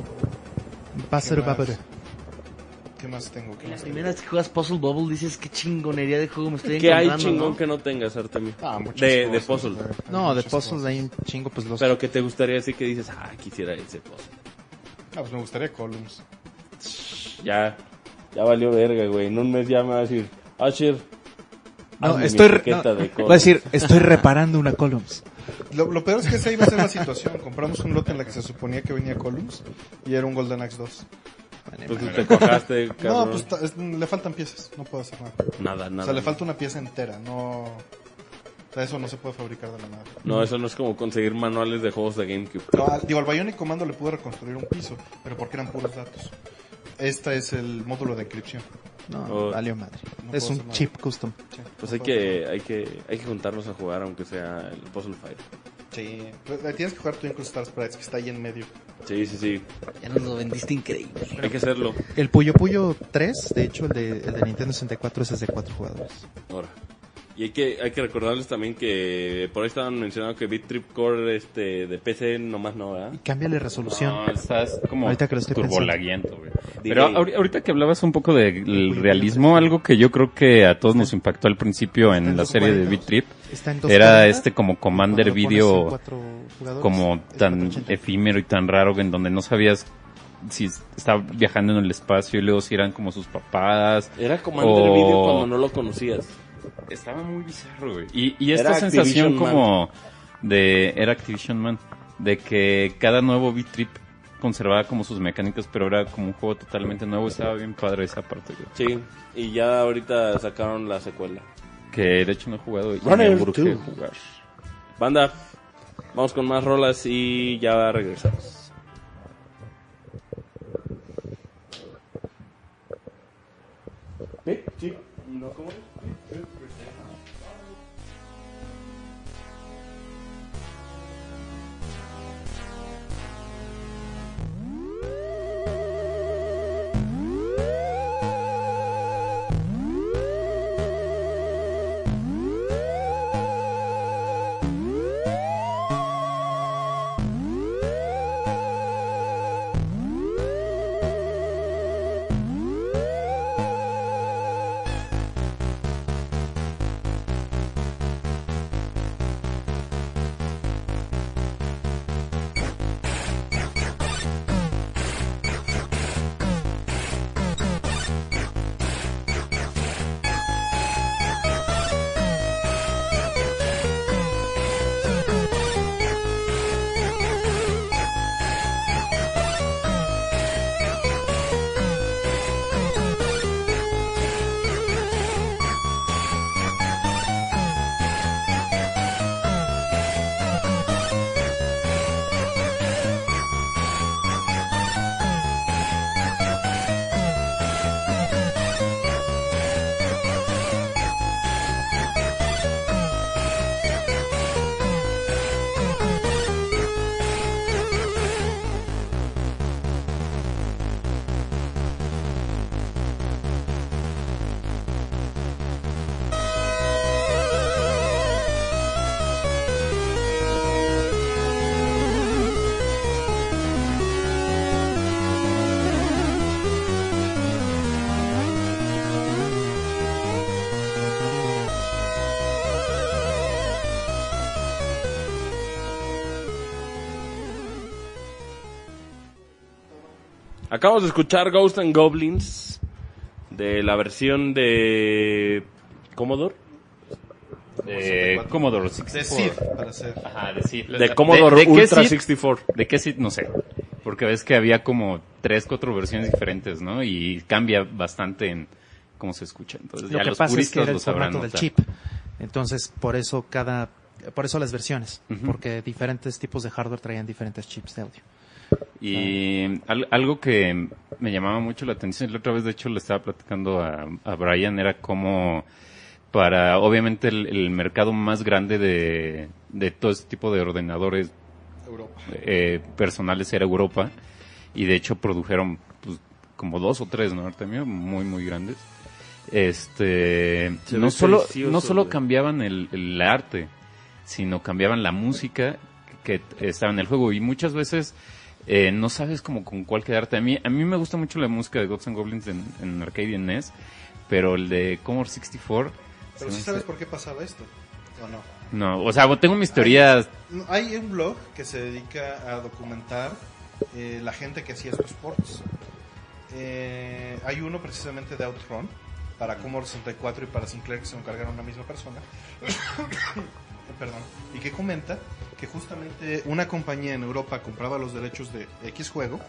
Buzzer ¿Qué más? Bubble. ¿Qué más tengo? ¿Qué La más tengo? primera vez que juegas Puzzle Bubble dices qué chingonería de juego me estoy ¿Qué hay encontrando, chingón ¿no? que no tengas, Artemio? Ah, muchas de, de cosas, puzzle. güey. Hay No, de muchas puzzle cosas. hay un chingo, pues los... Pero que te gustaría decir que dices, ah, quisiera ese puzzle. Ah, pues me gustaría Columns. Ya, ya valió verga, güey. En un mes ya me va a decir, Asher, No, hazme mi estoy... re- etiqueta no, de voy a decir, estoy reparando una Columns. Lo, lo peor es que esa iba a ser la situación. Compramos un lote en la que se suponía que venía Columns y era un Golden Axe dos. Pues te cojaste, No, cabrón. pues ta- es- le faltan piezas. No puedo hacer nada. Nada, O nada. sea, le falta una pieza entera. No... O sea, eso no se puede fabricar de la nada. No, eso no es como conseguir manuales de juegos de GameCube. No, al- digo, al Bionic Commando le pude reconstruir un piso, pero porque eran puros datos. Este es el módulo de encripción. No, Oh. valió madre. No Es puedo un hacer nada. chip custom. Sí, Pues no hay puedo que, hay que, hay que juntarnos a jugar, aunque sea el Puzzle Fight. Sí, Pues, eh, tienes que jugar Twinkle Star Sprites, que está ahí en medio. Sí, sí, sí. Ya nos lo vendiste increíble. Hay que hacerlo. El Puyo Puyo tres, de hecho, el de, el de Nintendo sesenta y cuatro, ese es de cuatro jugadores. Ahora. Y hay que, hay que recordarles también que por ahí estaban mencionando que Beat Trip Core este, de P C nomás no, ¿verdad? Y cámbiale resolución. No, estás como Ahorita que lo estoy turbolaguiento, güey. Delay. Pero ahori- ahorita que hablabas un poco del realismo, algo que yo creo que a todos nos impactó al principio en en la los serie de cuarenta. Beat Trip, Está en era doscientos cuarenta, este como Commander cuando pones en Video cuatro jugadores, como es tan cuatrocientos ochenta. efímero y tan raro, en donde no sabías si estaba viajando en el espacio y luego si eran como sus papás. Era Commander o- Video cuando no lo conocías. Estaba muy bizarro, güey. Y, y esta Era sensación Activision Man. como de... Era Activision Man. De que cada nuevo Beat Trip conservaba como sus mecánicas, pero era como un juego totalmente nuevo. Estaba bien padre esa parte, güey. Sí, y ya ahorita sacaron la secuela. Que de hecho no he jugado y me Runner urge two. jugar. Banda, vamos con más rolas y ya regresamos. ¿Eh? Sí. No, ¿cómo es? Thank Acabamos de escuchar Ghosts and Goblins de la versión de Commodore. De Commodore De sesenta y Sid, cuatro. para ser. Ajá, de Sid. De Commodore ¿De qué Ultra Sid? sesenta y cuatro. ¿De qué Sid? No sé. Porque ves que había como tres, cuatro versiones diferentes, ¿no? Y cambia bastante en cómo se escucha. Entonces, Lo ya que los pasa es que puristas era lo el sabrán formato del notar. chip. Entonces, por eso cada, por eso las versiones, Ujú. porque diferentes tipos de hardware traían diferentes chips de audio. Y al- algo que me llamaba mucho la atención, la otra vez de hecho le estaba platicando a, a Brian, era como para, obviamente, el, el mercado más grande de, de todo este tipo de ordenadores eh, personales era Europa, y de hecho produjeron pues, como dos o tres, ¿no, Artemio? Muy, muy grandes. Este, Se no ve solo, precioso, no solo güey. cambiaban el, el arte, sino cambiaban la música que estaba en el juego, y muchas veces eh, no sabes como con cuál quedarte. A mí, a mí me gusta mucho la música de Ghosts and Goblins en, en arcade y en N E S, pero el de Commodore sesenta y cuatro... Pero se sí me sabes hace- por qué pasaba esto, ¿o no? No, o sea, tengo mis teorías. Hay un blog que se dedica a documentar eh, la gente que hacía estos ports. Eh, hay uno precisamente de Outrun para Commodore sesenta y cuatro y para Sinclair, que se lo encargaron una misma persona. Perdón. Y que comenta que justamente una compañía en Europa compraba los derechos de X juego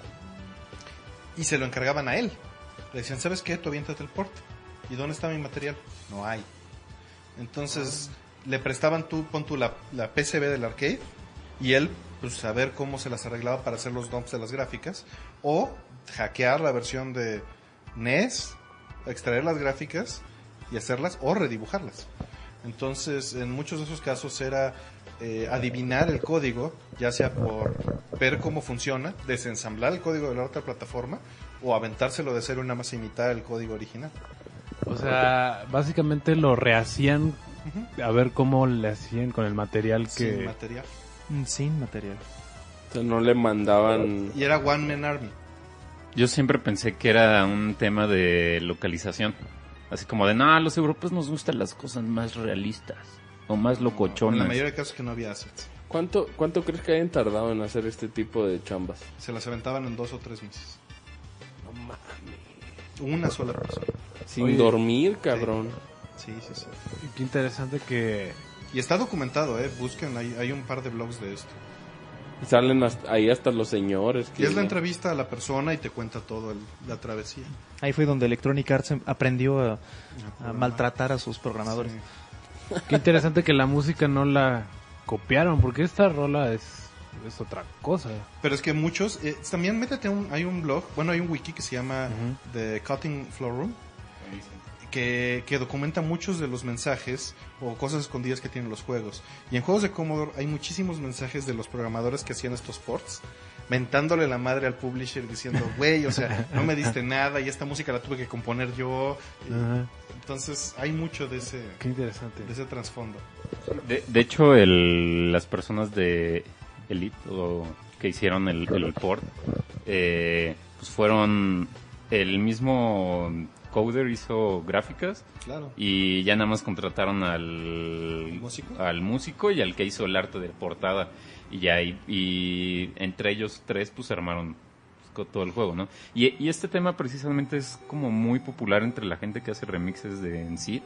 y se lo encargaban a él. Le decían, ¿sabes qué? Tú aviéntate el port. ¿Y dónde está mi material? No hay. Entonces le prestaban tú, pon tú la, la P C B del arcade y él, pues a ver cómo se las arreglaba para hacer los dumps de las gráficas, o hackear la versión de N E S, extraer las gráficas y hacerlas o redibujarlas. Entonces, en muchos de esos casos era eh, adivinar el código, ya sea por ver cómo funciona, desensamblar el código de la otra plataforma o aventárselo de cero y nada más imitar el código original. O sea, básicamente lo rehacían a ver cómo le hacían con el material que... Sin material. Mm, Sin material. O sea, no le mandaban... Y era One Man Army. Yo siempre pensé que era un tema de localización. Así como de, no, a los europeos nos gustan las cosas más realistas o más En locochonas. la mayoría de casos que no había assets. ¿Cuánto, ¿Cuánto crees que hayan tardado en hacer este tipo de chambas? Se las aventaban en dos o tres meses. Una sola persona. Sin Oye, dormir, cabrón. Sí, sí, sí. Qué interesante que... Y está documentado, ¿eh? Busquen, hay, hay un par de blogs de esto. Y salen hasta- ahí hasta los señores. Y que- es la entrevista a la persona y te cuenta todo el- la travesía. Ahí fue donde Electronic Arts em- aprendió a, a maltratar a sus programadores. Sí. Qué interesante que la música no la copiaron, porque esta rola es, es otra cosa. Pero es que muchos, eh, también métete a un, hay un blog, bueno, hay un wiki que se llama The Cutting Floor Room, que, que documenta muchos de los mensajes o cosas escondidas que tienen los juegos. Y en juegos de Commodore hay muchísimos mensajes de los programadores que hacían estos ports, mentándole la madre al publisher diciendo, güey, o sea, no me diste nada y esta música la tuve que componer yo. Y Ajá. entonces hay mucho de ese, Qué interesante. de ese trasfondo. De, de hecho, el, las personas de Elite o, que hicieron el, el port, eh, pues fueron el mismo coder hizo gráficas Claro. y ya nada más contrataron al ¿Músico? al músico y al que hizo el arte de portada y ya y, y entre ellos tres pues armaron pues, con todo el juego, ¿no? Y, y este tema precisamente es como muy popular entre la gente que hace remixes de en sí.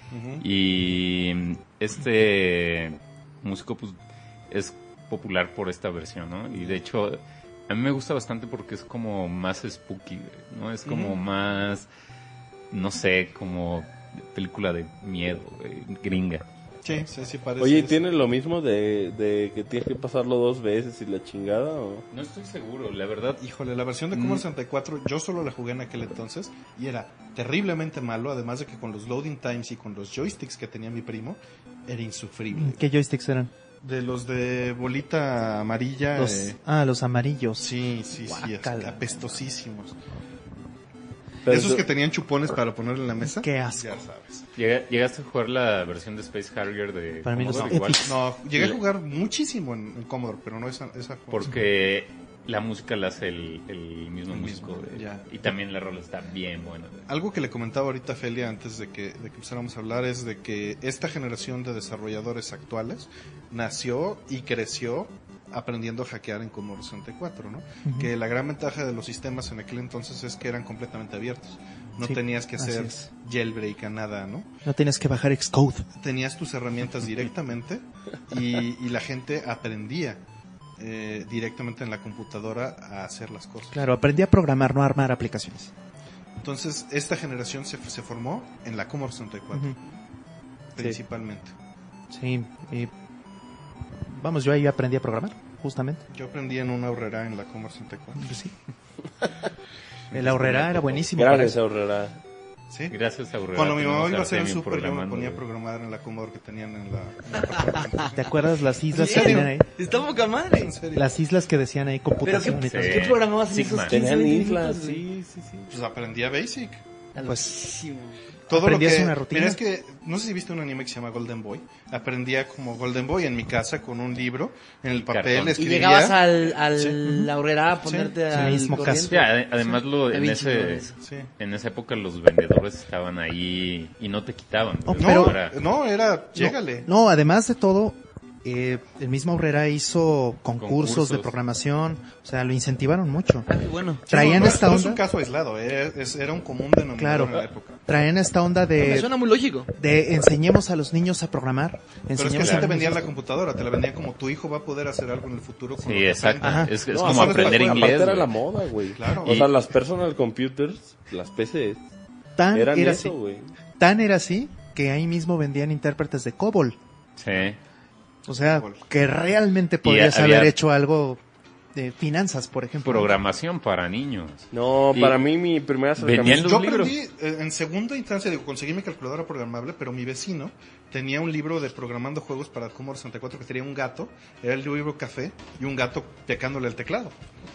Y este músico pues es popular por esta versión, ¿no? Y de hecho a mí me gusta bastante porque es como más spooky, ¿no? Es como Ujú. más, no sé, como película de miedo, güey, gringa. Sí, sí, sí parece. Oye, ¿y eso. tiene lo mismo de, de que tienes que pasarlo dos veces y la chingada? ¿O? No estoy seguro, la verdad. Híjole, la versión de Commodore sesenta y cuatro yo solo la jugué en aquel entonces y era terriblemente malo, además de que con los loading times y con los joysticks que tenía mi primo, era insufrible. ¿Qué joysticks eran? De los de bolita amarilla. Los, eh, ah, los amarillos. sí, sí, sí, así, Guácala. apestosísimos. Pero Esos eso- que tenían chupones para poner en la mesa. Qué asco. Ya sabes. Llega- ¿Llegaste a jugar la versión de Space Harrier de Para mí los Commodore igual? Epics. No, llegué a La- jugar muchísimo en, en Commodore, pero no esa. esa Porque la música la hace el, el mismo El músico. mismo, de- ya. Y también la rola está bien buena. Algo que le comentaba ahorita a Felia antes de que, de que empezáramos a hablar es de que esta generación de desarrolladores actuales nació y creció aprendiendo a hackear en Commodore sesenta y cuatro, ¿no? Ujú. Que la gran ventaja de los sistemas en aquel entonces es que eran completamente abiertos. No Sí, tenías que así hacer es. jailbreak a nada, ¿no? No tienes que bajar Xcode. Tenías tus herramientas directamente y, y la gente aprendía eh, directamente en la computadora a hacer las cosas. Claro, aprendí a programar, no a armar aplicaciones. Entonces, esta generación se, se formó en la Commodore sesenta y cuatro, Ujú. principalmente. Sí, y vamos, yo ahí aprendí a programar, justamente. Yo aprendí en una horrera en la Commodore sesenta y cuatro. Pues sí. El ahorrera era buenísimo. Gracias, para eso. Aurrera. ¿Sí? Gracias a Aurrera. Cuando mi mamá tenemos iba a a hacer el Artemio súper, yo me programando, ponía a güey. programar en la Commodore que tenían en la... en el apartamento. ¿Te acuerdas las islas ¿En que serio? tenían ahí? Está poca madre. ¿En serio? Las islas que decían ahí ¿Pero computación qué, y todo. Sí. qué programabas en Sigma. esos quince, Tenían veinte islas, minutos, güey? sí, sí, sí. Pues aprendí a Basic. Pues Todo lo ¿Aprendías que, una rutina? Mira, es que, no sé si viste un anime que se llama Golden Boy. Aprendía como Golden Boy en mi casa con un libro, en el papel, Cartón. Y escribía. llegabas al, al Sí. la horrera a ponerte Sí, al mismo corriente. caso. Sí, ade- además lo, Está en, bien chingón ese, eso. Sí. en esa época los vendedores estaban ahí y no te quitaban. Oh, güey. No, Era- no, era, llégale. No, además de todo, eh, el mismo Aurrera hizo concursos, Concursos. de programación, o sea, lo incentivaron mucho. Ah, qué bueno. Traían no, no, esta no es un onda, caso aislado, eh, es- era un común denominador Claro. en la época. traían esta onda Me de, suena muy lógico. de enseñemos a los niños a programar, Pero es que enseñemos así a te los vendían niños la computadora, te la vendían como tu hijo va a poder hacer algo en el futuro con lo Sí, que exacto. aprenda. Ajá. Es, es No, como aparte- aprender aparte inglés. era güey. la moda, güey. Claro. O Y- sea, las personal computers, las P Cs, tan eran era eso, así, güey. tan era así que ahí mismo vendían intérpretes de COBOL. Sí. O sea, COBOL. que realmente podrías había- haber hecho algo de finanzas, por ejemplo. Programación para niños. No, Y- para mí mi primera Vendían acercamiento... los Yo libros. aprendí eh, en segunda instancia, digo, conseguí mi calculadora programable, pero mi vecino tenía un libro de programando juegos para Commodore sesenta y cuatro que tenía un gato, era el libro café y un gato pecándole el teclado.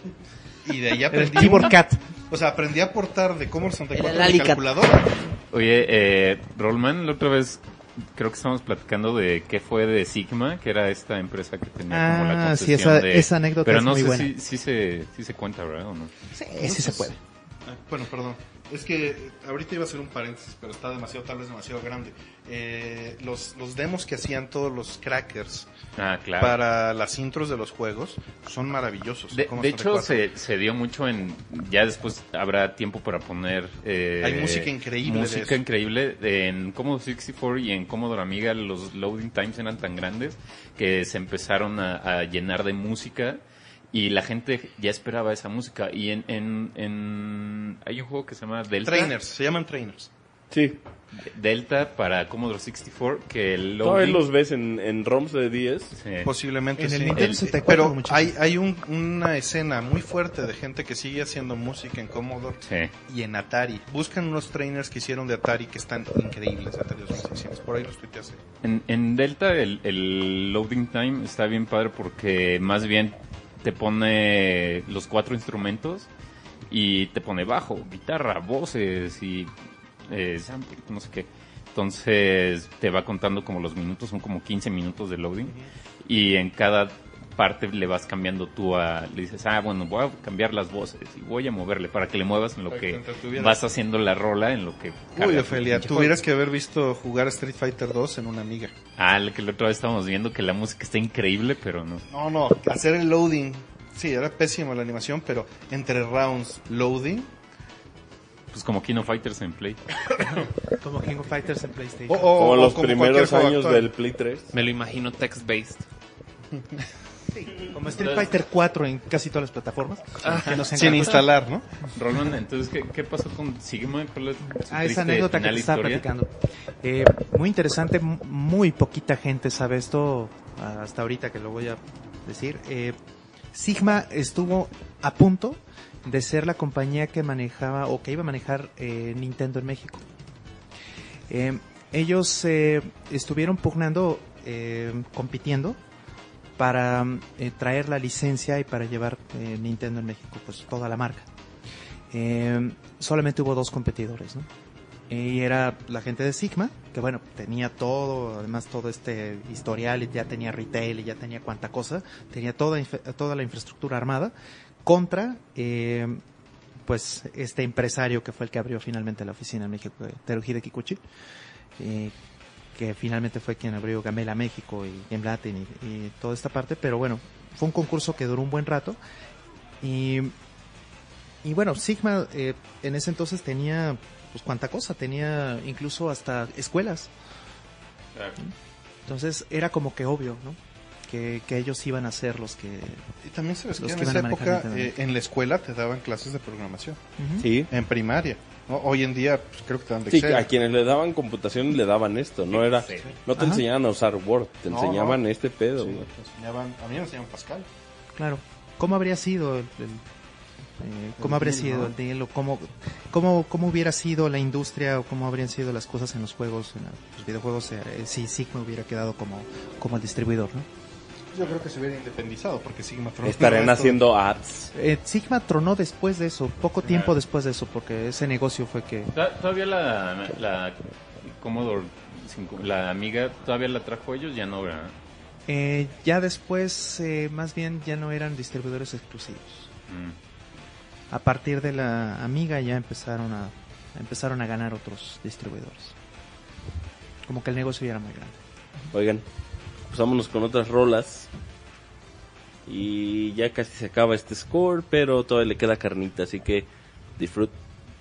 Y de ahí El aprendí. Keyboard un- Cat. O sea, aprendí a aportar de Commodore sesenta y cuatro El a mi Alicat. calculadora. Oye, eh, Rollman, la otra vez creo que estábamos platicando de qué fue de Sigma, que era esta empresa que tenía como la Ah, sí, concesión esa- de... esa anécdota Pero es no muy sé buena. si, si, se, si se cuenta, ¿verdad? ¿O no? Sí, sí se puede. Ah, Bueno, perdón. Es que eh, ahorita iba a hacer un paréntesis, pero está demasiado, tal vez demasiado grande. Eh, los, los demos que hacían todos los crackers Ah, claro. para las intros de los juegos son maravillosos. De, Como de sesenta y hecho, cuatro. se, se dio mucho en... Ya después habrá tiempo para poner... eh, Hay música increíble de Música eso. increíble. De- en Commodore sesenta y cuatro y en Commodore Amiga los loading times eran tan grandes que se empezaron a, a llenar de música y la gente ya esperaba esa música. Y en... en, en hay un juego que se llama Delta. Trainers, se llaman trainers. Sí, Delta para Commodore sesenta y cuatro que el todavía loading... los ves en, en ROMs de diez. Sí. Posiblemente En el sí. Nintendo sesenta y cuatro Pero muchísimo. hay, hay un- una escena muy fuerte de gente que sigue haciendo música en Commodore Sí. y en Atari. Buscan unos trainers que hicieron de Atari que están increíbles. Atari dos mil seiscientos. Por ahí los tuiteas. En, en Delta el, el loading time está bien padre porque más bien te pone los cuatro instrumentos y te pone bajo, guitarra, voces y eh, sample, no sé qué. Entonces te va contando como los minutos, son como quince minutos de loading y en cada parte le vas cambiando tú a, le dices, ah, bueno, voy a cambiar las voces y voy a moverle para que le muevas en lo Para que que te entretuvieras. vas haciendo la rola, en lo que... Uy, cargas Ofelia, el pinche tuvieras que haber visto jugar Street Fighter dos en una Amiga. Ah, lo que la otra vez estábamos viendo que la música está increíble, pero no. No, no, hacer el loading. Sí, era pésimo la animación, pero entre rounds loading. Pues como Kino Fighters en Play. Como King of Fighters en PlayStation. O, o- Como o los como primeros cualquier juego años actual. del Play tres. Me lo imagino text-based. Como Street Fighter cuatro en casi todas las plataformas. que nos Sin encanta. instalar, ¿no? Roland, entonces, ¿qué, qué pasó con Sigma? ¿Cuál es su Ah, triste esa anécdota que final te estaba historia? platicando. Eh, muy interesante, m- muy poquita gente sabe esto hasta ahorita que lo voy a decir. Eh, Sigma estuvo a punto de ser la compañía que manejaba o que iba a manejar eh, Nintendo en México. Eh, ellos eh, estuvieron pugnando, eh, compitiendo para eh, traer la licencia y para llevar eh, Nintendo en México, pues toda la marca. Eh, solamente hubo dos competidores, ¿no? Y era la gente de Sigma, que bueno, tenía todo, además todo este historial, y ya tenía retail y ya tenía cuanta cosa, tenía toda, inf- toda la infraestructura armada, contra eh, pues este empresario que fue el que abrió finalmente la oficina en México, Teruhide Kikuchi, eh, que finalmente fue quien abrió Gamela México y Game Latin y, y toda esta parte, pero bueno, fue un concurso que duró un buen rato y, y bueno, Sigma eh, en ese entonces tenía pues cuánta cosa, tenía incluso hasta escuelas. Claro. Entonces era como que obvio, ¿no? Que, que ellos iban a ser los que... Y también sabes que Los en que esa van a manejar época Internet. eh, en la escuela te daban clases de programación. Ujú. Sí. En primaria. ¿no? Hoy en día pues, creo que te dan de Sí, Excel. a quienes le daban computación le daban esto, no era, no te Ajá. enseñaban a usar Word, te No, enseñaban no. este pedo, Sí, güey. te enseñaban- a mí me enseñaban Pascal. Claro. ¿Cómo habría sido el, el- eh, cómo El habría deal, sido ¿no? el deal, o cómo, cómo, cómo hubiera sido la industria o cómo habrían sido las cosas en los juegos, en la- los videojuegos, eh, si Sigma hubiera quedado como, como el distribuidor, ¿no? Yo creo que se hubiera independizado porque Sigma tronó Estarían esto. haciendo ads. Eh, Sigma tronó después de eso, poco tiempo después de eso, porque ese negocio fue que... Ta- Todavía la, la Commodore, cinco- la Amiga, todavía la trajo ellos, ya no, ¿verdad? Eh, ya después, eh, más bien, ya no eran distribuidores exclusivos. Mm. A partir de la Amiga ya empezaron a empezaron a ganar otros distribuidores. Como que el negocio ya era muy grande. Oigan, pues vámonos con otras rolas. Y ya casi se acaba este score, pero todavía le queda carnita, así que disfrut.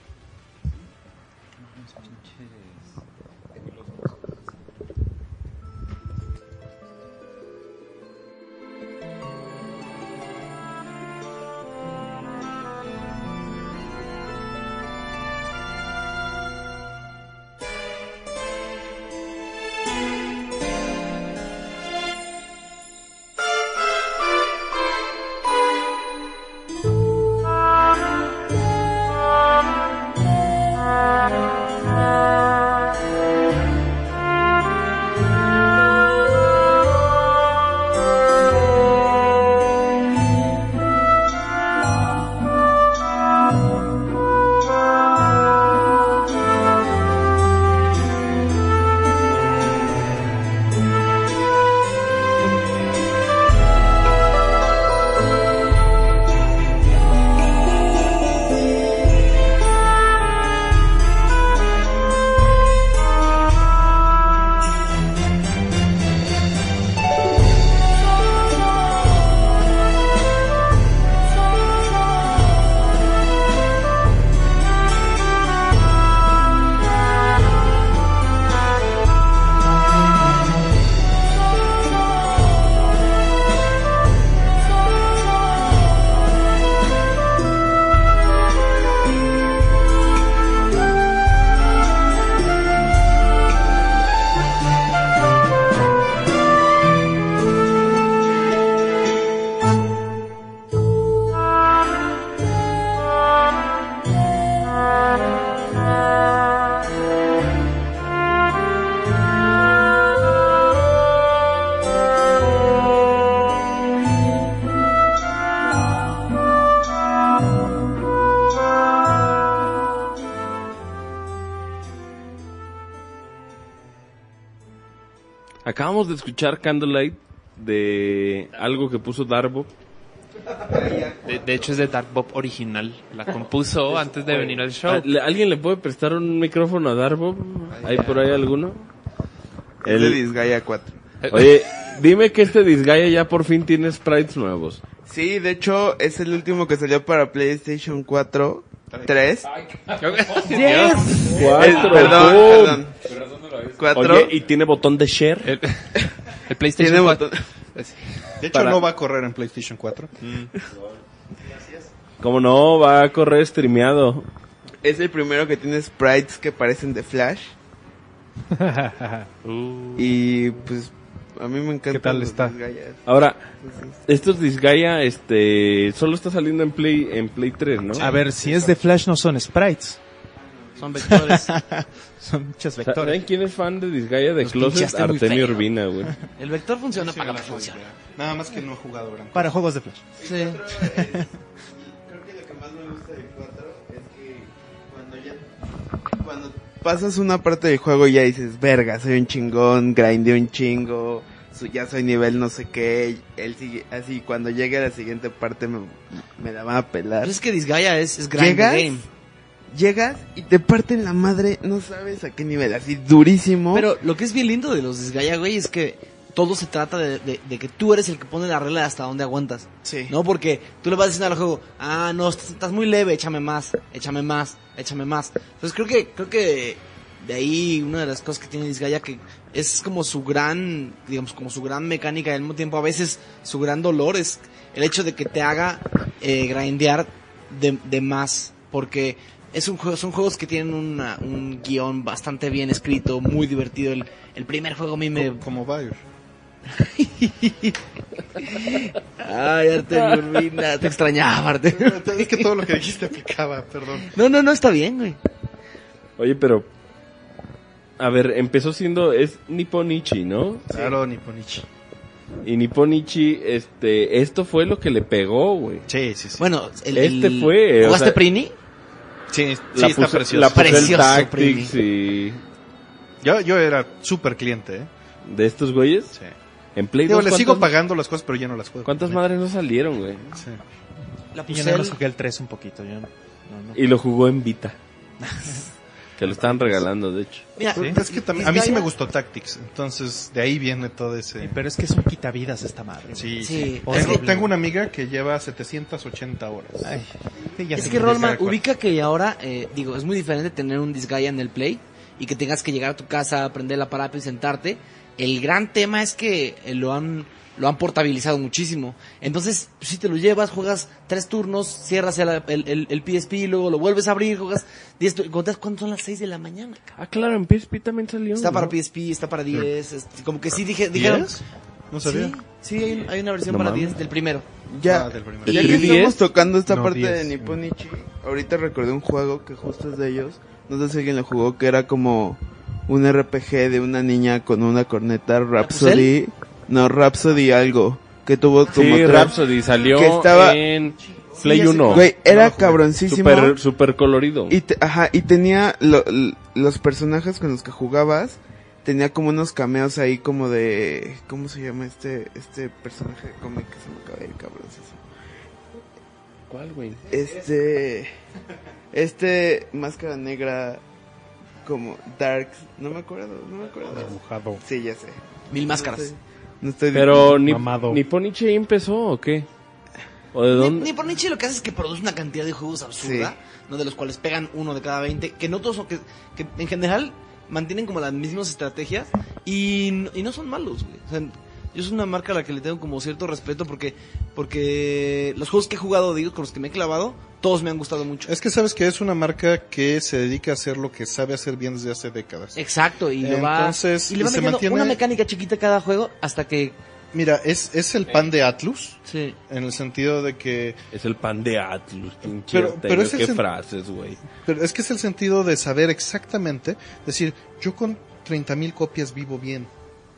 Acabamos de escuchar Candlelight de algo que puso Darbo. De, de hecho es de Dark Bob original. La compuso antes de venir al show. Ah, ¿le- ¿Alguien le puede prestar un micrófono a Darbo? ¿Hay por ahí alguno? Es de El- Disgaea cuatro. Oye, dime que este Disgaea ya por fin tiene sprites nuevos. Sí, de hecho, es el último que salió para PlayStation cuatro. tres. Cuatro, El- perdón, boom. perdón. cuatro. Oye, ¿y tiene botón de share? El, el PlayStation Tiene cuatro. botón. De hecho, Para- no va a correr en PlayStation cuatro. ¿Cómo no? Va a correr streameado. Es el primero que tiene sprites que parecen de Flash. Y pues a mí me encanta. ¿Qué tal está? Ahora, estos Disgaea, este, solo está saliendo en Play, en Play tres, ¿no? A ver, si es de Flash no son sprites. Son vectores. Son muchos ¿Saben vectores. quién es fan de Disgaea de Los Closet? pinchaste muy Artemio feo. Urbina, güey. El vector funciona para lo que funciona. Nada más que no he jugado gran Para juegos de Flash. Sí. Creo que lo que más me gusta del cuatro es que cuando ya cuando pasas una parte del juego ya dices, verga, soy un chingón, grindé un chingo, su- ya soy nivel no sé qué, el, sigue- así cuando llegue a la siguiente parte me, me la van a pelar. Pero es que Disgaea es, es grind the ¿Llegas? game. llegas y te parten la madre, no sabes a qué nivel, así durísimo. Pero lo que es bien lindo de los Disgaea, güey, es que todo se trata de, de, de que tú eres el que pone la regla de hasta dónde aguantas. Sí. ¿No? Porque tú le vas diciendo al juego, ah, no, estás, estás muy leve, échame más, échame más, échame más. Entonces creo que, creo que de ahí una de las cosas que tiene Disgaea que es como su gran, digamos, como su gran mecánica y al mismo tiempo a veces su gran dolor es el hecho de que te haga eh, grindear de, de más. Porque es un juego, son juegos que tienen una, un guión bastante bien escrito, muy divertido. El, el primer juego a mí me... Como, como Bioshock. Ay, Artemio Urbina, te extrañaba, Artemio. Es que todo lo que dijiste aplicaba, perdón. No, no, no, está bien, güey. Oye, pero... A ver, empezó siendo... Es Nipponichi, ¿no? Claro, Nipponichi. Y Nipponichi, este... Esto fue lo que le pegó, güey. Sí, sí, sí. Bueno, el, Este el- fue, o ¿Jugaste sea, Prini? Sí, sí La está puse- precioso. La puse el Precioso, Tactics y... Yo, yo era súper cliente, ¿eh? ¿De estos güeyes? Sí. En Play Digo, dos, le sigo ¿cuántas- pagando las cosas, pero ya no las juego. ¿Cuántas madres no salieron, güey? Sí. La Y yo puse nada el- más jugué el tres un poquito. Yo no, no, no. Y lo jugó en Vita. Que lo estaban regalando, de hecho. Mira, Pero es que también, a mí sí me Disgaea- gustó Tactics, entonces de ahí viene todo ese... Sí, pero es que es un quitavidas esta madre. Sí, Sí, sí. es Tengo, que- tengo una amiga que lleva setecientas ochenta horas. Ay, sí, ya Es sé que me Rollman, descargo. ubica que ahora, eh, digo, es muy diferente tener un Disgaea en el Play y que tengas que llegar a tu casa, prender el aparato y sentarte. El gran tema es que eh, lo han lo han portabilizado muchísimo. Entonces, pues, si te lo llevas, juegas tres turnos, cierras el, el, el, el P S P, luego lo vuelves a abrir, juegas diez tu- ¿cuántas- ¿Cuándo son las seis de la mañana? Cabrón? Ah, claro, en P S P también salió. Está ¿no? para P S P, está para diez, este, como que sí dije, dijeron... ¿diez? No sabía. Sí, sí, hay, un- hay una versión No para mames. diez del primero. Ya, Ah, del primero. ya ¿El que tres D S? estamos tocando esta No, parte diez. de Nipponichi, ahorita recordé un juego que justo es de ellos, no sé si alguien lo jugó, que era como un R P G de una niña con una corneta, Rhapsody, no, Rhapsody algo, que tuvo como Sí, tres- Rhapsody salió que estaba- en Play ya sé, uno. Güey, era No lo jugué. cabroncísimo. Super, super colorido. Y te- ajá, y tenía lo- l- los personajes con los que jugabas, tenía como unos cameos ahí como de, ¿cómo se llama este este personaje de cómic que se me acaba de ir, cabroncísimo? ¿Cuál, güey? Este este máscara negra como Darks, no me acuerdo, no me acuerdo. Dibujado. Sí, ya sé. Mil No máscaras. estoy- no estoy Pero ni, Mamado. Nipponichi ahí empezó, ¿o qué? ¿O de Ni, dónde? ni por Nietzsche lo que hace es que produce una cantidad de juegos absurda, ¿no? De los cuales pegan uno de cada veinte, que no todos son, que, que en general mantienen como las mismas estrategias y, n- y no son malos, güey. O sea, yo es una marca a la que le tengo como cierto respeto porque porque los juegos que he jugado de ellos, con los que me he clavado, todos me han gustado mucho. Es que sabes que es una marca que se dedica a hacer lo que sabe hacer bien desde hace décadas. Exacto, y lo va, Entonces, y le va y se metiendo mantiene- una mecánica chiquita a cada juego hasta que... Mira, es, es el pan de Atlus, Sí. en el sentido de que... Es el pan de Atlus, pinche Pero- Artemio, pero es el qué sen- frases, güey. Pero es que es el sentido de saber exactamente, decir, yo con treinta mil copias vivo bien.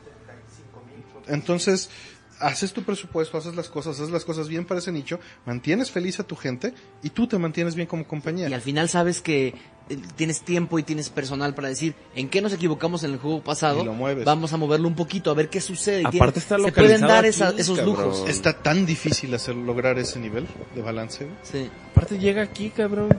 Entonces, haces tu presupuesto, haces las cosas, haces las cosas bien para ese nicho, mantienes feliz a tu gente y tú te mantienes bien como compañía. Y al final sabes que eh, tienes tiempo y tienes personal para decir en qué nos equivocamos en el juego pasado. Y lo mueves. Vamos a moverlo un poquito a ver qué sucede. Y Aparte tiene- está se localizado pueden dar aquí, esa- esos cabrón. lujos. Está tan difícil hacer lograr ese nivel de balance. güey. Sí. Aparte llega aquí, cabrón.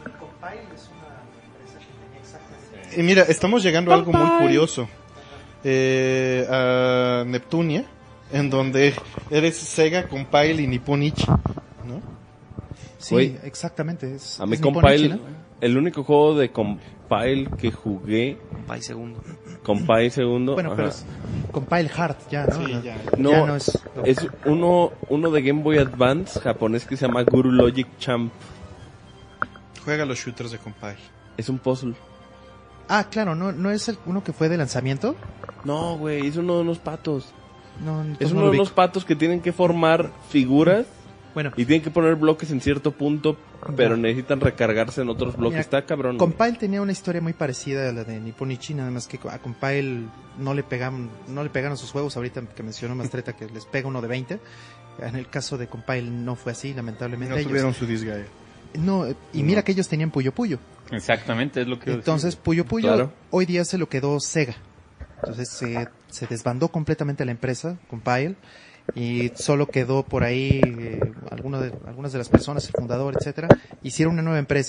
Y mira, estamos llegando a algo muy curioso. Eh, a Neptunia, en donde eres Sega, Compile y Nipponichi, ¿no? Sí, Güey, exactamente. Es, A mí es Nipponichi, Compile, ¿no? el único juego de Compile que jugué, Pai segundo. Compile segundo, Bueno, ajá. pero es Compile Hard ya, ¿no? Sí, ya. no, ya no es... es uno, uno de Game Boy Advance japonés que se llama Guru Logic Champ. Juega los shooters de Compile. Es un puzzle. Ah, claro, ¿no, no es el, uno que fue de lanzamiento? No, güey, es uno de unos patos. No, Es entonces no uno lo de unos ubico. patos que tienen que formar figuras Bueno, y tienen que poner bloques en cierto punto, pero necesitan recargarse en otros bloques. Mira, Está cabrón. Compile tenía una historia muy parecida a la de Nipponichi, nada más que a Compile no le pegan, no le pegan a sus juegos, ahorita que mencionó Mastreta que les pega uno de veinte. En el caso de Compile no fue así, lamentablemente. No ellos- tuvieron su Disgaea. No, y mira que ellos tenían Puyo Puyo. Exactamente, es lo que... Entonces, Puyo Puyo Claro. hoy día se lo quedó Sega. Entonces se, se desbandó completamente la empresa, Compile, y solo quedó por ahí eh, alguno de, algunas de las personas, el fundador, etcétera, hicieron una nueva empresa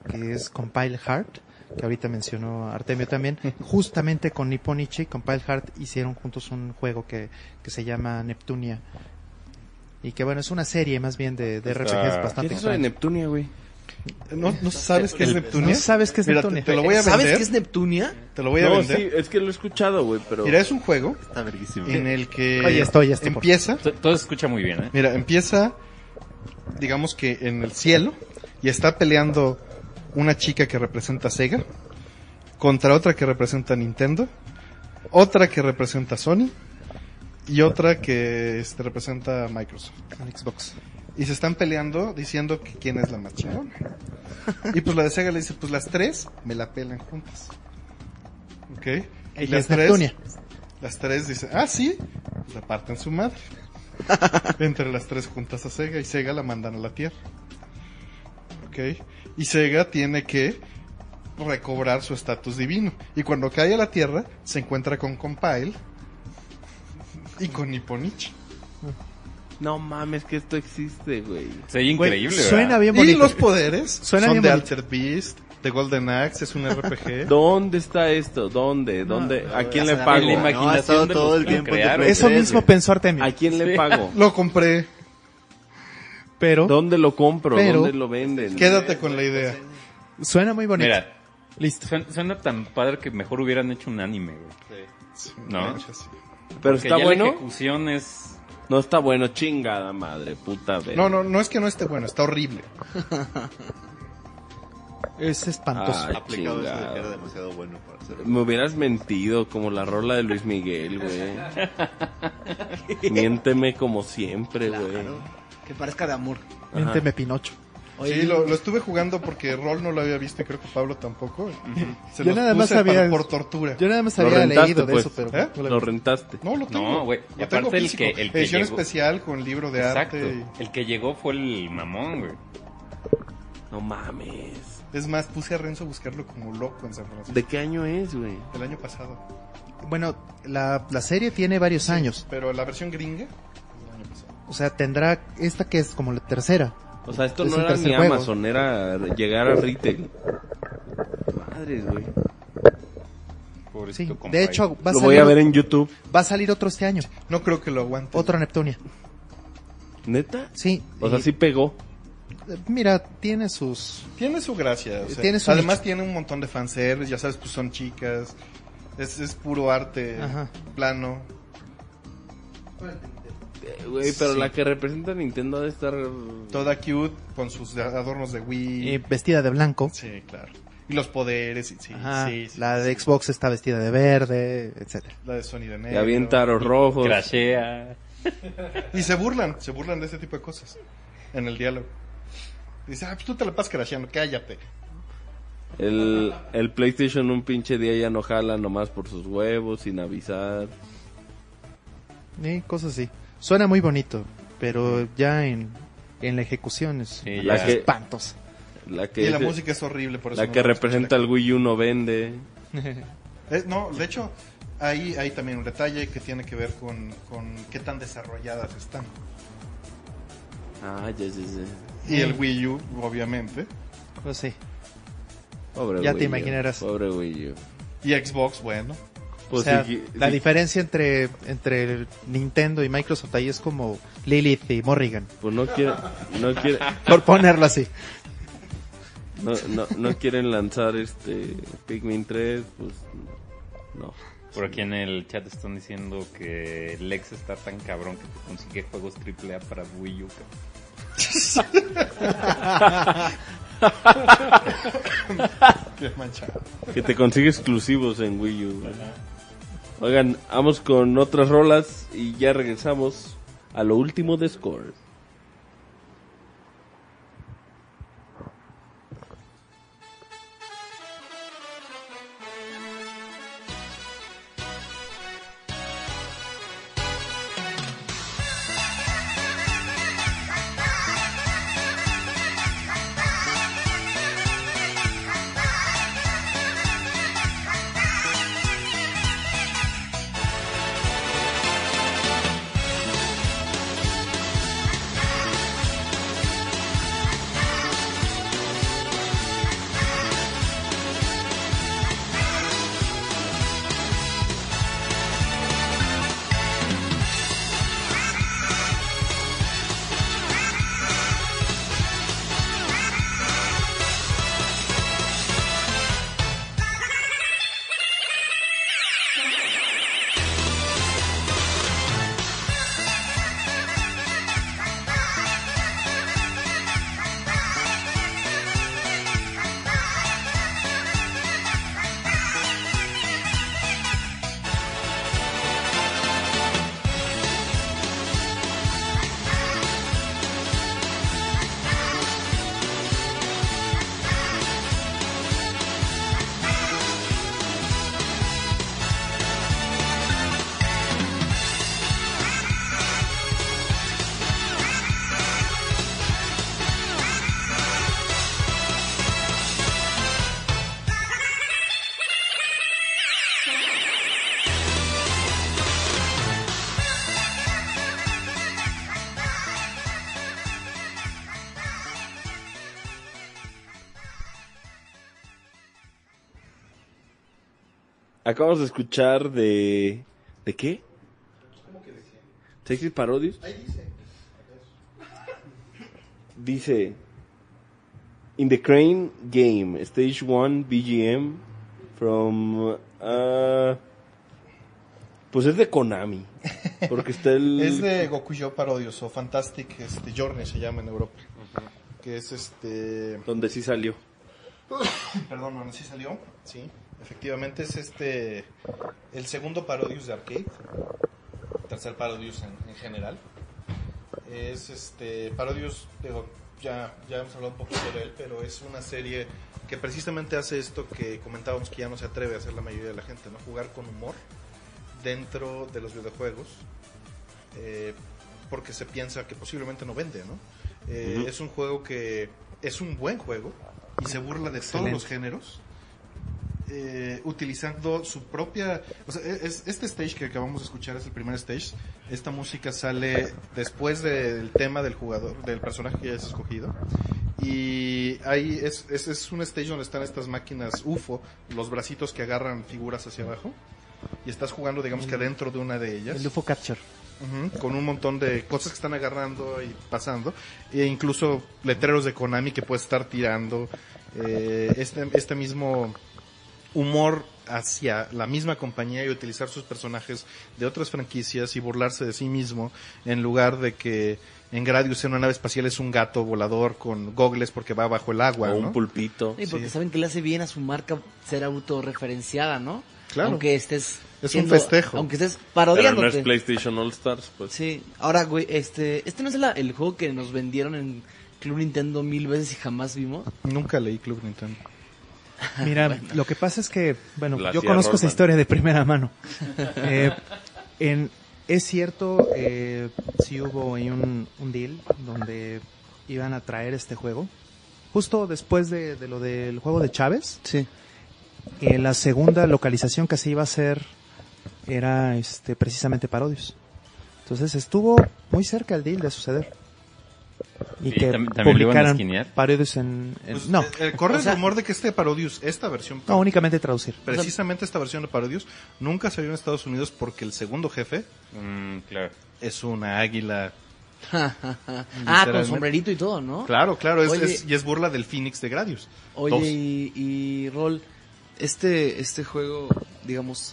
que es Compile Heart, que ahorita mencionó Artemio también. Justamente con Nippon Ichi y Compile Heart hicieron juntos un juego que, que se llama Neptunia. Y que bueno, es una serie más bien de, de R P Gs Está- bastante ¿Qué es eso de extraños. Neptunia, güey? ¿No, no sabes qué es Neptunia? ¿No sabes qué es Mira, Neptunia? Te, te lo voy a ¿Sabes vender. qué es Neptunia? Te lo voy a No, vender. sí, es que lo he escuchado, güey, pero... Mira, es un juego Está verguísimo. en el que Oye, esto, oye, esto, por- empieza, T- Todo se escucha muy bien, ¿eh? mira, empieza, digamos que en el cielo, y está peleando una chica que representa Sega contra otra que representa Nintendo, otra que representa Sony y otra que este, representa Microsoft. Xbox. Y se están peleando diciendo que quién es la más chingona. Y pues la de Sega le dice, pues las tres me la pelan juntas. ¿Ok? Y Ella es Neptunia. las tres dicen, ah, sí, pues la parten su madre. Entre las tres juntas a Sega y Sega la mandan a la Tierra. ¿Ok? Y Sega tiene que recobrar su estatus divino. Y cuando cae a la Tierra, se encuentra con Compile y con Nippon Ichi. No mames, que esto existe, güey. Se oye Güey, increíble, suena ¿verdad? bien Y bonito. los poderes Suena son bien de bonito. Altered Beast, de Golden Axe, es un R P G. ¿Dónde está esto? ¿Dónde? ¿Dónde? ¿A quién ya le se la pago? En la No, ha imaginación estado de todo los el que tiempo lo en crearon. tu Eso tres, mismo güey. pensó Artemio. ¿A quién le pago? Lo compré. Pero ¿Dónde lo compro? Pero- ¿Dónde lo venden? Quédate con la idea. suena muy bonito. Mira, Listo. suena, suena tan padre que mejor hubieran hecho un anime, güey. ¿No? De hecho, sí. Pero Porque está ya bueno. la ejecución es... No está bueno, chingada madre, puta vez. No, no, no es que no esté bueno, está horrible. Es espantoso. Ay, Aplicado eso de que chingado. era demasiado bueno para hacer. Me hubieras mentido como la rola de Luis Miguel, güey. Miénteme como siempre, güey. Que parezca de amor. Miénteme Pinocho. Oye, Sí, lo, lo estuve jugando porque Rol no lo había visto y creo que Pablo tampoco. Se Yo los nada más puse para- había- por tortura. Yo nada más Lo había rentaste, leído de pues. eso, pero ¿Eh? no lo Lo vi. rentaste. No, lo tengo. No, güey. Y Lo tengo aparte el físico. que- el que Edición llegó- especial con libro de Exacto. arte. El que llegó fue el mamón, güey. No mames. y- Es más, puse a Renzo a buscarlo como loco en San Francisco. ¿De qué año es, güey? El año pasado. Bueno, la, la serie tiene varios años. Pero la versión gringa, el año pasado. O sea, tendrá esta que es como la tercera. O sea, esto Es no el era tercer ni juego. Amazon, era llegar a retail. Madres, güey. Pobrecito Sí. compadre. De hecho, va a, Lo salir, voy a ver en YouTube. va a salir otro este año. No creo que lo aguante. Otro Neptunia. ¿Neta? Sí. O sea, y, sí pegó. eh, Mira, tiene sus... Tiene su gracia. o sea, Tiene su además nicho. tiene un montón de fanservice, ya sabes, pues son chicas. Es, es puro arte Ajá. plano. Eh, Güey, pero Sí. la que representa a Nintendo debe estar... Toda cute, con sus adornos de Wii. eh, vestida de blanco. Sí, claro. Y los poderes, y- sí, Ajá, sí, sí, la sí. de Xbox está vestida de verde, etcétera. La de Sony de Y negro. avienta aros rojos. Crashea. Y se burlan, se burlan de ese tipo de cosas en el diálogo. Dice, ah, pues tú te la pasas crasheando, cállate. El, el PlayStation un pinche día ya no jala nomás por sus huevos, sin avisar. Y cosas así. Suena muy bonito, pero ya en, en la ejecución es Sí, La ya. que- espantos. La que, Y la es- música es horrible, por eso la no que la escuché. representa el Wii U no vende. Eh, no, de hecho, ahí hay también un detalle que tiene que ver con, con qué tan desarrolladas están. Ah, ya, ya, ya. Y el Wii U, obviamente. Pues sí. Pobre Ya Wii te U, imaginarás. Pobre Wii U. Y Xbox, bueno. Pues o sea, sí, la sí. diferencia entre, entre el Nintendo y Microsoft ahí es como Lilith y Morrigan, Pues no quiere, no quiere, por ponerlo así. no, no, no quieren lanzar este Pikmin tres, pues no. Por aquí en el chat están diciendo que el Lex está tan cabrón que te consigue juegos triple A para Wii U. Qué manchado. Que te consigue exclusivos en Wii U. Oigan, vamos con otras rolas y ya regresamos a lo último de Score. 「 Acabamos de escuchar de... ¿De qué? ¿Cómo que dice? ¿Sexy Parodius? Ahí dice. Dice... In the Crane Game, Stage one B G M from... Uh, pues es de Konami. Porque está el... Es de Gokuyo Parodius o Fantastic este, Journey se llama en Europa. Uh-huh. Que es este... Donde sí salió. Perdón, no, sí salió, sí. Efectivamente es este el segundo Parodius de arcade, tercer Parodius en, en general. Es este Parodius, digo, ya ya hemos hablado un poquito de él, pero es una serie que precisamente hace esto que comentábamos que ya no se atreve a hacer la mayoría de la gente, ¿no? Jugar con humor dentro de los videojuegos, eh, porque se piensa que posiblemente no vende, ¿no? Eh, uh-huh. Es un juego que es un buen juego y se burla de Excelente. Todos los géneros, eh, utilizando su propia... O sea, es, este stage que acabamos de escuchar es el primer stage. Esta música sale después del tema del jugador, del personaje que ya has escogido. Y ahí es, es, es un stage donde están estas máquinas U F O, los bracitos que agarran figuras hacia abajo. Y estás jugando, digamos, que adentro de una de ellas. El U F O Capture. Uh-huh, con un montón de cosas que están agarrando y pasando, e incluso letreros de Konami que puedes estar tirando, eh, este, este mismo humor hacia la misma compañía y utilizar sus personajes de otras franquicias y burlarse de sí mismo, en lugar de que en Gradius en una nave espacial es un gato volador con gogles porque va bajo el agua, o ¿no? un pulpito. Sí, porque sí. saben que le hace bien a su marca ser autorreferenciada, ¿no? Claro. Aunque estés... Es siendo, un festejo. Aunque estés Pero parodiándote. no es PlayStation All Stars, pues. Sí. Ahora, güey, este... Este no es la, el juego que nos vendieron en Club Nintendo mil veces y jamás vimos. Nunca leí Club Nintendo. Mira, Bueno. lo que pasa es que, bueno, La yo tía conozco esa Rollman. historia de primera mano. Eh, en, es cierto, eh, sí hubo ahí un, un deal donde iban a traer este juego. Justo después de, de lo del juego de Chávez, Sí. eh, la segunda localización que se iba a hacer era este precisamente Parodius. Entonces estuvo muy cerca el deal de suceder. Y Sí, que tam- también lo iban a publicaran esquinear. Parodius en... en- Pues, no, eh, eh, corre o sea- el rumor de que este Parodius, esta versión, no, únicamente traducir. precisamente esta versión de Parodius, nunca salió en Estados Unidos porque el segundo jefe Mm, claro. es una águila. ah, con Literalmente. sombrerito y todo, ¿no? Claro, claro, es, Oye. es- y es burla del Phoenix de Gradius. Oye, Dos. y, y Rol, este, este juego, digamos,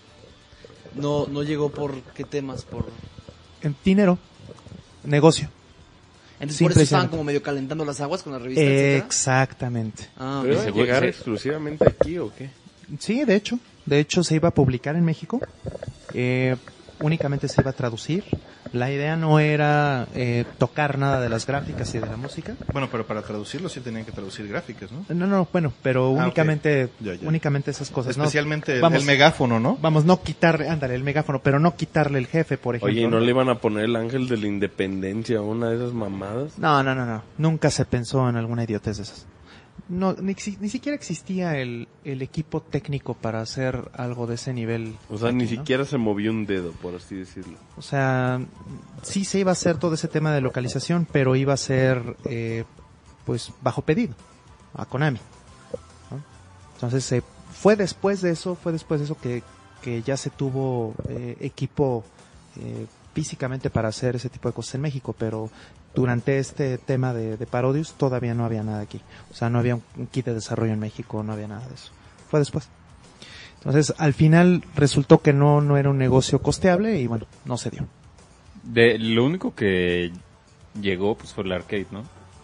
no, no llegó por qué temas, por... En dinero, negocio. Entonces Sí, por eso estaban precisamente. como medio calentando las aguas con la revista, etcétera. Exactamente. Ah, ¿Pero ok. va a seguro- llegar sí. exclusivamente aquí o qué? Sí, de hecho. De hecho, se iba a publicar en México. Eh, únicamente se iba a traducir. La idea no era eh, tocar nada de las gráficas y de la música. Bueno, pero para traducirlo sí tenían que traducir gráficas, ¿no? No, no, bueno, pero Ah, únicamente, ok. Ya, ya. únicamente esas cosas. ¿no? Especialmente el, Vamos. el megáfono, ¿no? Vamos, no quitarle, ándale, el megáfono, pero no quitarle el jefe, por ejemplo. Oye, ¿y no le iban a poner el ángel de la independencia a una de esas mamadas? No, no, no, no. Nunca se pensó en alguna idiotez de esas. No, ni, exi- ni siquiera existía el, el equipo técnico para hacer algo de ese nivel. O sea, aquí, ni ¿no? siquiera se movió un dedo, por así decirlo. O sea, sí se iba a hacer todo ese tema de localización, pero iba a ser, eh, pues, bajo pedido a Konami, ¿no? Entonces, eh, fue después de eso, fue después de eso que, que ya se tuvo eh, equipo eh, físicamente para hacer ese tipo de cosas en México, pero durante este tema de, de Parodius todavía no había nada aquí. O sea, no había un, un kit de desarrollo en México, no había nada de eso. Fue después. Entonces, al final resultó que no, no era un negocio costeable y bueno, no se dio. De, lo único que llegó pues fue el arcade, ¿no?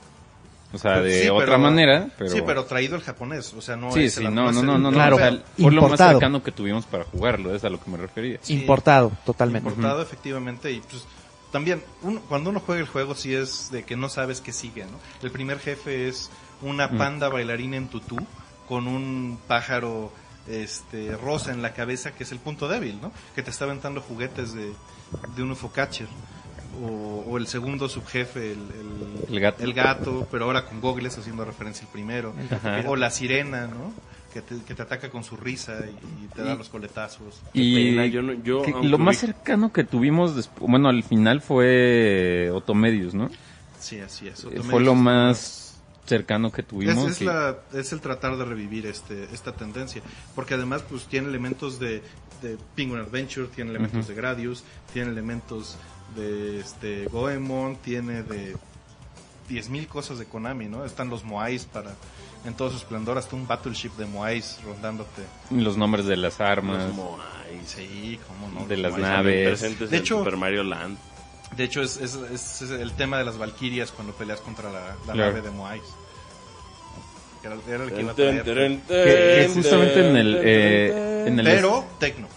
O sea, de Sí, otra pero- manera, pero... Sí, pero traído el japonés, o sea, no Sí, es sí, el- no, es no, el- no, no, no, Claro, o sea, fue lo más importado. cercano que tuvimos para jugarlo, es a lo que me refería. Sí. Importado, totalmente. Importado, efectivamente, y pues también, uno- cuando uno juega el juego sí es de que no sabes qué sigue, ¿no? El primer jefe es una panda bailarina en tutú con un pájaro este rosa en la cabeza que es el punto débil, ¿no? Que te está aventando juguetes de, de un U F O catcher. O, o el segundo subjefe, el, el, El gato. el gato, pero ahora con gogles haciendo referencia al primero. Ajá. O la sirena, ¿no? Que te, que te ataca con su risa y, y te da los coletazos. Y pena, yo no- yo, que aunque lo más vi- cercano que tuvimos, despu- bueno, al final fue Otomedius, ¿no? Sí, así es. Eh, fue lo más cercano que Es, tuvimos. es, y- la, es el tratar de revivir este, esta tendencia, porque además pues tiene elementos de, de Penguin Adventure, tiene elementos Ujú. de Gradius, tiene elementos de este Goemon, tiene de diez mil cosas de Konami, ¿no? Están los Moais para en todo su esplendor, hasta un Battleship de Moais rondándote. los nombres de las armas, Los Moais. Sí, cómo no. de los las Moais. naves. Presentes De en hecho- Super Mario Land. De hecho, es, es, es- es el tema de las Valquirias cuando peleas contra la, la Claro. nave de Moais. Era, era el que iba a Ten, traer. ten, que, que ten, justamente en el, ten, eh, ten, en el Pero, Tecno.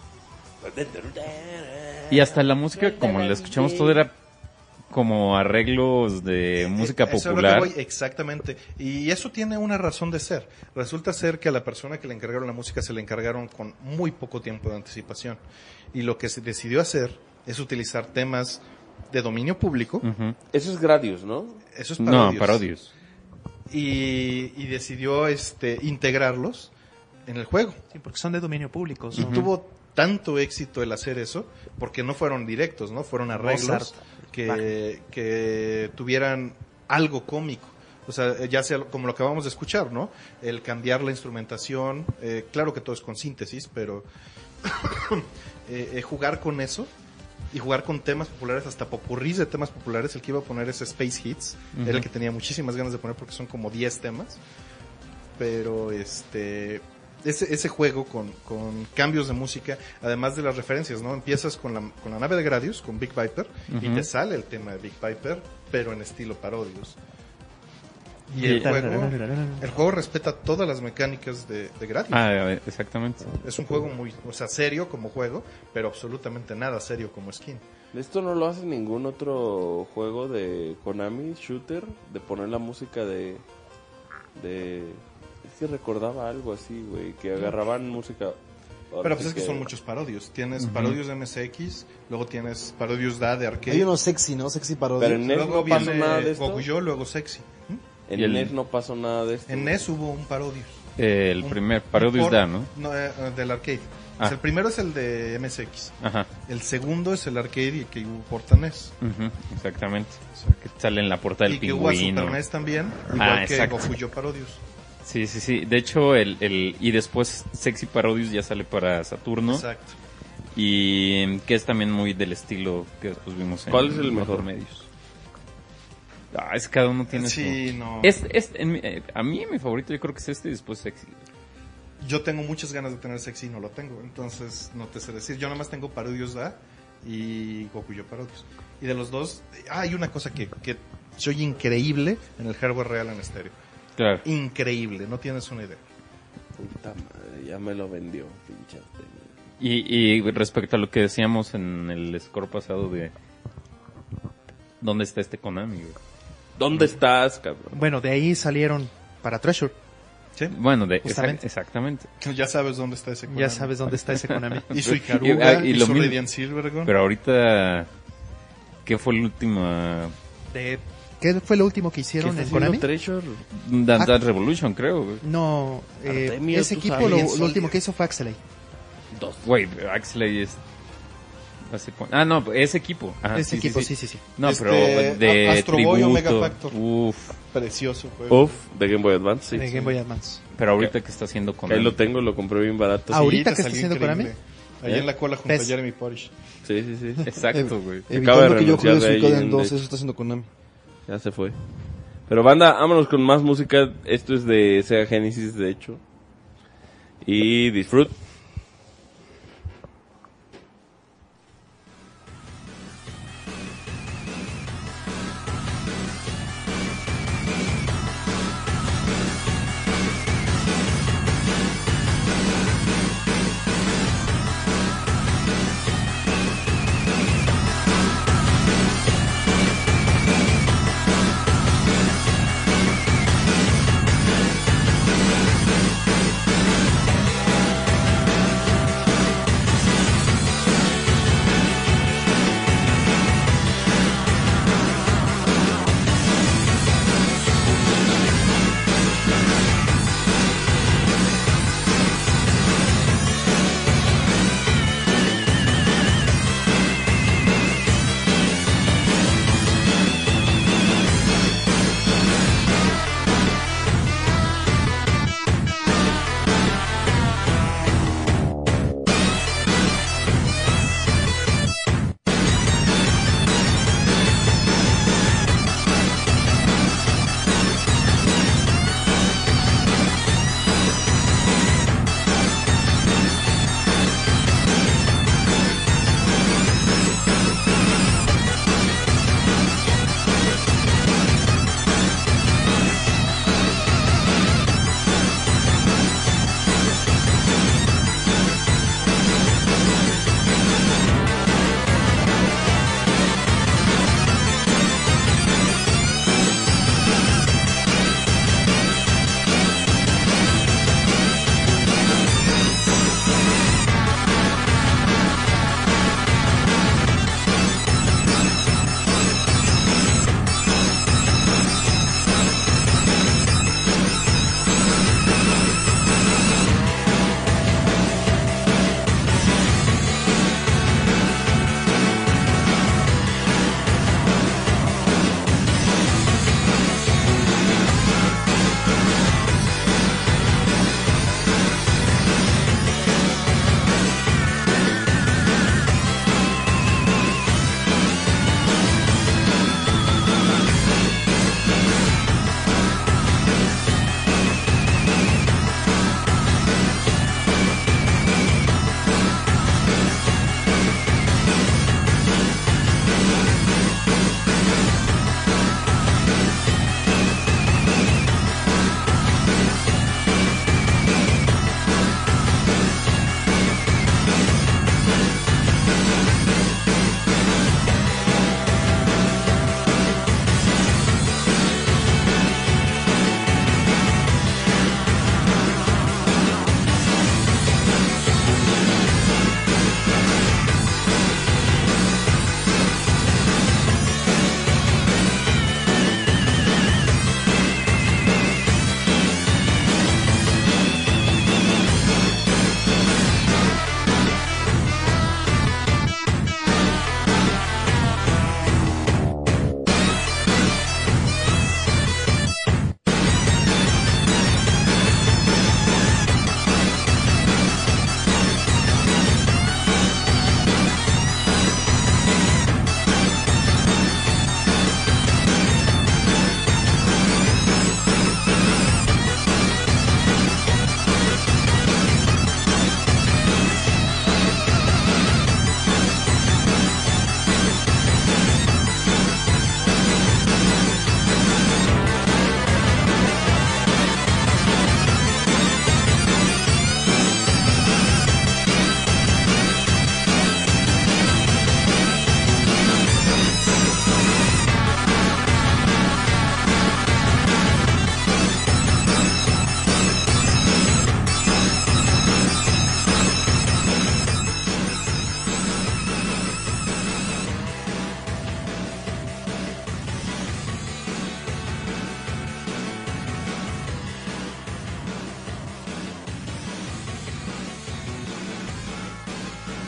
y hasta la música como la escuchamos todo era como arreglos de música Eso es lo que popular. voy, exactamente. Y eso tiene una razón de ser. Resulta ser que a la persona que le encargaron la música se le encargaron con muy poco tiempo de anticipación. Y lo que se decidió hacer es utilizar temas de dominio público. Ujú. Eso es Gradius, ¿no? Eso es No, parodios. parodios. Y, y decidió este, integrarlos en el juego. Sí, porque son de dominio público. Y son- tuvo tanto éxito el hacer eso, porque no fueron directos, ¿no? Fueron arreglos Mozart. que, que tuvieran algo cómico. O sea, ya sea como lo que acabamos de escuchar, ¿no? El cambiar la instrumentación, eh, claro que todo es con síntesis, pero eh, eh, jugar con eso y jugar con temas populares, hasta popurrís de temas populares. El que iba a poner ese Space Hits, Ujú. era el que tenía muchísimas ganas de poner porque son como diez temas. Pero este ese, ese juego con, con cambios de música, además de las referencias, ¿no? Empiezas con la, con la nave de Gradius, con Big Viper, y Ujú. te sale el tema de Big Viper, pero en estilo parodios. Y Y- el juego, el juego respeta todas las mecánicas de, de Gradius. Ah, exactamente. Es un juego muy, o sea, serio como juego, pero absolutamente nada serio como skin. Esto no lo hace ningún otro juego de Konami, shooter, de poner la música de... de... Es que recordaba algo así, güey, que agarraban música... ahora Pero pues sí es que son muchos parodios. Tienes Ujú. parodios de M S X, luego tienes parodios da de arcade. Hay uno sexy, ¿no? Sexy parodia. Pero en N E S Luego no pasó viene nada de esto. Gokuyo, luego Sexy. ¿Mm? En Y el- N E S no pasó nada de esto. En N E S hubo un parodios. Eh, el Un- primer un parodios por- da, ¿no? No, eh, eh, del arcade. Ah. O sea, el primero es el de M S X. Ajá. El segundo es el arcade y que hubo porta N E S. Ujú, exactamente. Que sale en la portada del Y que hubo a pingüino. Super N E S también, igual Ah, que exacto. Gokuyo Parodios. Sí, sí, sí. De hecho, el, el y después Sexy Parodius ya sale para Saturno. Exacto. Y que es también muy del estilo que después vimos en ¿Cuál es el Motor mejor? Medios. Ah, es que cada uno tiene Sí, su... no. Es, es, en mi- eh, a mí mi favorito yo creo que es este y después Sexy. Yo tengo muchas ganas de tener Sexy y no lo tengo. Entonces, no te sé decir. Yo nada más tengo Parodios Da y Gokuyo Parodios. Y de los dos, ah, hay una cosa que, que soy increíble en el hardware real en estéreo. Claro. Increíble, no tienes una idea. Puta madre, ya me lo vendió, pinche. Y, y respecto a lo que decíamos en el score pasado de... ¿Dónde está este Konami, güey? ¿Dónde estás, cabrón? Bueno, de ahí salieron para Treasure. ¿Sí? Bueno, de, Justamente. exac- exactamente. Ya sabes dónde está ese Ya Konami. sabes dónde está ese Konami. Y su Y- Ikaruga, ah, y y, lo su mismo. Radiant Silvergun. Pero ahorita... ¿Qué fue el último? De- ¿Qué fue lo último que hicieron en Konami? Treasure? Dance Ah. Dance Revolution, creo, güey. No, eh, Artemio, ese tú equipo sabes. lo, Bien lo sólido. último que hizo fue Axelay. Dos. Güey, Axley es... hace cu- Ah, no, ese equipo. Ajá, ese equipo, sí, sí, sí. No, Este, pero de A- Astro Boy, tributo. Omega Factor. Uf, Precioso juego. Uf, de Game Boy Advance, sí. de Game Boy Advance. pero ahorita que está haciendo con Ahí lo tengo, lo compré bien barato. Ah, ahorita te que está salió haciendo increíble. Konami. Ahí ¿Eh? en la cola junto Pes. a Jeremy Porish. Sí, sí, sí. Exacto, güey. Acaba de Evitando que yo renunciar juegue de ahí Suikoden en- dos, de- eso está haciendo Konami. Ya se fue. Pero banda, vámonos con más música. Esto es de Sega Genesis, de hecho. Y disfrut. Thank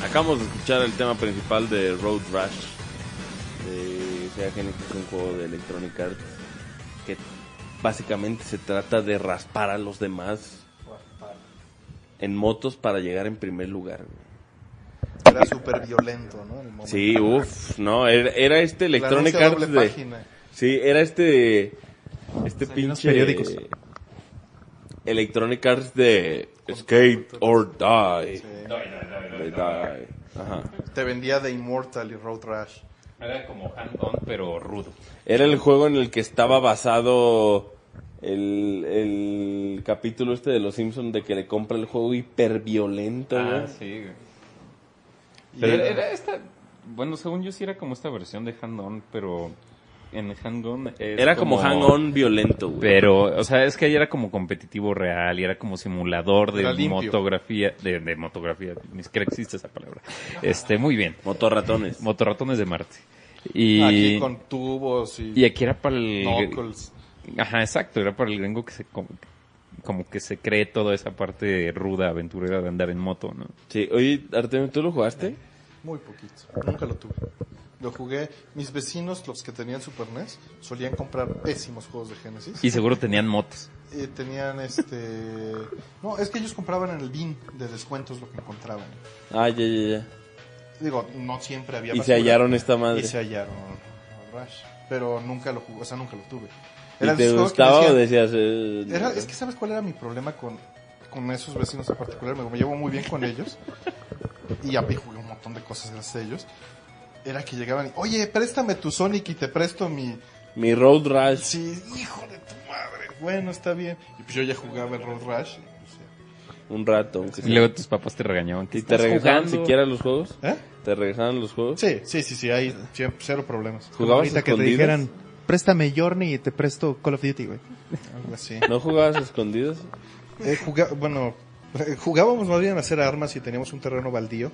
Acabamos de escuchar el tema principal de Road Rash de Sega Genesis, un juego de Electronic Arts que básicamente se trata de raspar a los demás en motos para llegar en primer lugar. Era súper violento, ¿no? En el momento. Sí, uff, no, era, era este Electronic La Arts doble de... página. Sí, era este... Este Hay unos pinche... periódicos. Electronic Arts de Skate or Die. Sí. De Die. Ajá. Te vendía The Immortal y Road Rash. Era como hand-on, pero rudo. Era el juego en el que estaba basado el, el capítulo este de Los Simpsons de que le compra el juego hiperviolento, Ah, güey. sí, güey. Y Pero era- era esta... Bueno, según yo sí era como esta versión de hand-on, pero... En hand-on es Era como hang-on violento, güey. Pero, o sea, es que ahí era como competitivo real y era como simulador de Era limpio. motografía, de, de motografía, ni siquiera existe esa palabra. Este, muy bien. Motorratones. Motorratones de Marte. Y, Aquí con tubos y, y aquí era para el... knuckles. Ajá, exacto, era para el gringo que se como, como que se cree toda esa parte ruda, aventurera de andar en moto, ¿no? Sí, oye, Artemio, ¿tú lo jugaste? Muy poquito. Nunca lo tuve. Lo jugué. Mis vecinos, los que tenían Super N E S, solían comprar pésimos juegos de Genesis. Y seguro tenían motos. Eh, tenían este... No, es que ellos compraban en el B I N de descuentos lo que encontraban. Ah, ya, ya, ya. Digo, no siempre había Y se basura. hallaron esta madre. Y se hallaron Rush. Pero nunca lo jugué, o sea, nunca lo tuve. ¿Y Eran te esos juegos que gustaba decían- o decías...? eh, Era, es que ¿sabes cuál era mi problema con, con esos vecinos en particular? Me, me llevo muy bien con ellos. Y ya vi, jugué un montón de cosas gracias a ellos. Era que llegaban y, oye, préstame tu Sonic y te presto mi... Mi Road Rash. Sí, hijo de tu madre. Bueno, está bien. Y pues yo ya jugaba el Road Rash. y, pues, ya. Un rato, aunque Y sea. luego tus papás te regañaban. ¿Qué ¿Y te estás regresaban jugando? siquiera los juegos? ¿Eh? ¿Te regresaban los juegos? Sí, sí, sí, sí, hay siempre- cero problemas. ¿Jugabas Ahorita que te escondidas? dijeran, préstame Journey y te presto Call of Duty, güey. Algo así. ¿No jugabas escondidos? Eh, juga- bueno, eh, jugábamos más bien a hacer armas y teníamos un terreno baldío.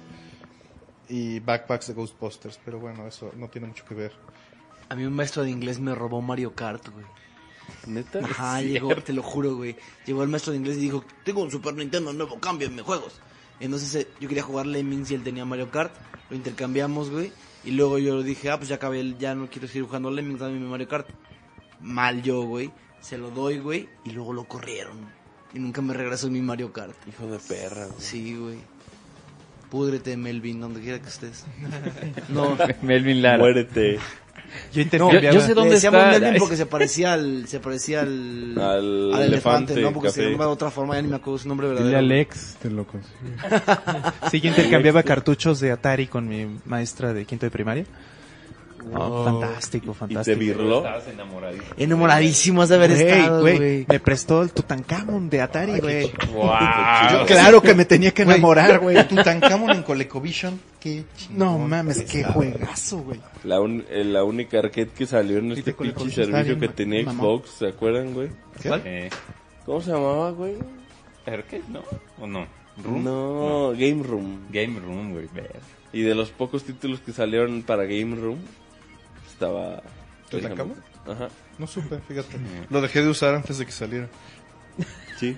Y backpacks de Ghostbusters, pero bueno, eso no tiene mucho que ver. A mí un maestro de inglés me robó Mario Kart, güey. ¿Neta? Ajá, llegó, te lo juro, güey. Llegó el maestro de inglés y dijo, tengo un Super Nintendo nuevo, cámbiame juegos. Entonces eh, yo quería jugar Lemmings y él tenía Mario Kart, lo intercambiamos, güey. Y luego yo dije, ah, pues ya acabé, el- ya no quiero seguir jugando Lemmings, dame mi Mario Kart. Mal yo, güey. Se lo doy, güey, y luego lo corrieron. Y nunca me regresó mi Mario Kart. Hijo de perra, güey. Sí, güey. Púdrete, Melvin, donde quiera que estés. No, Melvin Lara. Muérete. Yo Yo, intercambiaba... yo sé le dónde decíamos está. Melvin porque se parecía al, se parecía al, Al al elefante, elefante, ¿no? Porque se café. llama de otra forma, ya ni me acuerdo su nombre Dile verdadero. a Alex, te lo consigo. Sí, yo intercambiaba cartuchos de Atari con mi maestra de quinto de primaria. Oh, fantástico, ¿Y te fantástico. virló? Estabas enamoradito. Enamoradísimos de haber Güey, estado, güey, güey. me prestó el Tutankamón de Atari, güey. Wow. Yo, claro que me tenía que enamorar, güey. Tutankamón en ColecoVision, qué No chingón mames, qué está. juegazo, güey. La, un- eh, la única arcade que salió en este te con el pinche control está servicio que bien, tenía mamá. Xbox, ¿se acuerdan, güey? Eh, ¿Cómo se llamaba, güey? ¿Arcade, no? ¿O no? ¿Room? No, Game Room. Game Room, güey. ver. Y de los pocos títulos que salieron para Game Room, estaba... ¿Tutankamón? Ajá, No supe, fíjate. Lo dejé de usar antes de que saliera. sí.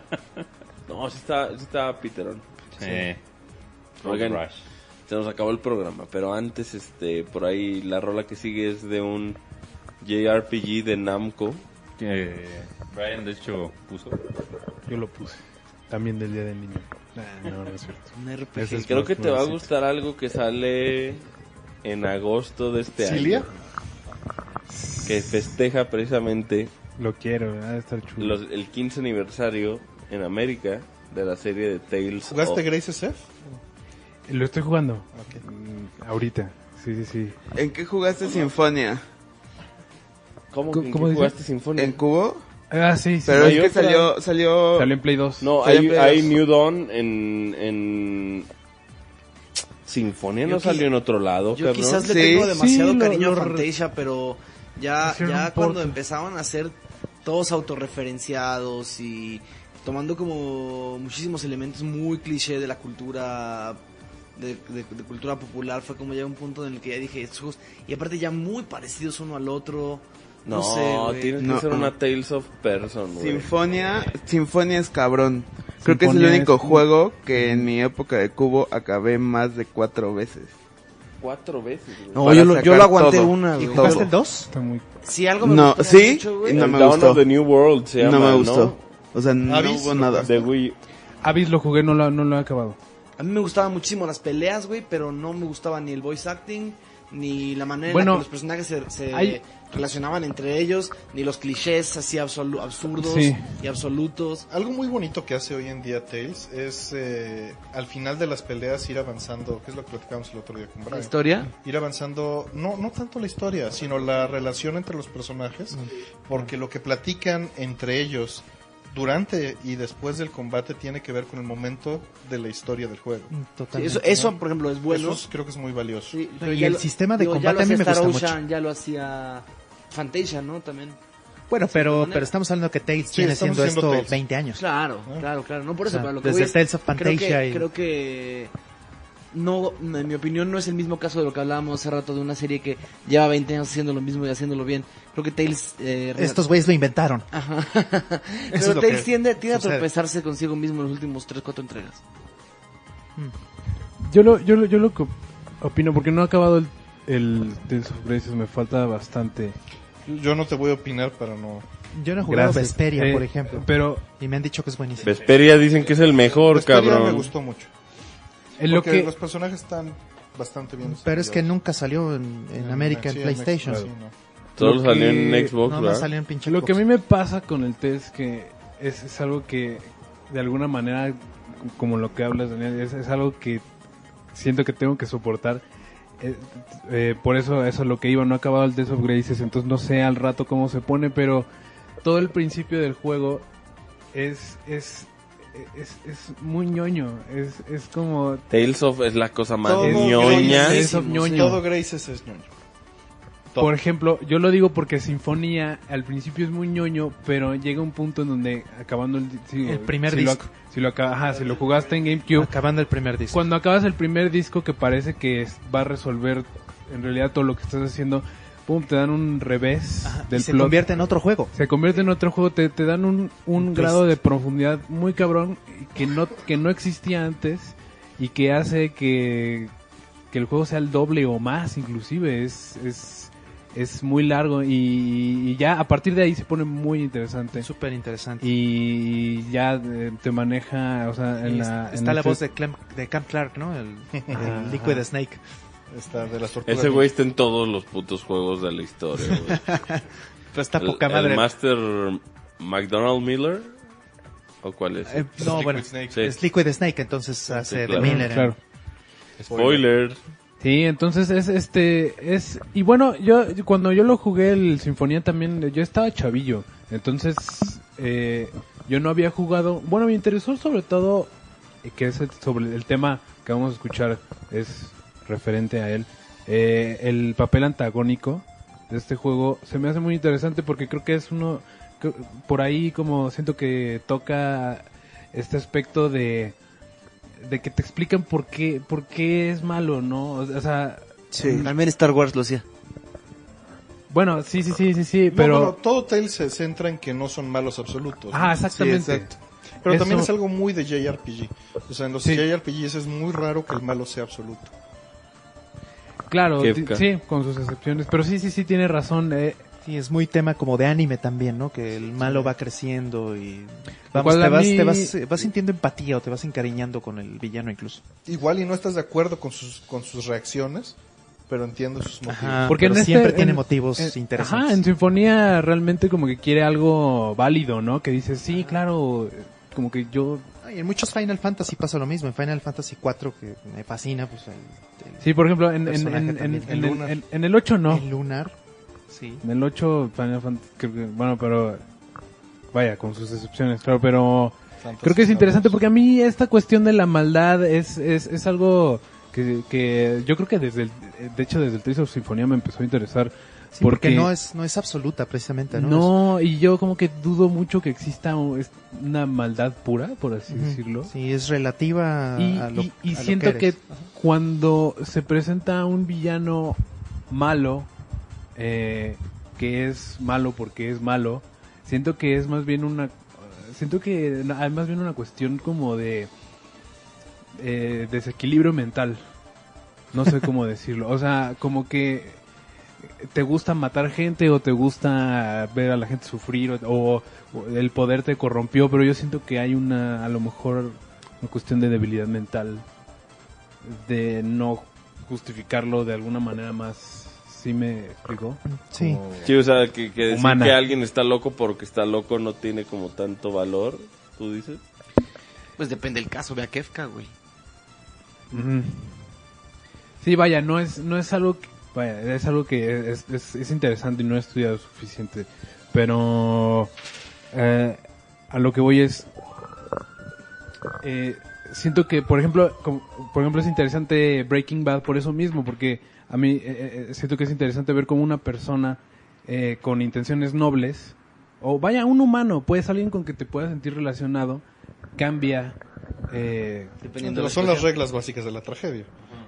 No, sí estaba, sí estaba piterón. Sí. Oigan, Rush. se nos acabó el programa, pero antes, este, por ahí la rola que sigue es de un J R P G de Namco. Que Brian, de hecho, puso. Yo lo puse. También del Día del Niño. Nah, no, no es cierto. Un R P Ese G. es Creo más que te va a nuevecito. gustar algo que sale en agosto de este ¿Cilia? año. Que festeja precisamente Lo quiero, ha de estar chulo. los- el quince aniversario en América de la serie de Tales ¿Jugaste of... Grace F? Lo estoy jugando. Ok. Mm, ahorita. Sí, sí, sí. ¿En qué jugaste Sinfonia? ¿Cómo, ¿Cómo- ¿en cómo qué dice? jugaste Sinfonia? ¿En Cubo? Ah, sí, sí. Pero hay es que otra. salió, salió... Salió en Play dos. No, Salió hay, en Play hay dos. New Dawn en... en... Sinfonia no Yo salió qui- en otro lado, Yo cabrón. quizás le Sí. tengo demasiado Sí, lo- cariño lo- a Fantasia, pero ya, Hicieron ya un cuando port. empezaban a ser todos autorreferenciados y tomando como muchísimos elementos muy cliché de la cultura de, de- de cultura popular, fue como ya un punto en el que ya dije estos juegos, y aparte ya muy parecidos uno al otro. No, No, sé, güey. tienes No. que ser una Tales of Person, güey. Sinfonia, Sinfonia es cabrón. Creo que es el Sinfonia único es- juego que en mi época de cubo acabé más de cuatro veces. Cuatro veces, güey. No, Para yo lo, yo sacar lo aguanté todo. una, ¿Y güey. ¿Jugaste el dos? Está muy... Si algo me No, gustó ¿sí? mucho, güey. No El me Dawn gustó. of the New World se No llama, me gustó. O sea, no Abyss, hubo lo nada. De Wii. Abyss lo jugué, no lo, no lo he acabado. A mí me gustaban muchísimo las peleas, güey, pero no me gustaba ni el voice acting, ni la manera Bueno, en la que los personajes se, se hay- relacionaban entre ellos, ni los clichés así absolu- absurdos Sí. y absolutos. Algo muy bonito que hace hoy en día Tales es eh, al final de las peleas ir avanzando, que es lo que platicamos el otro día con La Brian. historia. Ir avanzando, no, no tanto la historia, sino la relación entre los personajes, porque lo que platican entre ellos durante y después del combate tiene que ver con el momento de la historia del juego. Sí, Totalmente. eso, eso, por ejemplo, es bueno. Eso es- creo que es muy valioso. Sí, No, pero y ya el lo- sistema de digo, ya combate lo a mí hacía me Star gusta Ocean, mucho. Ya lo hacía Fantasia, ¿no? También. Bueno, pero, manera. pero estamos hablando que Tales Sí, tiene estamos siendo diciendo esto Tales. veinte años. Claro, claro, claro. No por eso, O sea, pero lo que desde voy es- Tales of creo Fantasia que, y- creo que no, en mi opinión no es el mismo caso de lo que hablábamos hace rato de una serie que lleva veinte años haciendo lo mismo y haciéndolo bien. Creo que Tales... Eh, Estos güeyes lo inventaron. Ajá. es Pero lo Tales que tiende, tiende a sucede. tropezarse consigo mismo en los últimos tres, cuatro entregas. Yo lo, yo lo, yo lo que opino, porque no he acabado el, el Tales of Graces, me falta bastante. Yo no te voy a opinar para no... Yo no he jugado Gracias. Vesperia, Eh, por ejemplo. Pero Y me han dicho que es buenísimo. Vesperia dicen que es el mejor, Vesperia cabrón. me gustó mucho. en lo Porque que... los personajes están bastante bien Pero es que desarrollados. nunca salió en, en América, Sí, en PlayStation. México, sí, no. Solo lo salió que- en Xbox, No, no ¿verdad? salió en pinche Lo que a Xbox. mí me pasa con el test es que es, es algo que, de alguna manera, como lo que hablas, Daniel, es, es algo que siento que tengo que soportar. Eh, eh, por eso, eso es lo que iba. No he acabado el Tales of Graces, entonces no sé al rato cómo se pone, pero todo el principio del juego es es es, es muy ñoño. Es, es como... Tales of es la cosa más Todo ñoña. Graces Tales of ñoño. Todo Graces es ñoño. Todo. Por ejemplo, yo lo digo porque Sinfonía al principio es muy ñoño, pero llega un punto en donde acabando el, si- El primer si lo- disco. si lo, acaba- ajá, si lo jugaste en GameCube, Acabando el primer disco. cuando acabas el primer disco que parece que es- va a resolver en realidad todo lo que estás haciendo, pum, te dan un revés Ajá, y del se plot. convierte en otro juego. Se convierte en otro juego, te, te dan un, un Un grado twist. de profundidad muy cabrón que no, que no existía antes y que hace que, que el juego sea el doble o más inclusive. Es, es, es muy largo y, y ya a partir de ahí se pone muy interesante. Súper interesante. Y ya eh, te maneja, o sea, en Y la... en está el la set- voz de, Clem, de Camp Clark, ¿no? El, el Ajá. Liquid Snake. Está de las tortugas. Ese güey está en todos los putos juegos de la historia, güey. Pero está El, poca el madre. Master McDonald Miller. ¿O cuál es? Eh, no, Liquid bueno, Snake. Sí. es Liquid Snake, entonces hace claro. de Miller. ¿eh? Claro. Spoiler. Sí, entonces es este es y bueno, yo cuando yo lo jugué el Sinfonía también yo estaba chavillo, entonces eh, yo no había jugado, bueno, me interesó sobre todo eh, que es el- sobre el tema que vamos a escuchar es referente a él, eh, el papel antagónico de este juego se me hace muy interesante porque creo que es uno que- por ahí como siento que toca este aspecto de de que te explican por qué por qué es malo, ¿no? O sea, También Star Wars lo hacía. bueno, sí, sí, sí, sí, sí, No, pero bueno, todo Tales se centra en que no son malos absolutos. ah, ¿no? exactamente. Sí, exacto. Pero Eso- también es algo muy de J R P G. O sea, en los Sí. J R P Gs es muy raro que el malo sea absoluto. Claro, ti- Kefka. sí, con sus excepciones, pero sí, sí, sí tiene razón. Eh, Sí, es muy tema como de anime también, ¿no? Que el malo va creciendo y vamos, cual te a vas, mí- te vas, eh, vas sintiendo empatía o te vas encariñando con el villano incluso. Igual y no estás de acuerdo con sus, con sus reacciones, pero entiendo sus motivos. Ajá, Porque pero en este- siempre en- tiene motivos en- interesantes. Ajá, en Sinfonía realmente como que quiere algo válido, ¿no? Que dice, sí, claro, eh, como que yo... Ay, en muchos Final Fantasy pasa lo mismo. En Final Fantasy cuatro, que me fascina, pues el, el- Sí, por ejemplo, en, en, Personaje en, en, también. en El el, Lunar. en- en el ocho no. el Lunar. Sí. En el ocho Final Fantasy, creo que- bueno, pero... Vaya, con sus excepciones, claro, pero... Fantasy Creo que es Star interesante Wars. porque a mí esta cuestión de la maldad es, es, es algo que, que yo creo que desde el, de hecho desde el Tales of Sinfonía me empezó a interesar. Sí, porque, porque no es no es absoluta precisamente, ¿no? no, y yo como que dudo mucho que exista un- es- una maldad pura, por así Es- Ujú. decirlo. Sí, es relativa a, Y, a lo, y- y a lo siento que, eres. Ajá. cuando se presenta un villano malo, eh, que es malo porque es malo, siento que es más bien una siento que no, hay más bien una cuestión como de eh, desequilibrio mental. No sé cómo decirlo. O sea, como que te gusta matar gente o te gusta ver a la gente sufrir o, o, o el poder te corrompió, pero yo siento que hay una, a lo mejor, una cuestión de debilidad mental, de no justificarlo de alguna manera más. ¿Sí me explicó? Sí. Como Sí, o sea, que, que decir humana. que alguien está loco porque está loco no tiene como tanto valor, ¿tú dices? Pues depende del caso, ve a Kefka, güey. Ujú. Sí, vaya, no es no es algo que, vaya, es algo que es, es, es interesante y no he estudiado suficiente, pero eh, a lo que voy es eh, siento que, por ejemplo, como- por ejemplo es interesante Breaking Bad por eso mismo, porque a mí eh, eh, siento que es interesante ver cómo una persona eh, con intenciones nobles, o vaya, un humano, puedes alguien con que te puedas sentir relacionado, cambia eh, Dependiendo de la Son las situación. reglas básicas de la tragedia.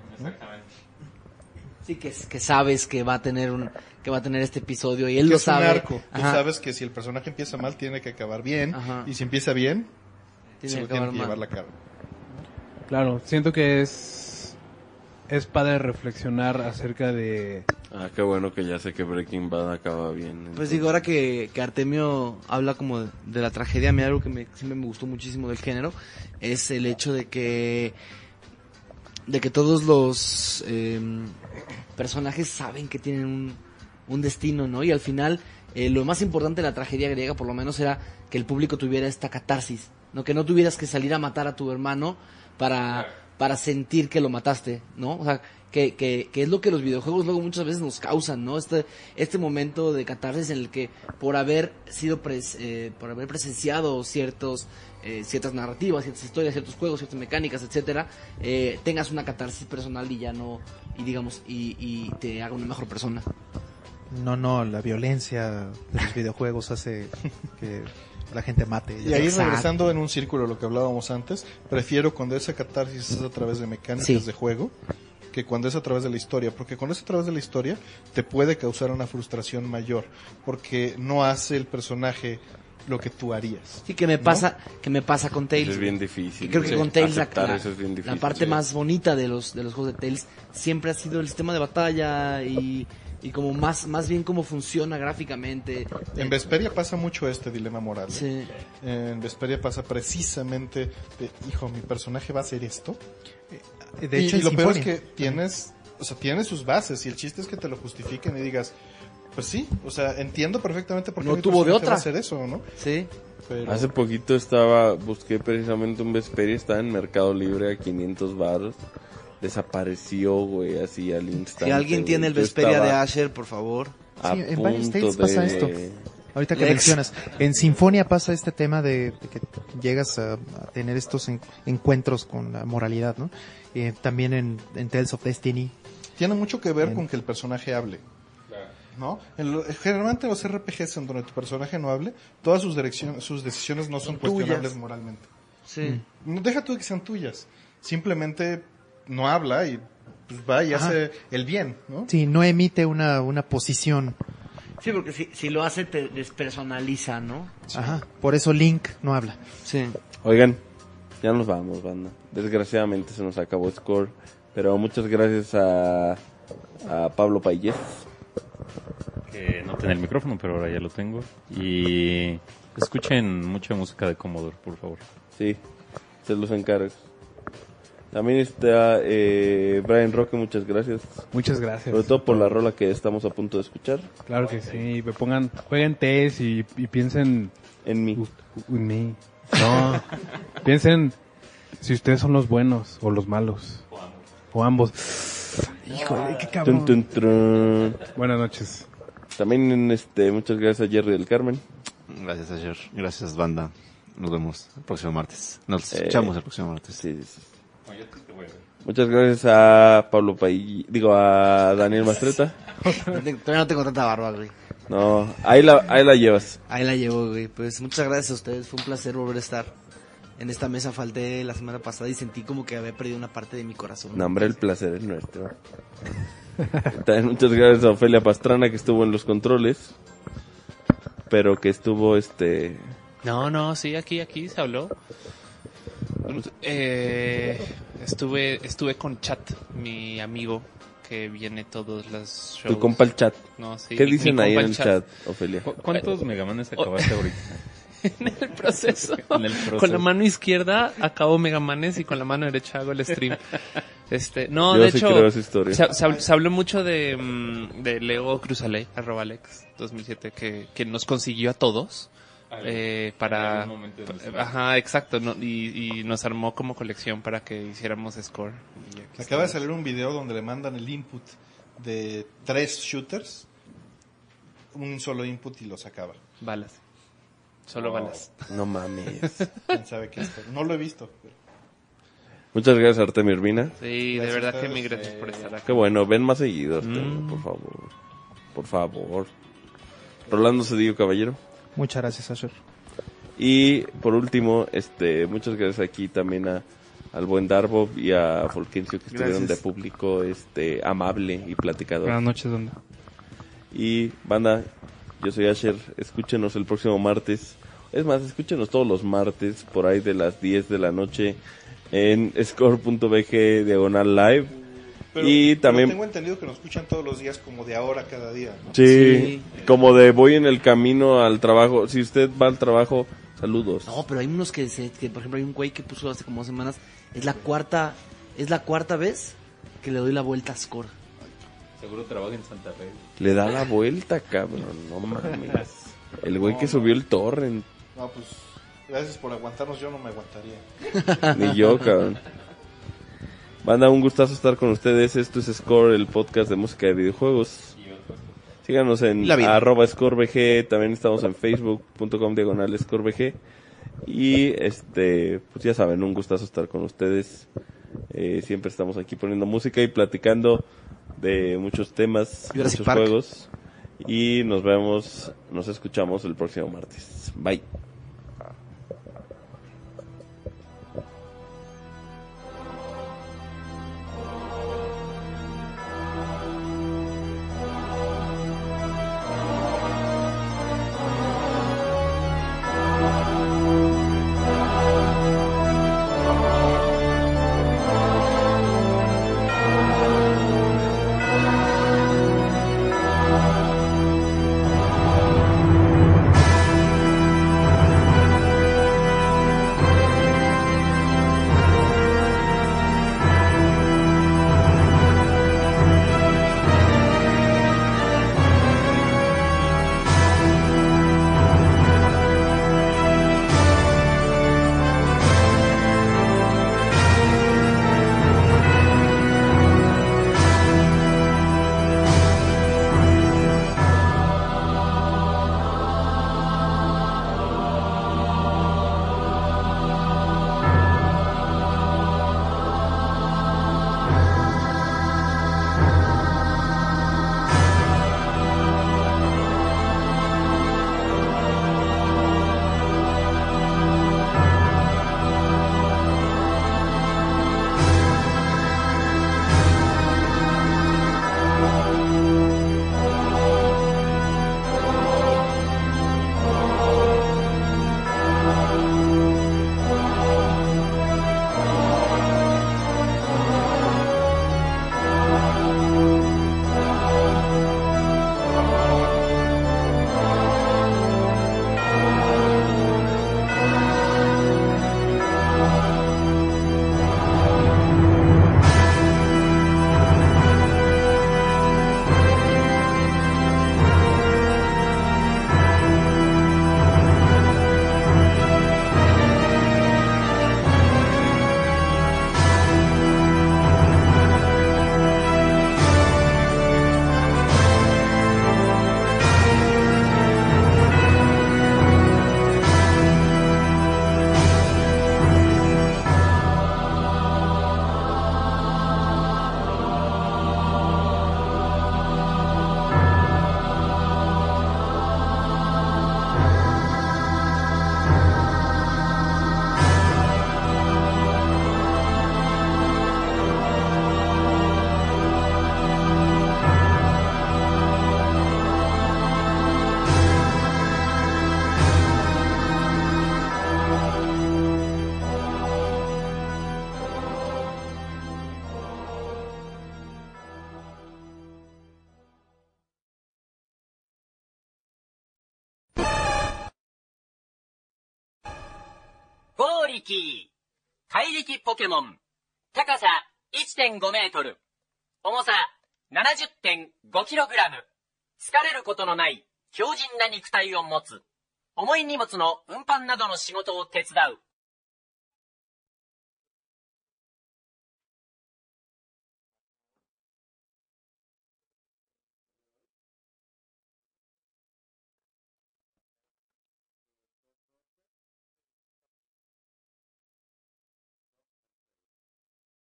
Sí, que, que sabes que va a tener un que va a tener este episodio y él Que lo es un sabe. arco. Tú Ajá. sabes que si el personaje empieza mal, tiene que acabar bien. Ajá. Y si empieza bien, Tiene se que lo tiene acabar que mal. llevar la cara. Claro, siento que es es padre reflexionar acerca de Ah, qué bueno que ya sé que Breaking Bad acaba bien. Pues entonces. digo, ahora que, que Artemio habla como de, de la tragedia, a mí algo que me, siempre me gustó muchísimo del género es el hecho de que de que todos los eh, personajes saben que tienen un, un destino, ¿no? Y al final, eh, lo más importante de la tragedia griega, por lo menos, era que el público tuviera esta catarsis, ¿no? Que no tuvieras que salir a matar a tu hermano para, para sentir que lo mataste, ¿no? O sea, que, que, que es lo que los videojuegos luego muchas veces nos causan, ¿no? Este, este momento de catarsis en el que por haber sido pres, eh, por haber presenciado ciertos eh, ciertas narrativas, ciertas historias, ciertos juegos, ciertas mecánicas, etcétera, eh, tengas una catarsis personal y ya no, y digamos, y, y te haga una mejor persona. No, no, la violencia de los videojuegos hace que la gente mate. Y ahí Exacto. regresando en un círculo a lo que hablábamos antes, prefiero cuando esa catarsis es a través de mecánicas Sí. de juego que cuando es a través de la historia, porque cuando es a través de la historia te puede causar una frustración mayor, porque no hace el personaje lo que tú harías. Sí, que me pasa, que me pasa con Tales. Eso es bien difícil. Y creo que Sí, con Tales la, aceptar la- eso es bien la difícil, parte sí. más bonita de los de los juegos de Tales siempre ha sido el sistema de batalla y, y como más más bien cómo funciona gráficamente. En Vesperia pasa mucho este dilema moral. ¿eh? Sí. En Vesperia pasa precisamente de, hijo, mi personaje va a hacer esto. De y, hecho, y en lo peor es Symphonia- que tienes, o sea, tiene sus bases y el chiste es que te lo justifiquen y digas, pues sí, o sea, entiendo perfectamente por qué No mi tuvo de personaje va otra. a hacer eso, ¿no? Sí. Pero Hace poquito estaba, busqué precisamente un Vesperia, estaba en Mercado Libre a quinientos baros. Desapareció, güey, así al instante. Si alguien tiene el güey. Yo Vesperia de estaba Asher, por favor. a Sí, en varios punto Tales pasa de- esto. Ahorita que Lex. mencionas, en Sinfonia pasa este tema de, de que llegas a, a tener estos en- encuentros con la moralidad, ¿no? Eh, también en, en Tales of Destiny. tiene mucho que ver Bien. con que el personaje hable. ¿No? En lo- generalmente en los R P Gs en donde tu personaje no hable, todas sus, direcciones, sus decisiones no son, Son cuestionables tuyas. moralmente. Sí. No deja tú de que sean tuyas. Simplemente no habla y pues, va y Ajá. hace el bien, ¿no? Sí, no emite una, una posición. Sí, porque si, si lo hace te despersonaliza, ¿no? Ajá. Por eso Link no habla. Sí. Oigan, ya nos vamos, banda. Desgraciadamente se nos acabó Score, pero muchas gracias a, a Pablo Payés. Que no tenía el micrófono, pero ahora ya lo tengo. Y escuchen mucha música de Commodore, por favor. Sí, se los encargo. También está eh, Brian Roque, muchas gracias. muchas gracias. Sobre todo por la rola que estamos a punto de escuchar. Claro que sí, me pongan, jueguen test y, y piensen En mí. u- en mí. No, piensen si ustedes son los buenos o los malos. O ambos. Híjole, qué cabrón. Tun, tun, trun. Buenas noches. También este, muchas gracias a Jerry del Carmen. Gracias, ayer. Gracias, banda. Nos vemos el próximo martes. Nos Eh, escuchamos el próximo martes. Sí, sí, sí. Muchas gracias a Pablo Pay, digo a Daniel Mastreta. No te- Todavía no tengo tanta barba, güey. No, ahí la, ahí la llevas. Ahí la llevo, güey. Pues muchas gracias a ustedes. Fue un placer volver a estar en esta mesa. Falté la semana pasada y sentí como que había perdido una parte de mi corazón. No, hombre, el placer es nuestro. También muchas gracias a Ofelia Pastrana que estuvo en los controles, pero que estuvo este No, no, sí, aquí, aquí se habló. Eh, estuve, estuve con Chat, mi amigo que viene todos los shows. Tu compa el chat. No, sí, ¿Qué mi- dicen mi ahí compa en el el chat, Ofelia? ¿Cu- ¿Cuántos Megamanes acabaste ahorita? En el proceso. En el proceso. Con la mano izquierda acabo Megamanes y con la mano derecha hago el stream. Este, no, Yo de sí hecho, creo esa historia. Se, se habl- se habló mucho de, mm, de Leo Cruzaley, arroba Alex dos mil siete, que, que nos consiguió a todos. Eh, para en algún momento de nuestra vida. ajá, exacto, no, y, y nos armó como colección para que hiciéramos score. Y aquí Acaba de estamos. salir un video donde le mandan el input de tres shooters, un solo input y los acaba. Balas. Solo balas. No mames. ¿Quién sabe qué es? No lo he visto. pero- Muchas gracias, Artemio Urbina. Sí, de Gracias verdad a que ustedes. mil gracias por estar acá. Qué bueno, ven más seguido, Artemio, Mm. por favor. Por favor. Rolando Cedillo Caballero. Muchas gracias, Asher. Y por último, este, muchas gracias aquí también a, al buen Darbo y a Fulgencio que estuvieron Gracias. de público, este, amable y platicador. Buenas noches, ¿dónde? Y banda, yo soy Asher, escúchenos el próximo martes. Es más, escúchenos todos los martes por ahí de las diez de la noche en score.bg diagonal live. Pero, y pero también, tengo entendido que nos escuchan todos los días como de ahora cada día, ¿no? sí, Sí. como de voy en el camino al trabajo. Si usted va al trabajo, saludos. No, pero hay unos que, se, que, por ejemplo, hay un güey que puso hace como dos semanas, es la cuarta, es la cuarta vez que le doy la vuelta a Score. Seguro trabaja en Santa Fe. Le da la vuelta, cabrón, no mames. El güey que subió el torrent, No, pues gracias por aguantarnos, yo no me aguantaría. ni yo, cabrón. Banda, un gustazo estar con ustedes. Esto es Score, el podcast de música de videojuegos. Síganos en La vida. arroba scorebg. También estamos en facebook.com diagonal scorebg. Y este, pues ya saben, un gustazo estar con ustedes. Eh, siempre estamos aquí poniendo música y platicando de muchos temas, Jurassic muchos Park. juegos. Y nos vemos, nos escuchamos el próximo martes. Bye. リキー。怪力ポケモン。高さ いってんごメートル。重さ ななじゅってんごキログラム。疲れることのない強靭な肉体を持つ。重い荷物の運搬などの仕事を手伝う。